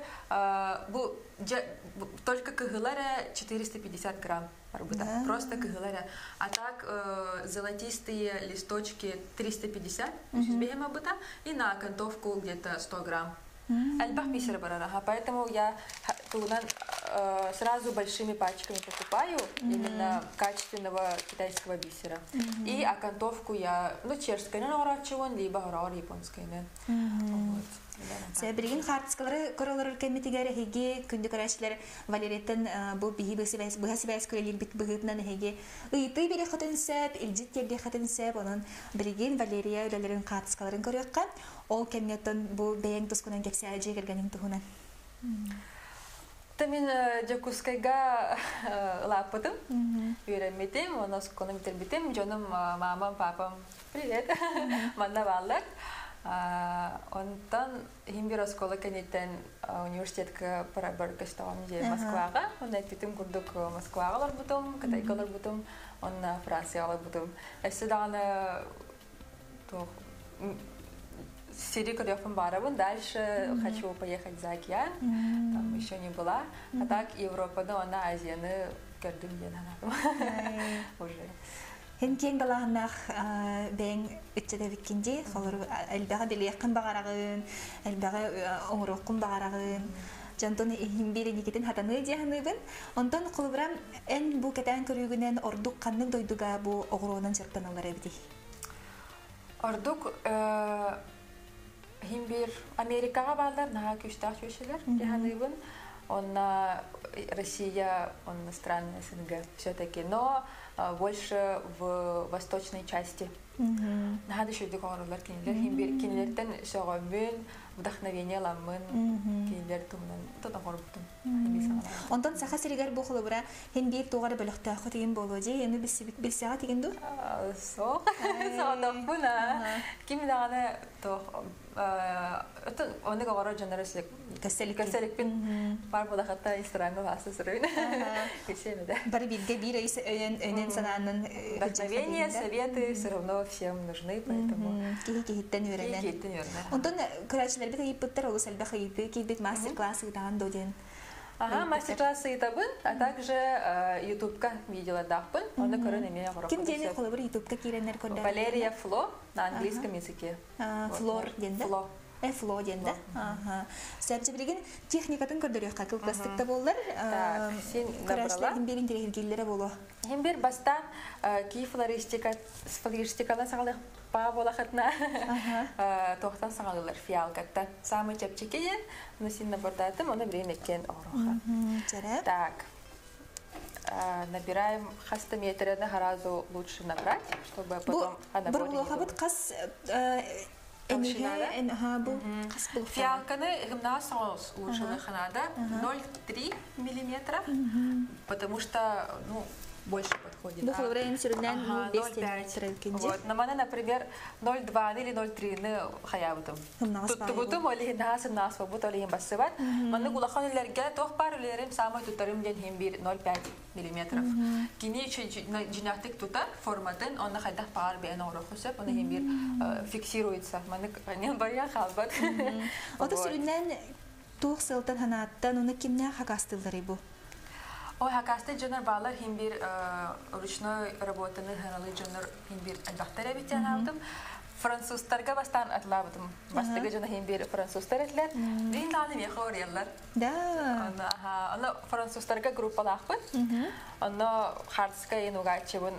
только кыгылара четыреста пятьдесят грамм. Просто кыгылара. А так золотистые листочки триста пятьдесят и на окантовку где-то сто грамм. Альбах бисер барараха. Поэтому я сразу большими пачками покупаю именно качественного китайского бисера. И окантовку я, ну, чешская, но орачевон, либо орар японская. Себригин хартскалары королар комитегәре хеге күндә карашлар Валереттен бу биһи бәсибәс бәсибәс күләләр бит быгытнан хеге. Ыйты бире хатын сәп, илҗит керде хатын сәп, анын Бригин Валерия үләләрен хартскаларын көрәккән. Ол кемнәтен бу бәян тоскунан кепсә әҗә кергәнен тухунан. Тамин Джакускайга лапотым. Үйрәнмәдем, оны сконы битербитем. Җаным мамам, папам. Привет. Манда баллар. Онтан химбир оскола кенеттен университетка парабар каштаган же Москвага. Он айтытым курдук Москвагалар бутум, Кытайгалар бутум, он Франциялар бутум. Эсседаны то Сирию курдуфам барабын. Дальше хочу поехать за океан. Там еще не была. А так Европа, но она Азияны көрдүм ден анадым. Уже. Hem keң балағынақ бәң үтчеді біккенде, әлбәғі білі яқын бағарағын, әлбәғі оңырыққын бағарағын, жантон хем бері некетін хатаны дейханыбын. Онтан құлыбырам ән бұл кәтән көрігінен ордық қанның дойдыға бұл оғыруынан жырттан алар әбді? Ордық хем бір Америкаға балдар, наға күштақ көшелер дейханыбын. Онна Россия, он странная СНГ все-таки, но больше в восточной части. Надо еще декорировать кинелер, кинелертен шагомын, вдохновение ламын, кинелер тумнан, то там горбутун. Ондан саха сиригар бухлы бра, хен бир тугары бөлөктө хотеген болоди, эми биз билсега тигенду? Со, сондапуна. Ким даганы то это он не говорит generously. Каселик каселик пин пар бола хата инстаграмга васты сырын. Кесеме да. Бары билге бир өнен сананын вдохновение, советы все равно всем нужны, поэтому кихи-кихиттен үйренен. Кихи-кихиттен үйренен. Онтон көрәчләр бит айыптыр олы сәлбә хайыпы, кибет мастер-классы гыдан доден. Ага, мастер-классы итабын, а также ютубка видела дахпын, оны көрөн эме горок. Ким дене колы бир ютубка киренер көрдө? Валерия Фло на английском языке. Флор денде. Фло. Э, Фло денде. Ага. Сәбҗи билген техникатын көрдөрөк кыл пластикта болдыр. Так, сен көрәчләр хим бирин тирелгелләре боло. Хим бир бастан ки флористика, флористикалар сагалык па болахатна. Ага. Тохтан сагалар фиалкатта. Самый чепчикие, но син набордатым, оны время кен ороха. Жарап. Так. Набираем хастометрена сразу лучше набрать, чтобы потом она будет. Бу хабат кас толщина, ага, бу кас бу. Фиалканы гимнасос лучше ханада ноль целых три миллиметра, потому что, ну, больше подходит. Ну, время сюрнен ноль целых пять. Вот, на мане, например, ноль целых два или ноль целых три не хаябутым. Тут бутым олиhin наас наас бут олиhin бассыват. Мане гулахан илерге тох пар илерим самой тутарым ден химбир ноль целых пять миллиметров. Кини жинактик тута форматын он хайдах пар бен орохусеп, он химбир фиксируется. Мане не бая халбат. Вот сюрнен тух сылтан ханаттан уны кимне хакастылдыры бу? Ой, хакасты джонер балар химбир ручной работаны ханалы джонер химбир альбахтара битен алдым. Французтарга бастан атлабыдым. Бастыга жона химбир французтар этлер. Дин даны меха ореллар. Да. Ана французтарга группалахпын. Ана хартска енугачевын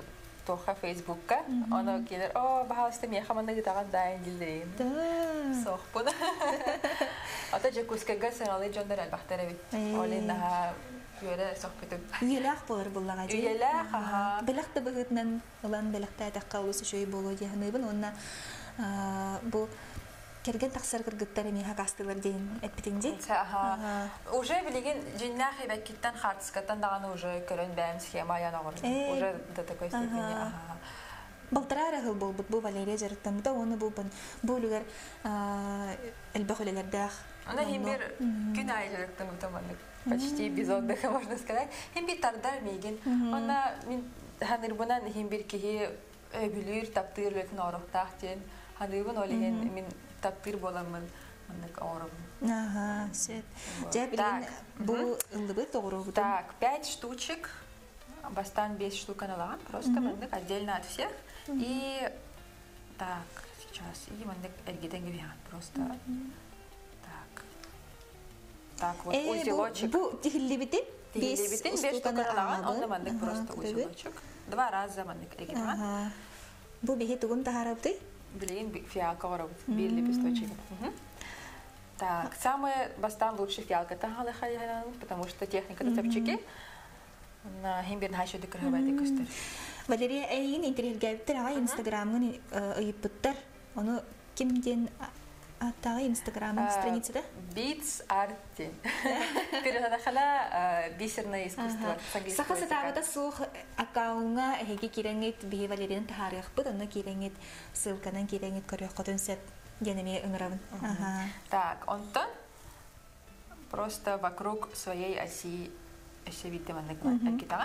тоха Фейсбукка. Оны келер, о, бағалысты мен қаманда кетаған дайын делдерейін. Соқпын. Ата Жакускага сыңалы жондар әлбақтары бит. Олен наға үйелі соқпетім. Үйелі-ақ болар бұллаға жей. Үйелі-ақ, аха. Біліқті бұғытынан ұлан біліқті әтіққа олысы жөй болу дейінбін. Онына бұл керген тақсар кыргыттары мен хақастылар дейін әтпетіңде? Уже білеген жиннақ ебәккеттен хартыскаттан дағаны уже көрін бәйім схема аян оғыр. Уже да такой степені. Балтырар ағыл бол бұд бұл Валерия жарықтамыда, оны бұл бұл үлгер әлбәқ өлелердәқ. Она химбир күн айы жарықтамыда, почти без отдыха, можно сказать. Химбир тардар мейген. Она ханырбынан химбир кеге өбілір, таптыр өлетін орықтақ дейін. Ханырбын олеген мен таптыр боламын, маңнық орығын. Ага, сет. Жа білген бұл ұлыбы тоғыру бұдан? Так, пять штучек. Бастан без штук аналоган, просто мандык отдельно от всех. И так, сейчас, и мандык эргиден гивян, просто так. Так, вот узелочек. Бу тихиллибитин? Тихиллибитин, без штук аналоган, он мандык просто узелочек. Два раза мандык эргиден. Бу бихи тугун тахарабды? Блин, фиалка воробит, бир лепесточек. Так, самое бастан лучше фиалка тахалыха, потому что техника тапчики. На химбирн хашо декорабайты көстер. Валерия әйін интерьергәбіттер аға инстаграмын ұйыппыттар. Оны кемден аттағы инстаграмын страницада? Beats Art. Передадақала бисерное искусство. Сақасы тағыда соқ аккауыңа әйге кереңет бейі Валерияның тахарық бұд, оны кереңет ссылканан кереңет көрек қотын сәт денеме ұңырабын. Так, онтон просто вокруг своей оси все видите мандык китага.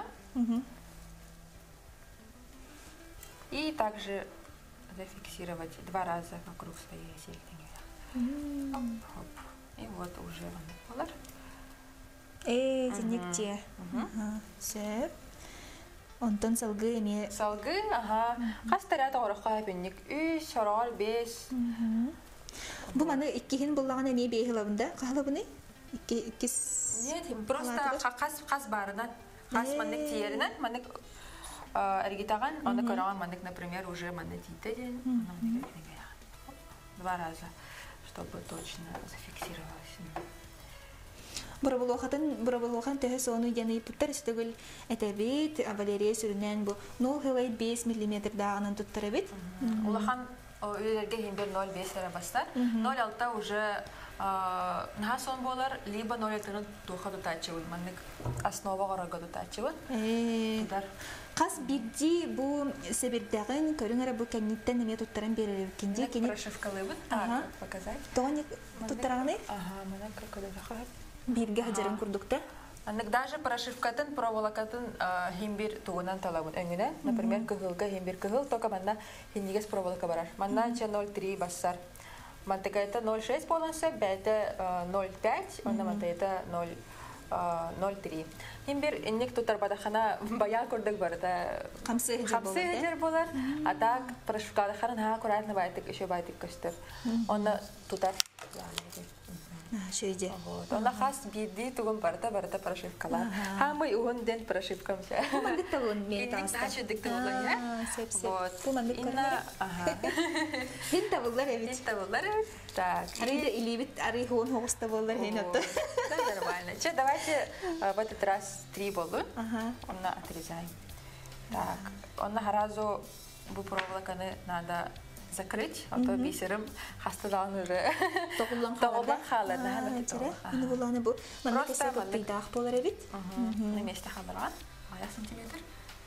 И также зафиксировать два раза вокруг своей оси. И вот уже мандык. Эй, денекте. Сөп. Онтон салгы эме. Салгы, ага. Қастарят орыққа әпеннік. Үш, сорал, бес. Бұл маны иккихин бұллаған әме бейхілабында? Қағылабыны? Нет, просто қас барынан, қас мандык тиерінен, мандык әргетаған, оны көраған мандык, например, уже мандык дейті ден, два раза, чтобы точно зафиксировалось. Бұрабылуған төхі соны яны пұттар үстігіл әтәбет, Валерия сүрінен бұл нөл хилайт бес миллиметр дағынан тұттары бет? Улахан үйлерге хембер нөл бес әрі бастар, нөл алты уже наға сон болар, либо нөл алты туға тұтачывын, маңнық основа ғарарға тұтачывын. Қас бірді бұл сәбірдіғін көрің әрі бұл кәнеттен неме тұттарын берілі кенде? Прошивкалы бұд, так, показать. Тоғын тұттарағыны? Ага, мына крокоды жақайып. Бірге ғажарын күрдікті? Аннык даже прошивкатын, проволокатын химбир тугунан талабын өңіне. Например, кығылға химбир кығыл, тока манна хиннигес проволока барар. Манна ноль три бассар. Мантыка это ноль шесть боланса, бәді ноль пять, онна манта это ноль три. Химбир иннек тутар бадахана баян көрдік барда. Қамсы хеджер болар. А так прошивкадаханын ха құратны байтык, еще байтык көстір. Онна тутар. Шөйде. Онна хас бирди тугун барда барда прошивкалар. Хамы уғын ден прошивкамша. Мандык талуын мен тағыста. Тачы дікті болын, я? Сәп-сәп. Бұл мандык көрінер? Хин табылар әбет. Хин табылар әбет. Так. Арыйда илибет, арый хуын хоғыста болар хейн отты. Да, нормально. Че, давайте в этот раз три болу. Онна отрезаем. Так. Онна харазу бұл проволоканы надо закрыть, а то бисерым хастадан уже тоғылан қалар. Енді бұланы бұл маңнық әсі көптейдақ болар әбет? Неместе қаларған, аяқ сантиметр.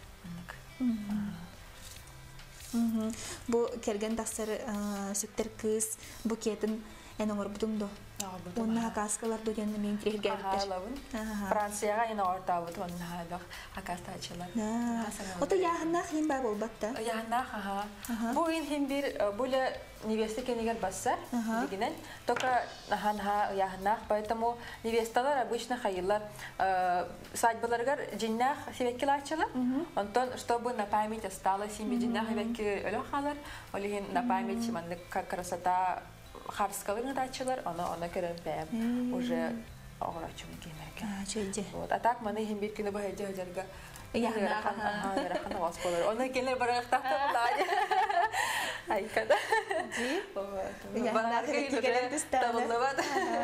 Бұл керген тақсыр сүттер кыз букетін ән оңыр бұдыңды. Онна хакаскалар дүйенні мен тірегербіттер. Францияға ені орта бұд, онна хайлық хакаста açылар. Ота яғыннақ ең бай болбатта? Яғынақ, аға. Бұл ең хем бір, бұл невеста кенегер бассар, дегенен. Только яғынақ, поэтому невесталар обычно хайылар свадьбаларгар жиннақ себеккел açылар. Онтон, чтобы на память осталось, семьи жиннақ себекке өлі қалар, олеген на память, как красота харскалыгын тачылар, она керен бәм уже оғырачуын кеймерген. Чөйде. А так, маны хембир күні бәйді өдергі Ярахан оғас болар. Оны келер барақтақты бұлай. Айкада. Яғына хебеккеген тұстағыны.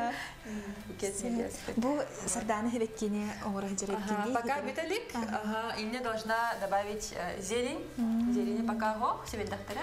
Бұл сарданы хебеккені оңыры жүреккені. Пока бітелік, инне должна добавить зелень. Зелень пока го, себендақтары.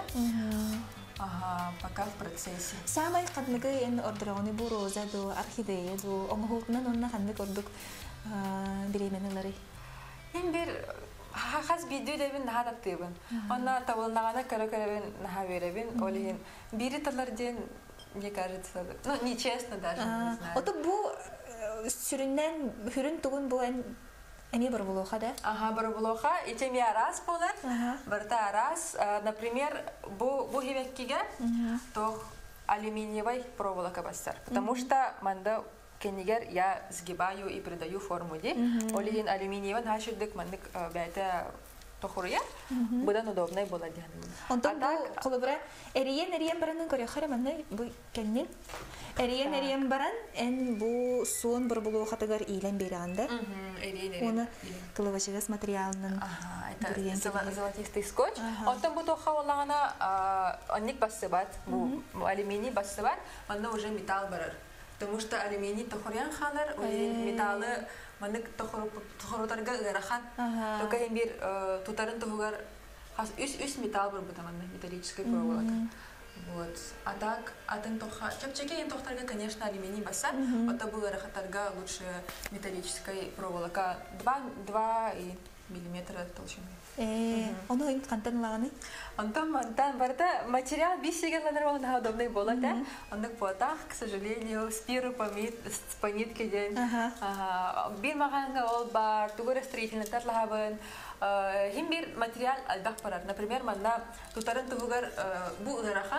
Пока в процессе. Самай қадмығы ен ордырауыны бұл роза, ду, орхидея, ду, оңғылғынан онына қандық ордық беременелері. Мен бір хас видео дебин наха таптыбын. Онна табылнағана көрі-көребін наха беребін. Олеген бири таларден, мне кажется, ну, нечестно даже, не знаю. Оты бұл сүріннен хүрін тұғын бұл әне бір бұлуға да? Ага, бір бұлуға. Итеме арас болар. Бірті арас. Например, бұл хевеккеге тоқ алюминиевой проволока бастар. Потому что манда кенигер я сгибаю и придаю форму де. Олеген алюминиеван хашырдык мандык бәйті тоқырыя. Бұдан удобнай болады. Онтан бұл қолыбыра әриен-әриен баранын көрі қары манны бұл кәннен? Әриен-әриен баран, ән бұл суын бір бұлу қатығар ейлен бері аңда. Оны қылывашығыз материалының бірген келі. Золотистый скотч. Оттан бұл тоққа олағына онник басы бат, алюминий басы бат, онда уже металл барар. Потому что алюминий тохорян ханар, металлы манык тохоротарга ырахан. Только hem bir тутарын тохугар үс металл бар бұта манны, металлическая проволока. Вот. А так, атын тоха, чапчаке ен тохтарга, конечно, алюминий баса, это было рахатарга лучше металлической проволока. два миллиметра толщины. Оны ойын қантан лағаны? Антон, Антон, барда материал бисегерлер болна удобный было, да? Ондық потақ, к сожалению, спиру по нитке ден. Бир мағанға ол бар, тугыры строительный татлағабын. Хим бир материал албақ барар. Например, манда тутарын тугыр бұ ұдарахан,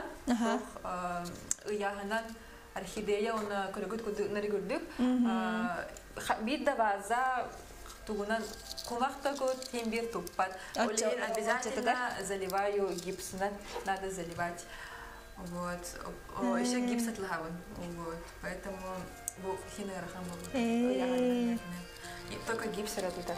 ұяғынан орхидея, оны көрігіт күдінері көрдік. Бир да база тугунан кумахта год хим бир туппат. Олен обязательно заливаю гипс, надо заливать. Вот. Еще гипс отлаван. Вот. Поэтому хины рахам. Только гипс работает.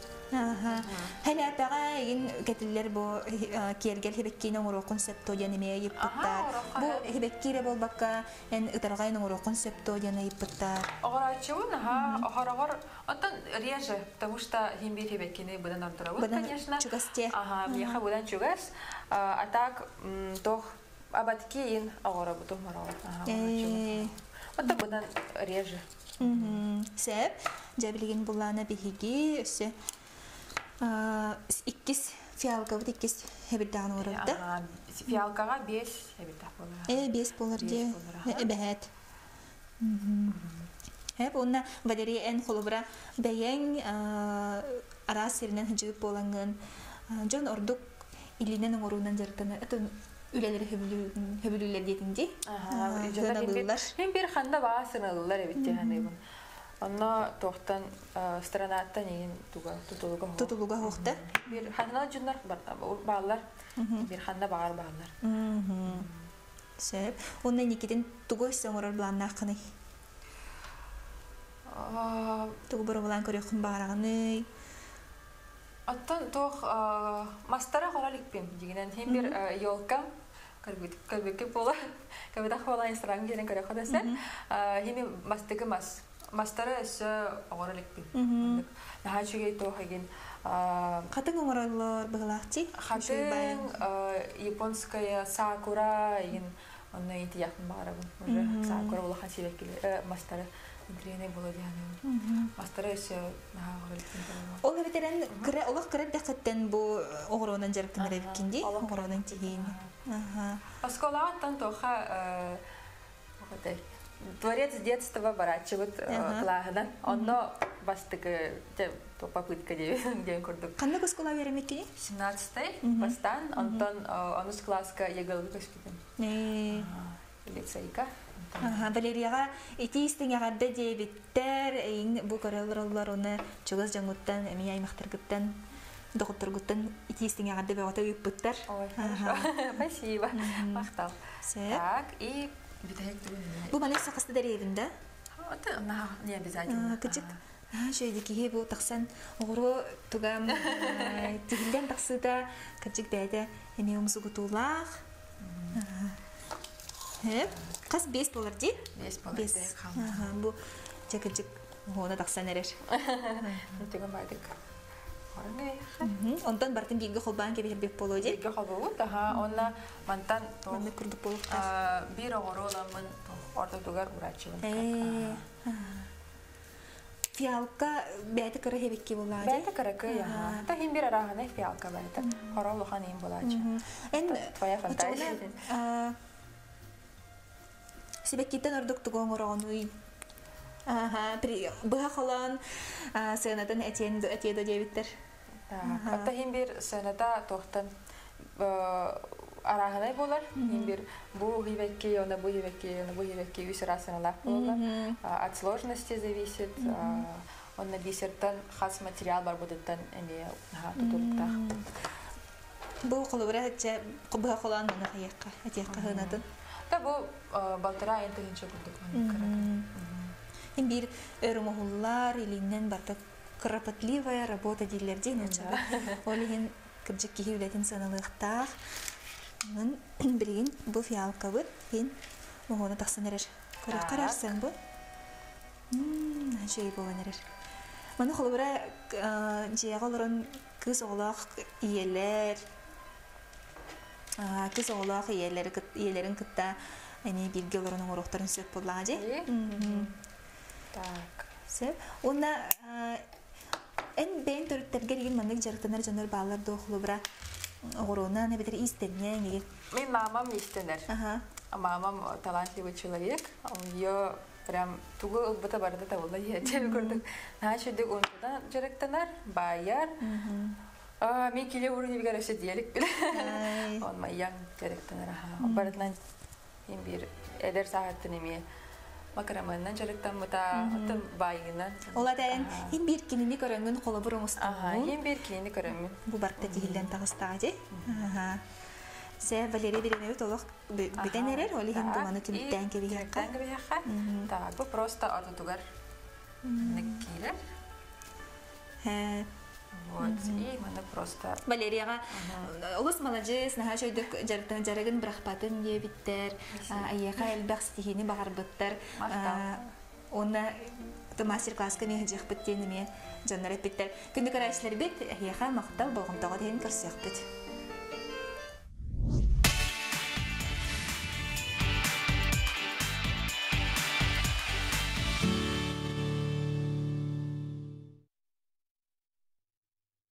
Хәлі апаға егін кәтілер бұл кергел хебеккейінің ұру концепто янеме еппіттар. Бұл хебеккейре бол баққа ұтарғайының ұру концепто яны еппіттар. Оғырачуын, оғыр-оғыр, оттан реже, потому что химбир хебеккейні бұдан артыравын, конечно. Бұдан чугасте. Меха бұдан чугас. А так, тоқ абаткейін оғыры бұтын марауыр. Отта бұдан реже. Сәп, жәбілген бұлана бігеге өсі иккис фиалка вот иккис хебирдаган оралда. Фиалкага бес хебирдаг болар. Э бес болар де. Эбет. Хеп онна Валерия эн холобра бәйәң арас серинен хҗып боланган. Жон ордук илинен орунан жартаны. Атын үлелер хөбүлүлөр детинде. Ага, Хем бир ханда баасыналар эбитте ханыбын. Анна тохтан странаттан еген туга тутулуга хо. Тутулуга хохта. Бир ханна жуннар баалар. Бир ханда баар баалар. Мм. Сеп, онна никиден тугой соңорор бланна кыны. А, тугу бара блан көрөкүн баараганы. Аттан тох мастара хораликпен дигенен хем бир ёлка карбит карбике пола. Кабида хола инстран герен көрө ходаса. Хими мастыгы мас. Мастара эсе хораликпен. Нахачуге тохеген Хатын оңороллор быгылакчы. Хатын японская сакура ин онна ити якын барабын. Уже сакура була хасибекиле мастара интрене була дияны. Мастара эсе нахагырылсын. Ол эбетерен кыра олох кыра дакаттан бу огоронан жарыктын эребикинди, огоронан тигин. Ага. Осколаттан тоха отой дворец детства барачывают клагадан. Оно бастыгы попытка ден курдук. Кандай оскола беремекки? семнадцатый бастан, Антон анус класска егылы көспүтүн. Э. Лицейка. Ага, Валерияга этистин ягадда дебиттер, эйин бу көрөлөр оны чугас жаңуттан, эми аймактыргыттан, докторгуттан этистин ягадда бегота үппүттер. Ой, хорошо. Спасибо. Мактал. Так, и бу малек сакысты деревинде? Это не обязательно. Кычык А шойди кихи бу таксан огоро тугам тигилден таксыда качык бәйдә эме умсугутулах. Хеп, кас бес болар ди? бес болар ди. Ага, бу чакычык гона таксан эрер. Теген байдык. Онтан бартын биге холбан кебе беп боло ди. Биге холбу, таха, онна мантан Маны күрдүк болуп. А, бир огороламын орда тугар урачыбын. Э. Фиалка бәйті кыры хебекке болады? Бәйті кыры кы, яға. Та хин бир арағаны фиалка бәйті. Хоролухан ем болады. Твоя фантазия. Себеккеттен ордық тұғын орағын бұға қалан сыйынатын әтейді дебіттер. Та хин бир сыйыната тоқтан арағынай болар. Хин бир бұл хибекке, оны бұл хибекке, оны бұл хибекке үс арасыналақ болар. От сложности зависит. Он на бисертан хас материал бар будеттан эме тутулуктах. Бұл қолыбыра бұға қалан мұны қайыққа, әтейққа хынатын? Та бұл балтыра айынтығынша күрдік. Хин бир өрімұғылар илинен барда кропотливая работа дейлерде. Олы хин кіржік кеге үлетін саналықтақ. Бірген бұл фиалка бұд, хин мұғыны тақсан әрір. Көріп қарарсан бұд? Жөй болған әрір. Маны қолыбыра жеға оларын күз оғылақ иелер, күз оғылақ иелерін күтті бірге оларының орықтарын сөп болған же. Так. Онна ән бәйін төріттерге деген маңдық жарықтанар жанар бағалар доқылыбыра Огорона, не бедер истенне. Мой мамам истенер. Ага. Мамам талантливый человек. Он ее прям туго бата барда тавла я тебе говорю. Значит, дик он туда директор байер. А ми киле уровень вигара все диалек пил. Он моя директор. Он барда им бир эдер сахат ними. Макараманнан жарыктан мыта отын байынан. Оладан хим бир кинини көрөнгөн колобурун усту. Ага, хим бир кинини көрөнмүн. Бу барта тигилден тагыстагы. Ага. Се Валерия Беренева толок битенерер, оли хим думаны түмүттен кебиякка. Түмүттен кебиякка. Так, бу просто ортотугар некилер. Хэ. Вот, и мы просто... Валерияға, олыс молодец, наға шойдық жарығын бірақпатын ебіттер, айеға әлбәқ стихини бағар бұттар. Оны мастер-класска мен жақ біттеніме жандар әппеттер. Күнді қарайшылар бет, айеға мақтал болғымтаға дейін көрсек бет.